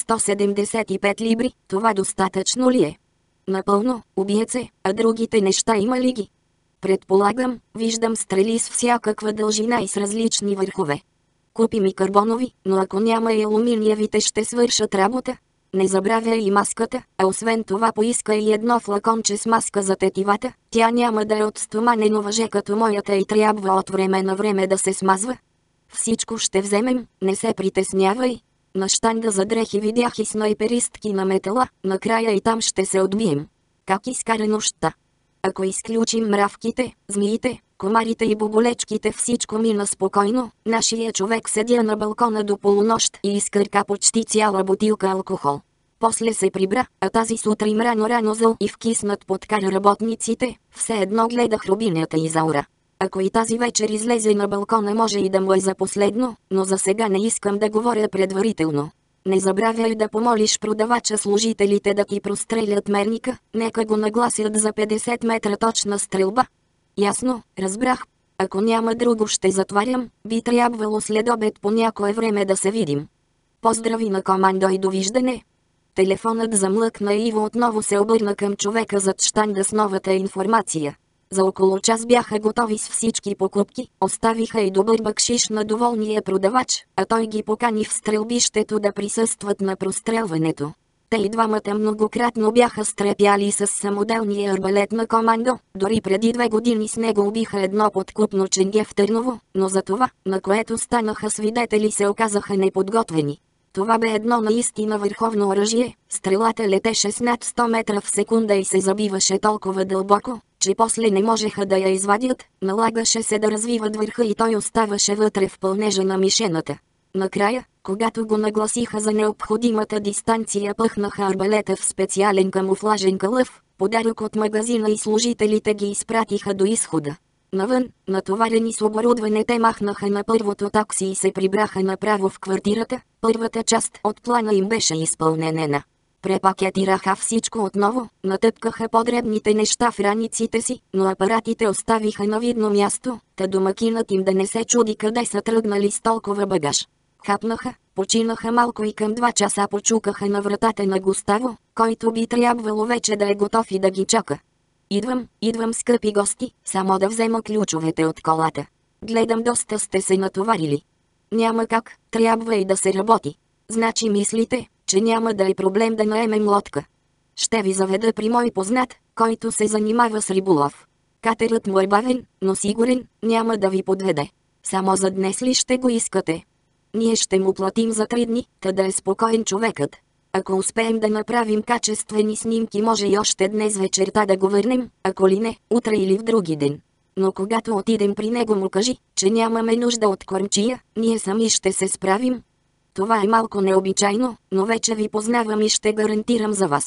175 либри, това достатъчно ли е? Напълно, убиеце, а другите неща има ли ги? Предполагам, виждам стрели с всякаква дължина и с различни върхове. Купи ми карбонови, но ако няма и алуминиевите, ще свършат работа. Не забравя и маската, а освен това поиска и едно флаконче с маска за тетивата, тя няма да е от стоманено въже като моята и трябва от време на време да се смазва. Всичко ще вземем, не се притеснявай. На щанда за дрехи видях и снайперистки на метала, накрая и там ще се отбием. Как изкара нощта? Ако изключим мравките, змиите, комарите и боболечките, всичко мина спокойно. Нашия човек седя на балкона до полунощ и изкърка почти цяла бутилка алкохол. После се прибра, а тази сутрин рано зъл и вкиснат подкара работниците, все едно гледах Рубинята Изаура. Ако и тази вечер излезе на балкона, може и да му е за последно, но за сега не искам да говоря предварително. Не забравяй да помолиш продавача служителите да ти прострелят мерника, нека го нагласят за 50 метра точна стрелба. Ясно, разбрах. Ако няма друго, ще затварям, би трябвало след обед по някое време да се видим. Поздрави на Командо и довиждане. Телефонът замлъкна и Иво отново се обърна към човека зад щанда с новата информация. За около час бяха готови с всички покупки, оставиха и добър бакшиш на доволния продавач, а той ги покани в стрелбището да присъстват на прострелването. Те и двамата многократно бяха стрепяли с самоделния арбалет на Командо, дори преди 2 години с него убиха едно подкупно ченге в Търново, но за това, на което станаха свидетели, се оказаха неподготвени. Това бе едно наистина върховно оръжие, стрелата летеше с над 100 метра в секунда и се забиваше толкова дълбоко, че после не можеха да я извадят, налагаше се да развиват върха и той оставаше вътре в пълнежа на мишената. Накрая, когато го нагласиха за необходимата дистанция, пъхнаха арбалета в специален камуфлажен кълъв, подарък от магазина, и служителите ги изпратиха до изхода. Навън, натоварени с оборудване, те махнаха на първото такси и се прибраха направо в квартирата. Първата част от плана им беше изпълнена. Препакетираха всичко отново, натъпкаха подребните неща в раниците си, но апаратите оставиха на видно място, та домакинът им да не се чуди къде са тръгнали с толкова багаж. Хапнаха, починаха малко и към 2 часа почукаха на вратата на Густаво, който би трябвало вече да е готов и да ги чака. Идвам, скъпи гости, само да взема ключовете от колата. Гледам, доста сте се натоварили. Няма как, трябва и да се работи. Значи мислите, че няма да е проблем да наемем лодка? Ще ви заведа при мой познат, който се занимава с риболов. Катерът му е бавен, но сигурен, няма да ви подведе. Само за днес ли ще го искате? Ние ще му платим за 3 дни, та да е спокоен човекът. Ако успеем да направим качествени снимки, може и още днес вечерта да го върнем, ако ли не, утре или в други ден. Но когато отидем при него, му кажи, че нямаме нужда от кормчия, ние сами ще се справим. Това е малко необичайно, но вече ви познавам и ще гарантирам за вас.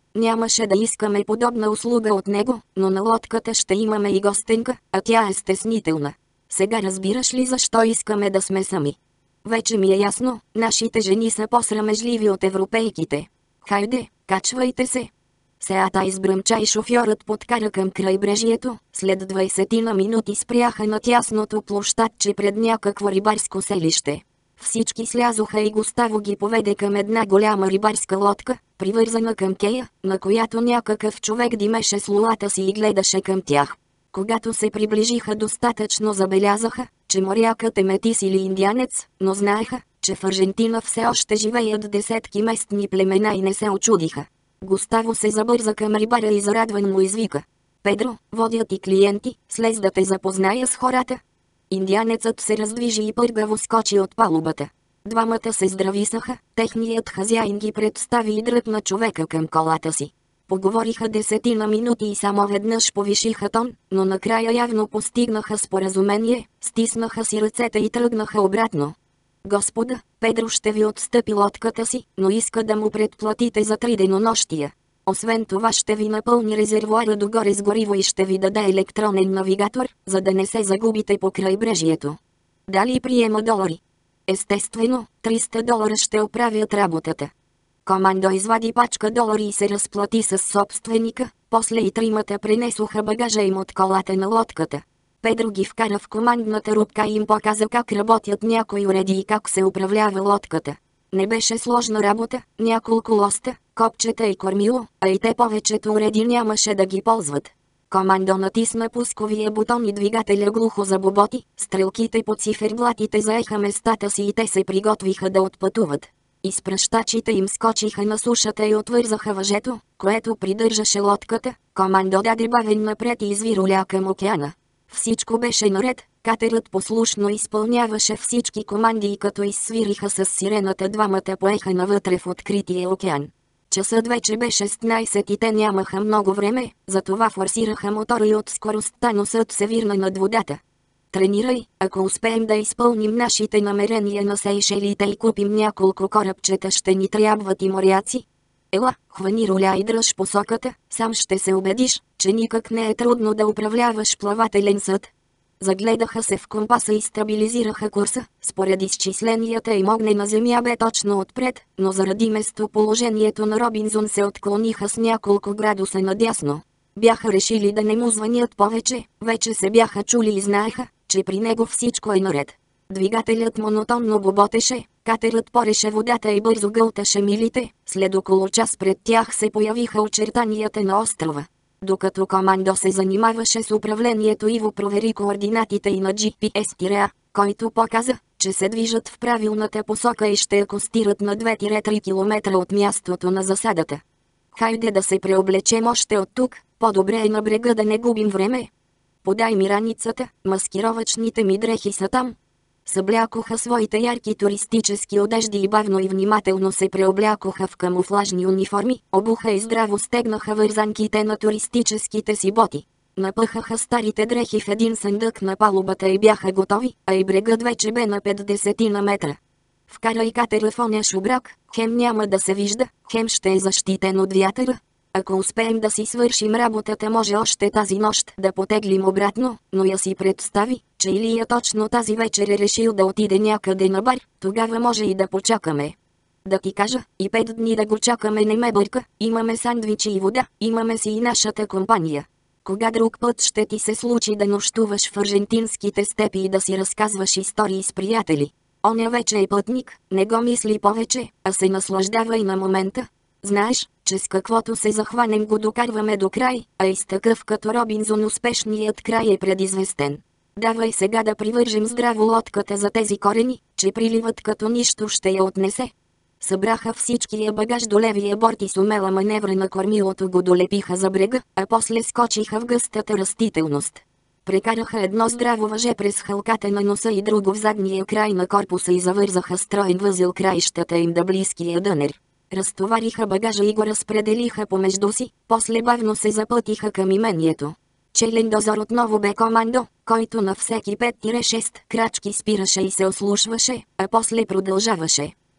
Нямаше да искаме подобна услуга от него, но на лодката ще имаме и гостенка, а тя е стеснителна. Сега разбираш ли защо искаме да сме сами? Вече ми е ясно, нашите жени са по-срамежливи от европейките. Хайде, качвайте се. Сеата избръмча и шофьорът подкара към крайбрежието. След 20 на минути спряха на тясното площадче пред някакво рибарско селище. Всички слязоха и Густаво ги поведе към една голяма рибарска лодка, привързана към кея, на която някакъв човек димеше с лулата си и гледаше към тях. Когато се приближиха достатъчно, забелязаха, че морякът е метис или индианец, но знаеха, че в Аржентина все още живеят десетки местни племена и не се очудиха. Густаво се забърза към рибаря и зарадван му извика: „Педро, водят и клиенти, слез да те запозная с хората." Индианецът се раздвижи и пъргаво скочи от палубата. Двамата се здрависаха, техният хазяин ги представи и дръпна човека към колата си. Поговориха 10 на минути и само веднъж повишиха тон, но накрая явно постигнаха споразумение, стиснаха си ръцете и тръгнаха обратно. „Господа, Педро ще ви отстъпи лодката си, но иска да му предплатите за 3 денонощия. Освен това ще ви напълни резервоара догоре с гориво и ще ви даде електронен навигатор, за да не се загубите по крайбрежието." „Дали приема долари?" „Естествено, $300 ще оправят работата." Командо извади пачка долари и се разплати с собственика, после и тримата пренесоха багажа им от колата на лодката. Педро ги вкара в командната рубка и им показа как работят някои уреди и как се управлява лодката. Не беше сложна работа, няколко лоста, копчета и кормило, а и те повечето уреди нямаше да ги ползват. Командо натисна пусковия бутон и двигателя глухо забоботи, стрелките по циферблатите заеха местата си и те се приготвиха да отпътуват. Изпращачите им скочиха на сушата и отвързаха въжето, което придържаше лодката. Командо даде бавен напред и изви руля към океана. Всичко беше наред, катерът послушно изпълняваше всички команди и като изсвириха с сирената, двамата поеха навътре в открития океан. Часът вече беше 16 и те нямаха много време, затова форсираха мотора и от скоростта носът се вирна над водата. „Тренирай, ако успеем да изпълним нашите намерения на Сейшелите и купим няколко корабчета, ще ни трябват и моряци. Ела, хвани руля и дръж посоката, сам ще се убедиш, че никак не е трудно да управляваш плавателен съд." Загледаха се в компаса и стабилизираха курса. Според изчисленията им огнена земя бе точно отпред, но заради местоположението на Робинзон се отклониха с няколко градуса надясно. Бяха решили да не му звънят повече, вече се бяха чули и знаеха, че при него всичко е наред. Двигателят монотонно боботеше, катерът пореше водата и бързо гълташе милите. След около час пред тях се появиха очертанията на острова. Докато командо се занимаваше с управлението, Иво провери координатите и на GPS-тиреа, който показа, че се движат в правилната посока и ще акостират на 2-3 км от мястото на засадата. „Хайде да се преоблечем още от тук, по-добре е на брега да не губим време. Подай ми раницата, маскировъчните ми дрехи са там." Съблякоха своите ярки туристически одежди и бавно и внимателно се преоблякоха в камуфлажни униформи, обуха и здраво стегнаха вързанките на туристическите си боти. Напъхаха старите дрехи в един съндък на палубата и бяха готови, а и брегът вече бе на 50 на метра. „Вкарай катера в оня шубрак, хем няма да се вижда, хем ще е защитен от вятъра. Ако успеем да си свършим работата, може още тази нощ да потеглим обратно, но я си представи, че Илия точно тази вечер е решил да отиде някъде на бар, тогава може и да почакаме. Да ти кажа, и 5 дни да го чакаме не ме бърка, имаме сандвичи и вода, имаме си и нашата компания. Кога друг път ще ти се случи да нощуваш в аржентинските степи и да си разказваш истории с приятели? Оня вече е пътник, не го мисли повече, а се наслаждава и на момента. Знаеш, че с каквото се захванем го докарваме до край, а и с такъв като Робинзон успешният край е предизвестен. Давай сега да привържем здраво лодката за тези корени, че приливът като нищо ще я отнесе." Събраха всичкия багаж до левия борт и с умела маневра на кормилото го долепиха за брега, а после скочиха в гъстата растителност. Прекараха едно здраво въже през хълката на носа и друго в задния край на корпуса и завързаха строен възел краищата им да близкия дънер. Разтовариха багажа и го разпределиха помежду си, после бавно се запътиха към имението. Челен дозор отново бе командо, който на всеки 5-6 крачки спираше и се ослушваше, а после продължаваше.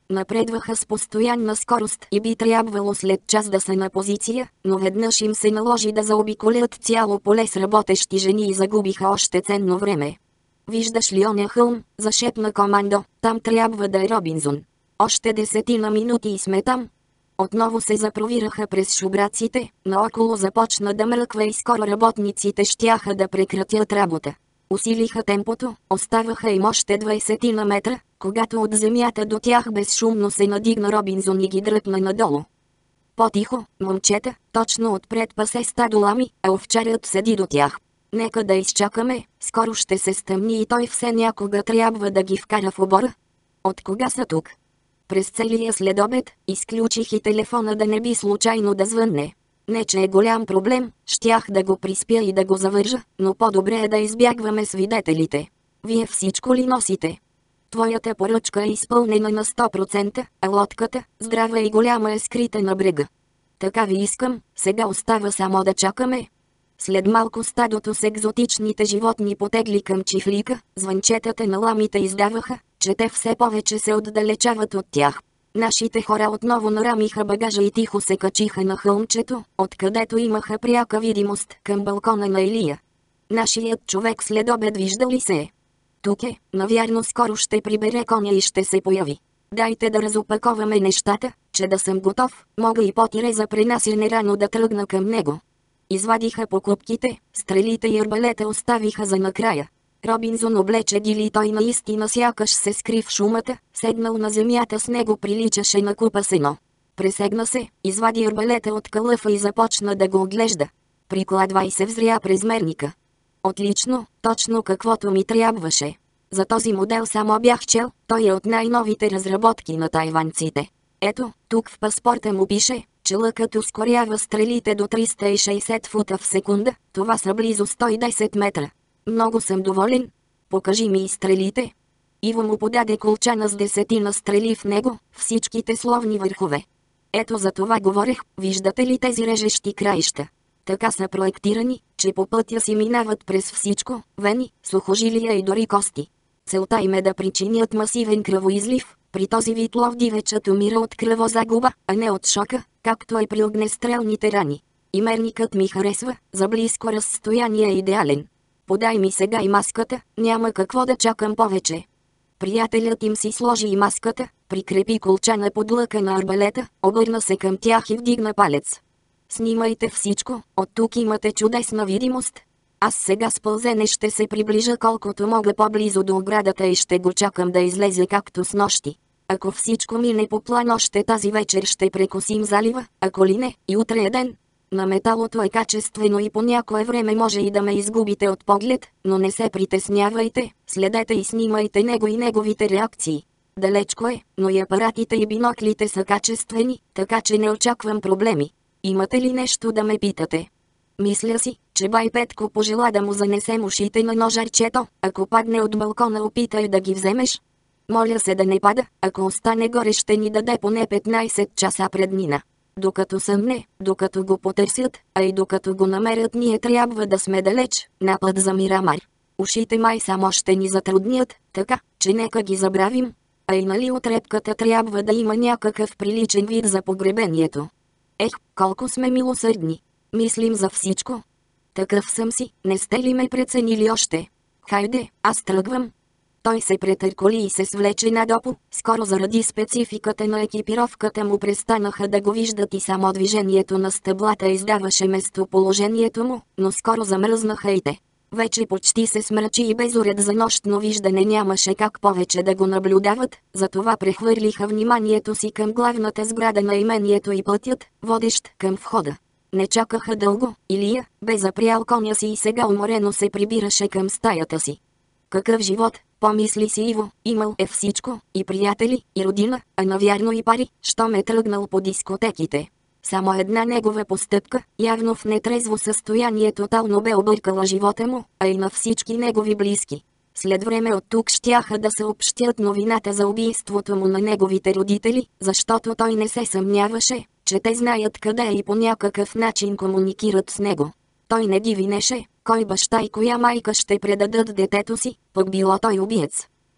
Напредваха с постоянна скорост и би трябвало след час да са на позиция, но веднъж им се наложи да заобиколят цяло поле с работещи жени и загубиха още ценно време. Виждаш ли оня хълм, зашепна командо, там трябва да е Робинзон. Още 10 минути и сме там. Отново се запровираха през шубраците, наоколо започна да мръква и скоро работниците щяха да прекратят работа. Усилиха темпото, оставаха им още 20 метра, когато от земята до тях безшумно се надигна Робинзон и ги дръпна надолу. По-тихо, момчета, точно отпред пасе стадо лами, а овчарят седи до тях. Нека да изчакаме, скоро ще се стъмни и той все някога трябва да ги вкара в обора. От кога са тук? През целия следобед, изключих и телефона да не би случайно да звънне. Не че е голям проблем, щях да го приспя и да го завържа, но по-добре е да избягваме свидетелите. Вие всичко ли носите? Твоята поръчка е изпълнена на 100%, а лодката, здрава и голяма, е скрита на брега. Така ви искам, сега остава само да чакаме. След малко стадото с екзотичните животни потегли към чифлика, звънчетата на ламите издаваха, че те все повече се отдалечават от тях. Нашите хора отново нарамиха багажа и тихо се качиха на хълмчето, откъдето имаха пряка видимост към балкона на Илия. Нашият човек след обед вижда ли се е? Тук е, навярно скоро ще прибере коня и ще се появи. Дайте да разопаковаме нещата, че да съм готов, мога и по-тире за пренасяне рано да тръгна към него. Извадиха покупките, стрелите и арбалета оставиха за накрая. Робинзон облече Гили и той наистина сякаш се скри в шумата, седнал на земята, с него приличаше на купа сено. Пресегна се, извади арбалета от калъфа и започна да го оглежда. Прикладвай се, взря през мерника. Отлично, точно каквото ми трябваше. За този модел само бях чел, той е от най-новите разработки на тайванците. Ето, тук в паспорта му пише, че лъкът ускорява стрелите до 360 фута в секунда, това са близо 110 метра. Много съм доволен. Покажи ми и стрелите. Иво му подаде колчана с 10 стрели в него, всичките словни върхове. Ето за това говорех, виждате ли тези режещи краища? Така са проектирани, че по пътя си минават през всичко, вени, сухожилия и дори кости. Целта им е да причинят масивен кръвоизлив, при този вид лов дивечът умира от кръвозагуба, а не от шока, както е при огнестрелните рани. И мерникът ми харесва, за близко разстояние е идеален. Подай ми сега и маската, няма какво да чакам повече. Приятелят им си сложи и маската, прикрепи колчана под лъка на арбалета, обърна се към тях и вдигна палец. Снимайте всичко, от тук имате чудесна видимост. Аз сега с пълзене ще се приближа колкото мога по-близо до оградата и ще го чакам да излезе както с нощи. Ако всичко мине по план, още тази вечер ще прекосим залива, ако ли не, и утре е ден. На металото е качествено и по някое време може и да ме изгубите от поглед, но не се притеснявайте, следете и снимайте него и неговите реакции. Далечко е, но и апаратите и биноклите са качествени, така че не очаквам проблеми. Имате ли нещо да ме питате? Мисля си, че бай Петко пожела да му занесем ушите на ножарчето, ако падне от балкона, опитай да ги вземеш. Моля се да не пада, ако остане горе ще ни даде поне 15 часа преднина. Докато съмне, докато го потърсят, а и докато го намерят, ние трябва да сме далеч, на път за Мирамар. Ушите май само ще ни затруднят, така, че нека ги забравим. А и нали отрепката трябва да има някакъв приличен вид за погребението. Ех, колко сме милосърдни. Мислим за всичко. Такъв съм си, не сте ли ме преценили още? Хайде, аз тръгвам. Той се претърколи и се свлече надопо, скоро заради спецификата на екипировката му престанаха да го виждат и само движението на стъблата издаваше местоположението му, но скоро замръзнаха и те. Вече почти се смрачи и без уред за нощно виждане нямаше как повече да го наблюдават, затова прехвърлиха вниманието си към главната сграда на имението и пътят, водещ към входа. Не чакаха дълго, Илия, бе запрял коня си и сега уморено се прибираше към стаята си. Какъв живот, помисли си Иво, имал е всичко, и приятели, и родина, а навярно и пари, щом е тръгнал по дискотеките. Само една негова постъпка, явно в нетрезво състояние, тотално бе объркала живота му, а и на всички негови близки. След време от тук щяха да съобщят новината за убийството му на неговите родители, защото той не се съмняваше, че те знаят къде и по някакъв начин комуникират с него. Той не ги винеше, кой баща и коя майка ще предадат детето си, пък било той убиец.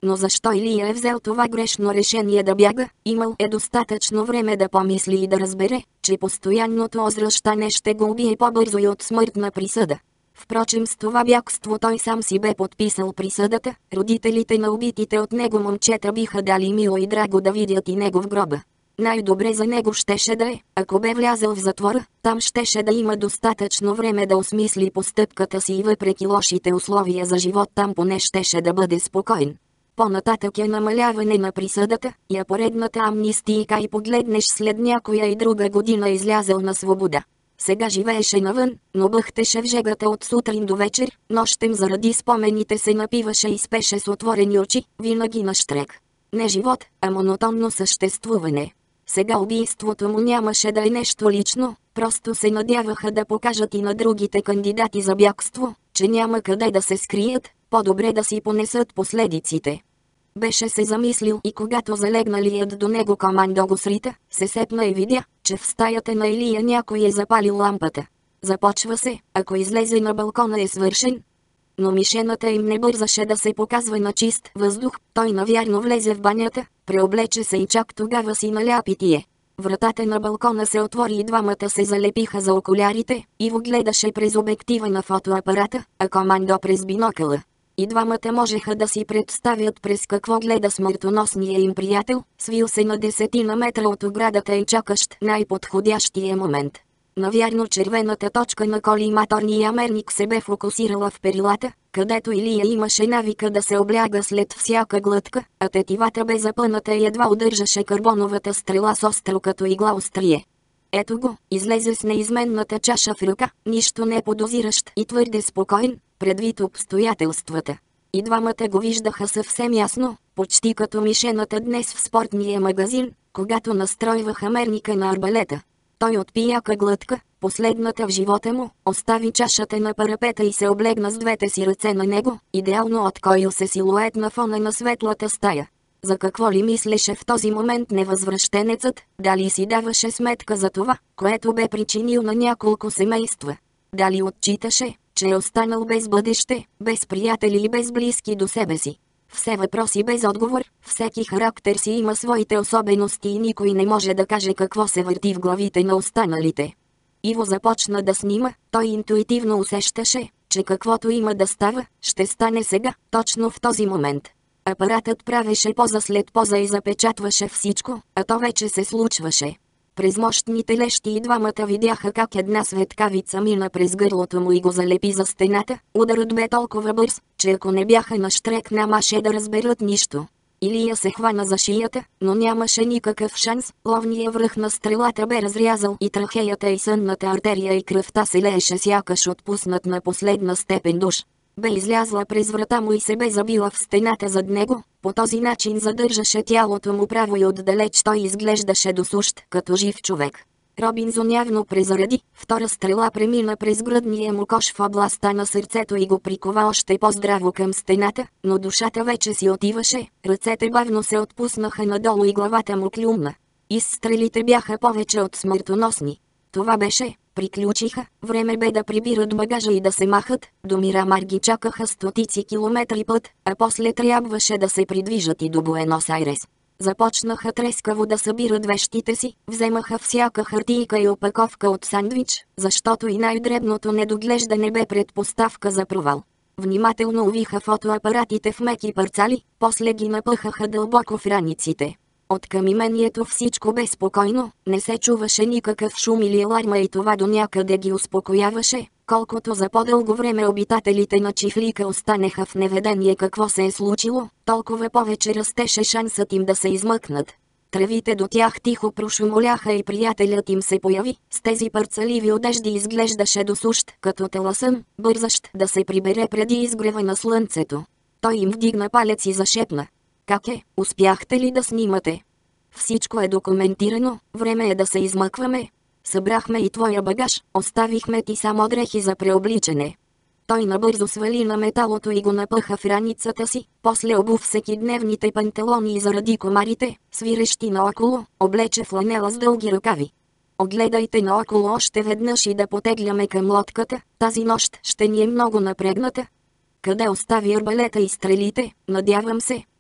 Но защо Илия е взел това грешно решение да бяга? Имал е достатъчно време да помисли и да разбере, че постоянното озръщане ще го убие по-бързо и от смъртна присъда. Впрочем, с това бягство той сам си бе подписал присъдата, родителите на убитите от него момчета биха дали мило и драго да видят и него в гроба. Най-добре за него щеше да е, ако бе влязъл в затвора, там щеше да има достатъчно време да осмисли постъпката си и въпреки лошите условия за живот там поне щеше да бъде спокоен. По-нататък е намаляване на присъдата, я поредната амнистийка и погледнеш след някоя и друга година излязъл на свобода. Сега живееше навън, но бъхтеше в жегата от сутрин до вечер, нощем заради спомените се напиваше и спеше с отворени очи, винаги на щрек. Не живот, а монотонно съществуване. Сега убийството му нямаше да е нещо лично, просто се надяваха да покажат и на другите кандидати за бягство, че няма къде да се скрият, по-добре да си понесат последиците. Беше се замислил и когато залегналият до него командо го срита, се сепна и видя, че в стаята на Илия някой е запалил лампата. Започва се, ако излезе на балкона е свършен. Но мишената им не бързаше да се показва на чист въздух, той навярно влезе в банята, преоблече се и чак тогава си наля питие. Вратата на балкона се отвори и двамата се залепиха за окулярите, Иво гледаше през обектива на фотоапарата, а командо през бинокъла. И двамата можеха да си представят през какво гледа смъртоносния им приятел, свил се на 10 метра от оградата и чакащ най-подходящия момент. Навярно червената точка на колиматорния мерник се бе фокусирала в перилата, където Илия имаше навика да се обляга след всяка глътка, а тетивата бе запъната и едва удържаше карбоновата стрела с остро като игла острие. Ето го, излезе с неизменната чаша в ръка, нищо не подозиращ и твърде спокоен, предвид обстоятелствата. И двамата го виждаха съвсем ясно, почти като мишената днес в спортния магазин, когато настройваха мерника на арбалета. Той отпи яка глътка, последната в живота му, остави чашата на парапета и се облегна с двете си ръце на него, идеално откоил се силует на фона на светлата стая. За какво ли мислеше в този момент невъзвръщенецът, дали си даваше сметка за това, което бе причинил на няколко семейства? Дали отчиташе, че е останал без бъдеще, без приятели и без близки до себе си? Все въпроси без отговор, всеки характер си има своите особености и никой не може да каже какво се върти в главите на останалите. Иво започна да снима, той интуитивно усещаше, че каквото има да става, ще стане сега, точно в този момент. Апаратът правеше поза след поза и запечатваше всичко, а то вече се случваше. През мощните лещи и двамата видяха как една светкавица мина през гърлото му и го залепи за стената. Ударът бе толкова бърз, че ако не бяха на щрек нямаше да разберат нищо. Илия се хвана за шията, но нямаше никакъв шанс. Ловният връх на стрелата бе разрязал и трахеята и сънната артерия и кръвта се лееше сякаш отпуснат на последна степен душ. Бе излязла през врата му и се бе забила в стената зад него, по този начин задържаше тялото му право и отдалеч той изглеждаше досущ като жив човек. Робинзон явно презаради, втора стрела премина през гръдния му кош в областта на сърцето и го прикова още по-здраво към стената, но душата вече си отиваше, ръцете бавно се отпуснаха надолу и главата му клюмна. Изстрелите бяха повече от смъртоносни. Това беше, приключиха, време бе да прибират багажа и да се махат, до Мирамар ги чакаха стотици километри път, а после трябваше да се придвижат и до Буенос Айрес. Започнаха трескаво да събират вещите си, вземаха всяка хартийка и опаковка от сандвич, защото и най-дребното недоглеждане бе предпоставка за провал. Внимателно увиха фотоапаратите в меки парцали, после ги напъхаха дълбоко в раниците. От към имението всичко бе спокойно, не се чуваше никакъв шум или аларма и това до някъде ги успокояваше, колкото за по-дълго време обитателите на чифлика останеха в неведение какво се е случило, толкова повече растеше шансът им да се измъкнат. Тревите до тях тихо прошумоляха и приятелят им се появи, с тези парцаливи одежди изглеждаше досущ като теласън, бързащ да се прибере преди изгрева на слънцето. Той им вдигна палец и зашепна. Как е, успяхте ли да снимате? Всичко е документирано, време е да се измъкваме. Събрахме и твоя багаж, оставихме ти само дрехи за преобличане. Той набързо свали на металото и го напъха в раницата си, после обу всекидневните панталони и заради комарите, свирещи наоколо, облече фланела с дълги ръкави. Огледайте наоколо още веднъж и да потегляме към лодката, тази нощ ще ни е много напрегната. Къде остави арбалета и стрелите, надявам се,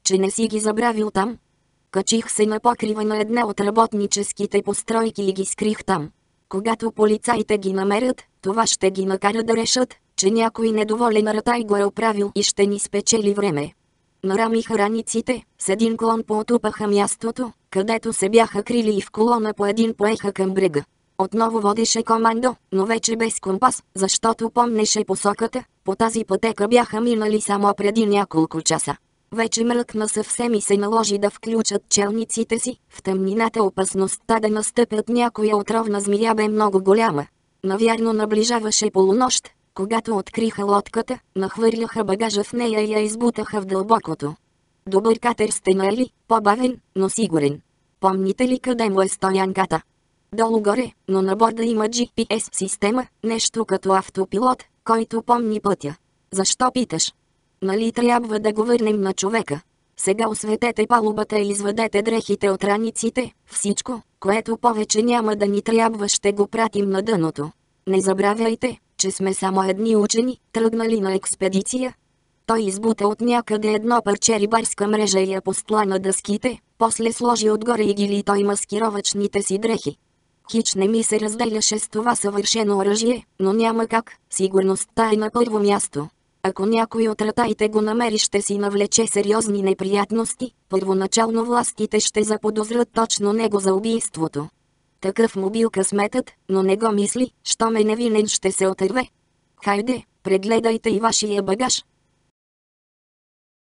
че не си ги забравил там. Качих се на покрива на една от работническите постройки и ги скрих там. Когато полицаите ги намерят, това ще ги накара да решат, че някой недоволен ратай го е оправил и ще ни спечели време. Нарамиха раниците, с един клон поотупаха мястото, където се бяха крили и в колона по един поеха към брега. Отново водеше командо, но вече без компас, защото помнеше посоката. По тази пътека бяха минали само преди няколко часа. Вече мръкна съвсем и се наложи да включат челниците си. В тъмнината опасността да настъпят някоя отровна змия бе много голяма. Навярно наближаваше полунощ, когато откриха лодката, нахвърляха багажа в нея и я избутаха в дълбокото. Добър катер сте наели, по-бавен, но сигурен. Помните ли къде му е стоянката? Долу горе, но на борда има GPS система, нещо като автопилот, който помни пътя. Защо питаш? Нали трябва да го върнем на човека? Сега осветете палубата и извадете дрехите от раниците, всичко, което повече няма да ни трябва, ще го пратим на дъното. Не забравяйте, че сме само едни учени, тръгнали на експедиция. Той избута от някъде едно парче рибарска мрежа и я постла на дъските, после сложи отгоре и гили той маскировъчните си дрехи. Хич не ми се разделяше с това съвършено оръжие, но няма как, сигурността е на първо място. Ако някой от ратаите го намери, ще си навлече сериозни неприятности. Първоначално властите ще заподозрат точно него за убийството. Такъв му бил късметът, но не го мисли, щом е невинен ще се отърве. Хайде, прегледайте и вашия багаж.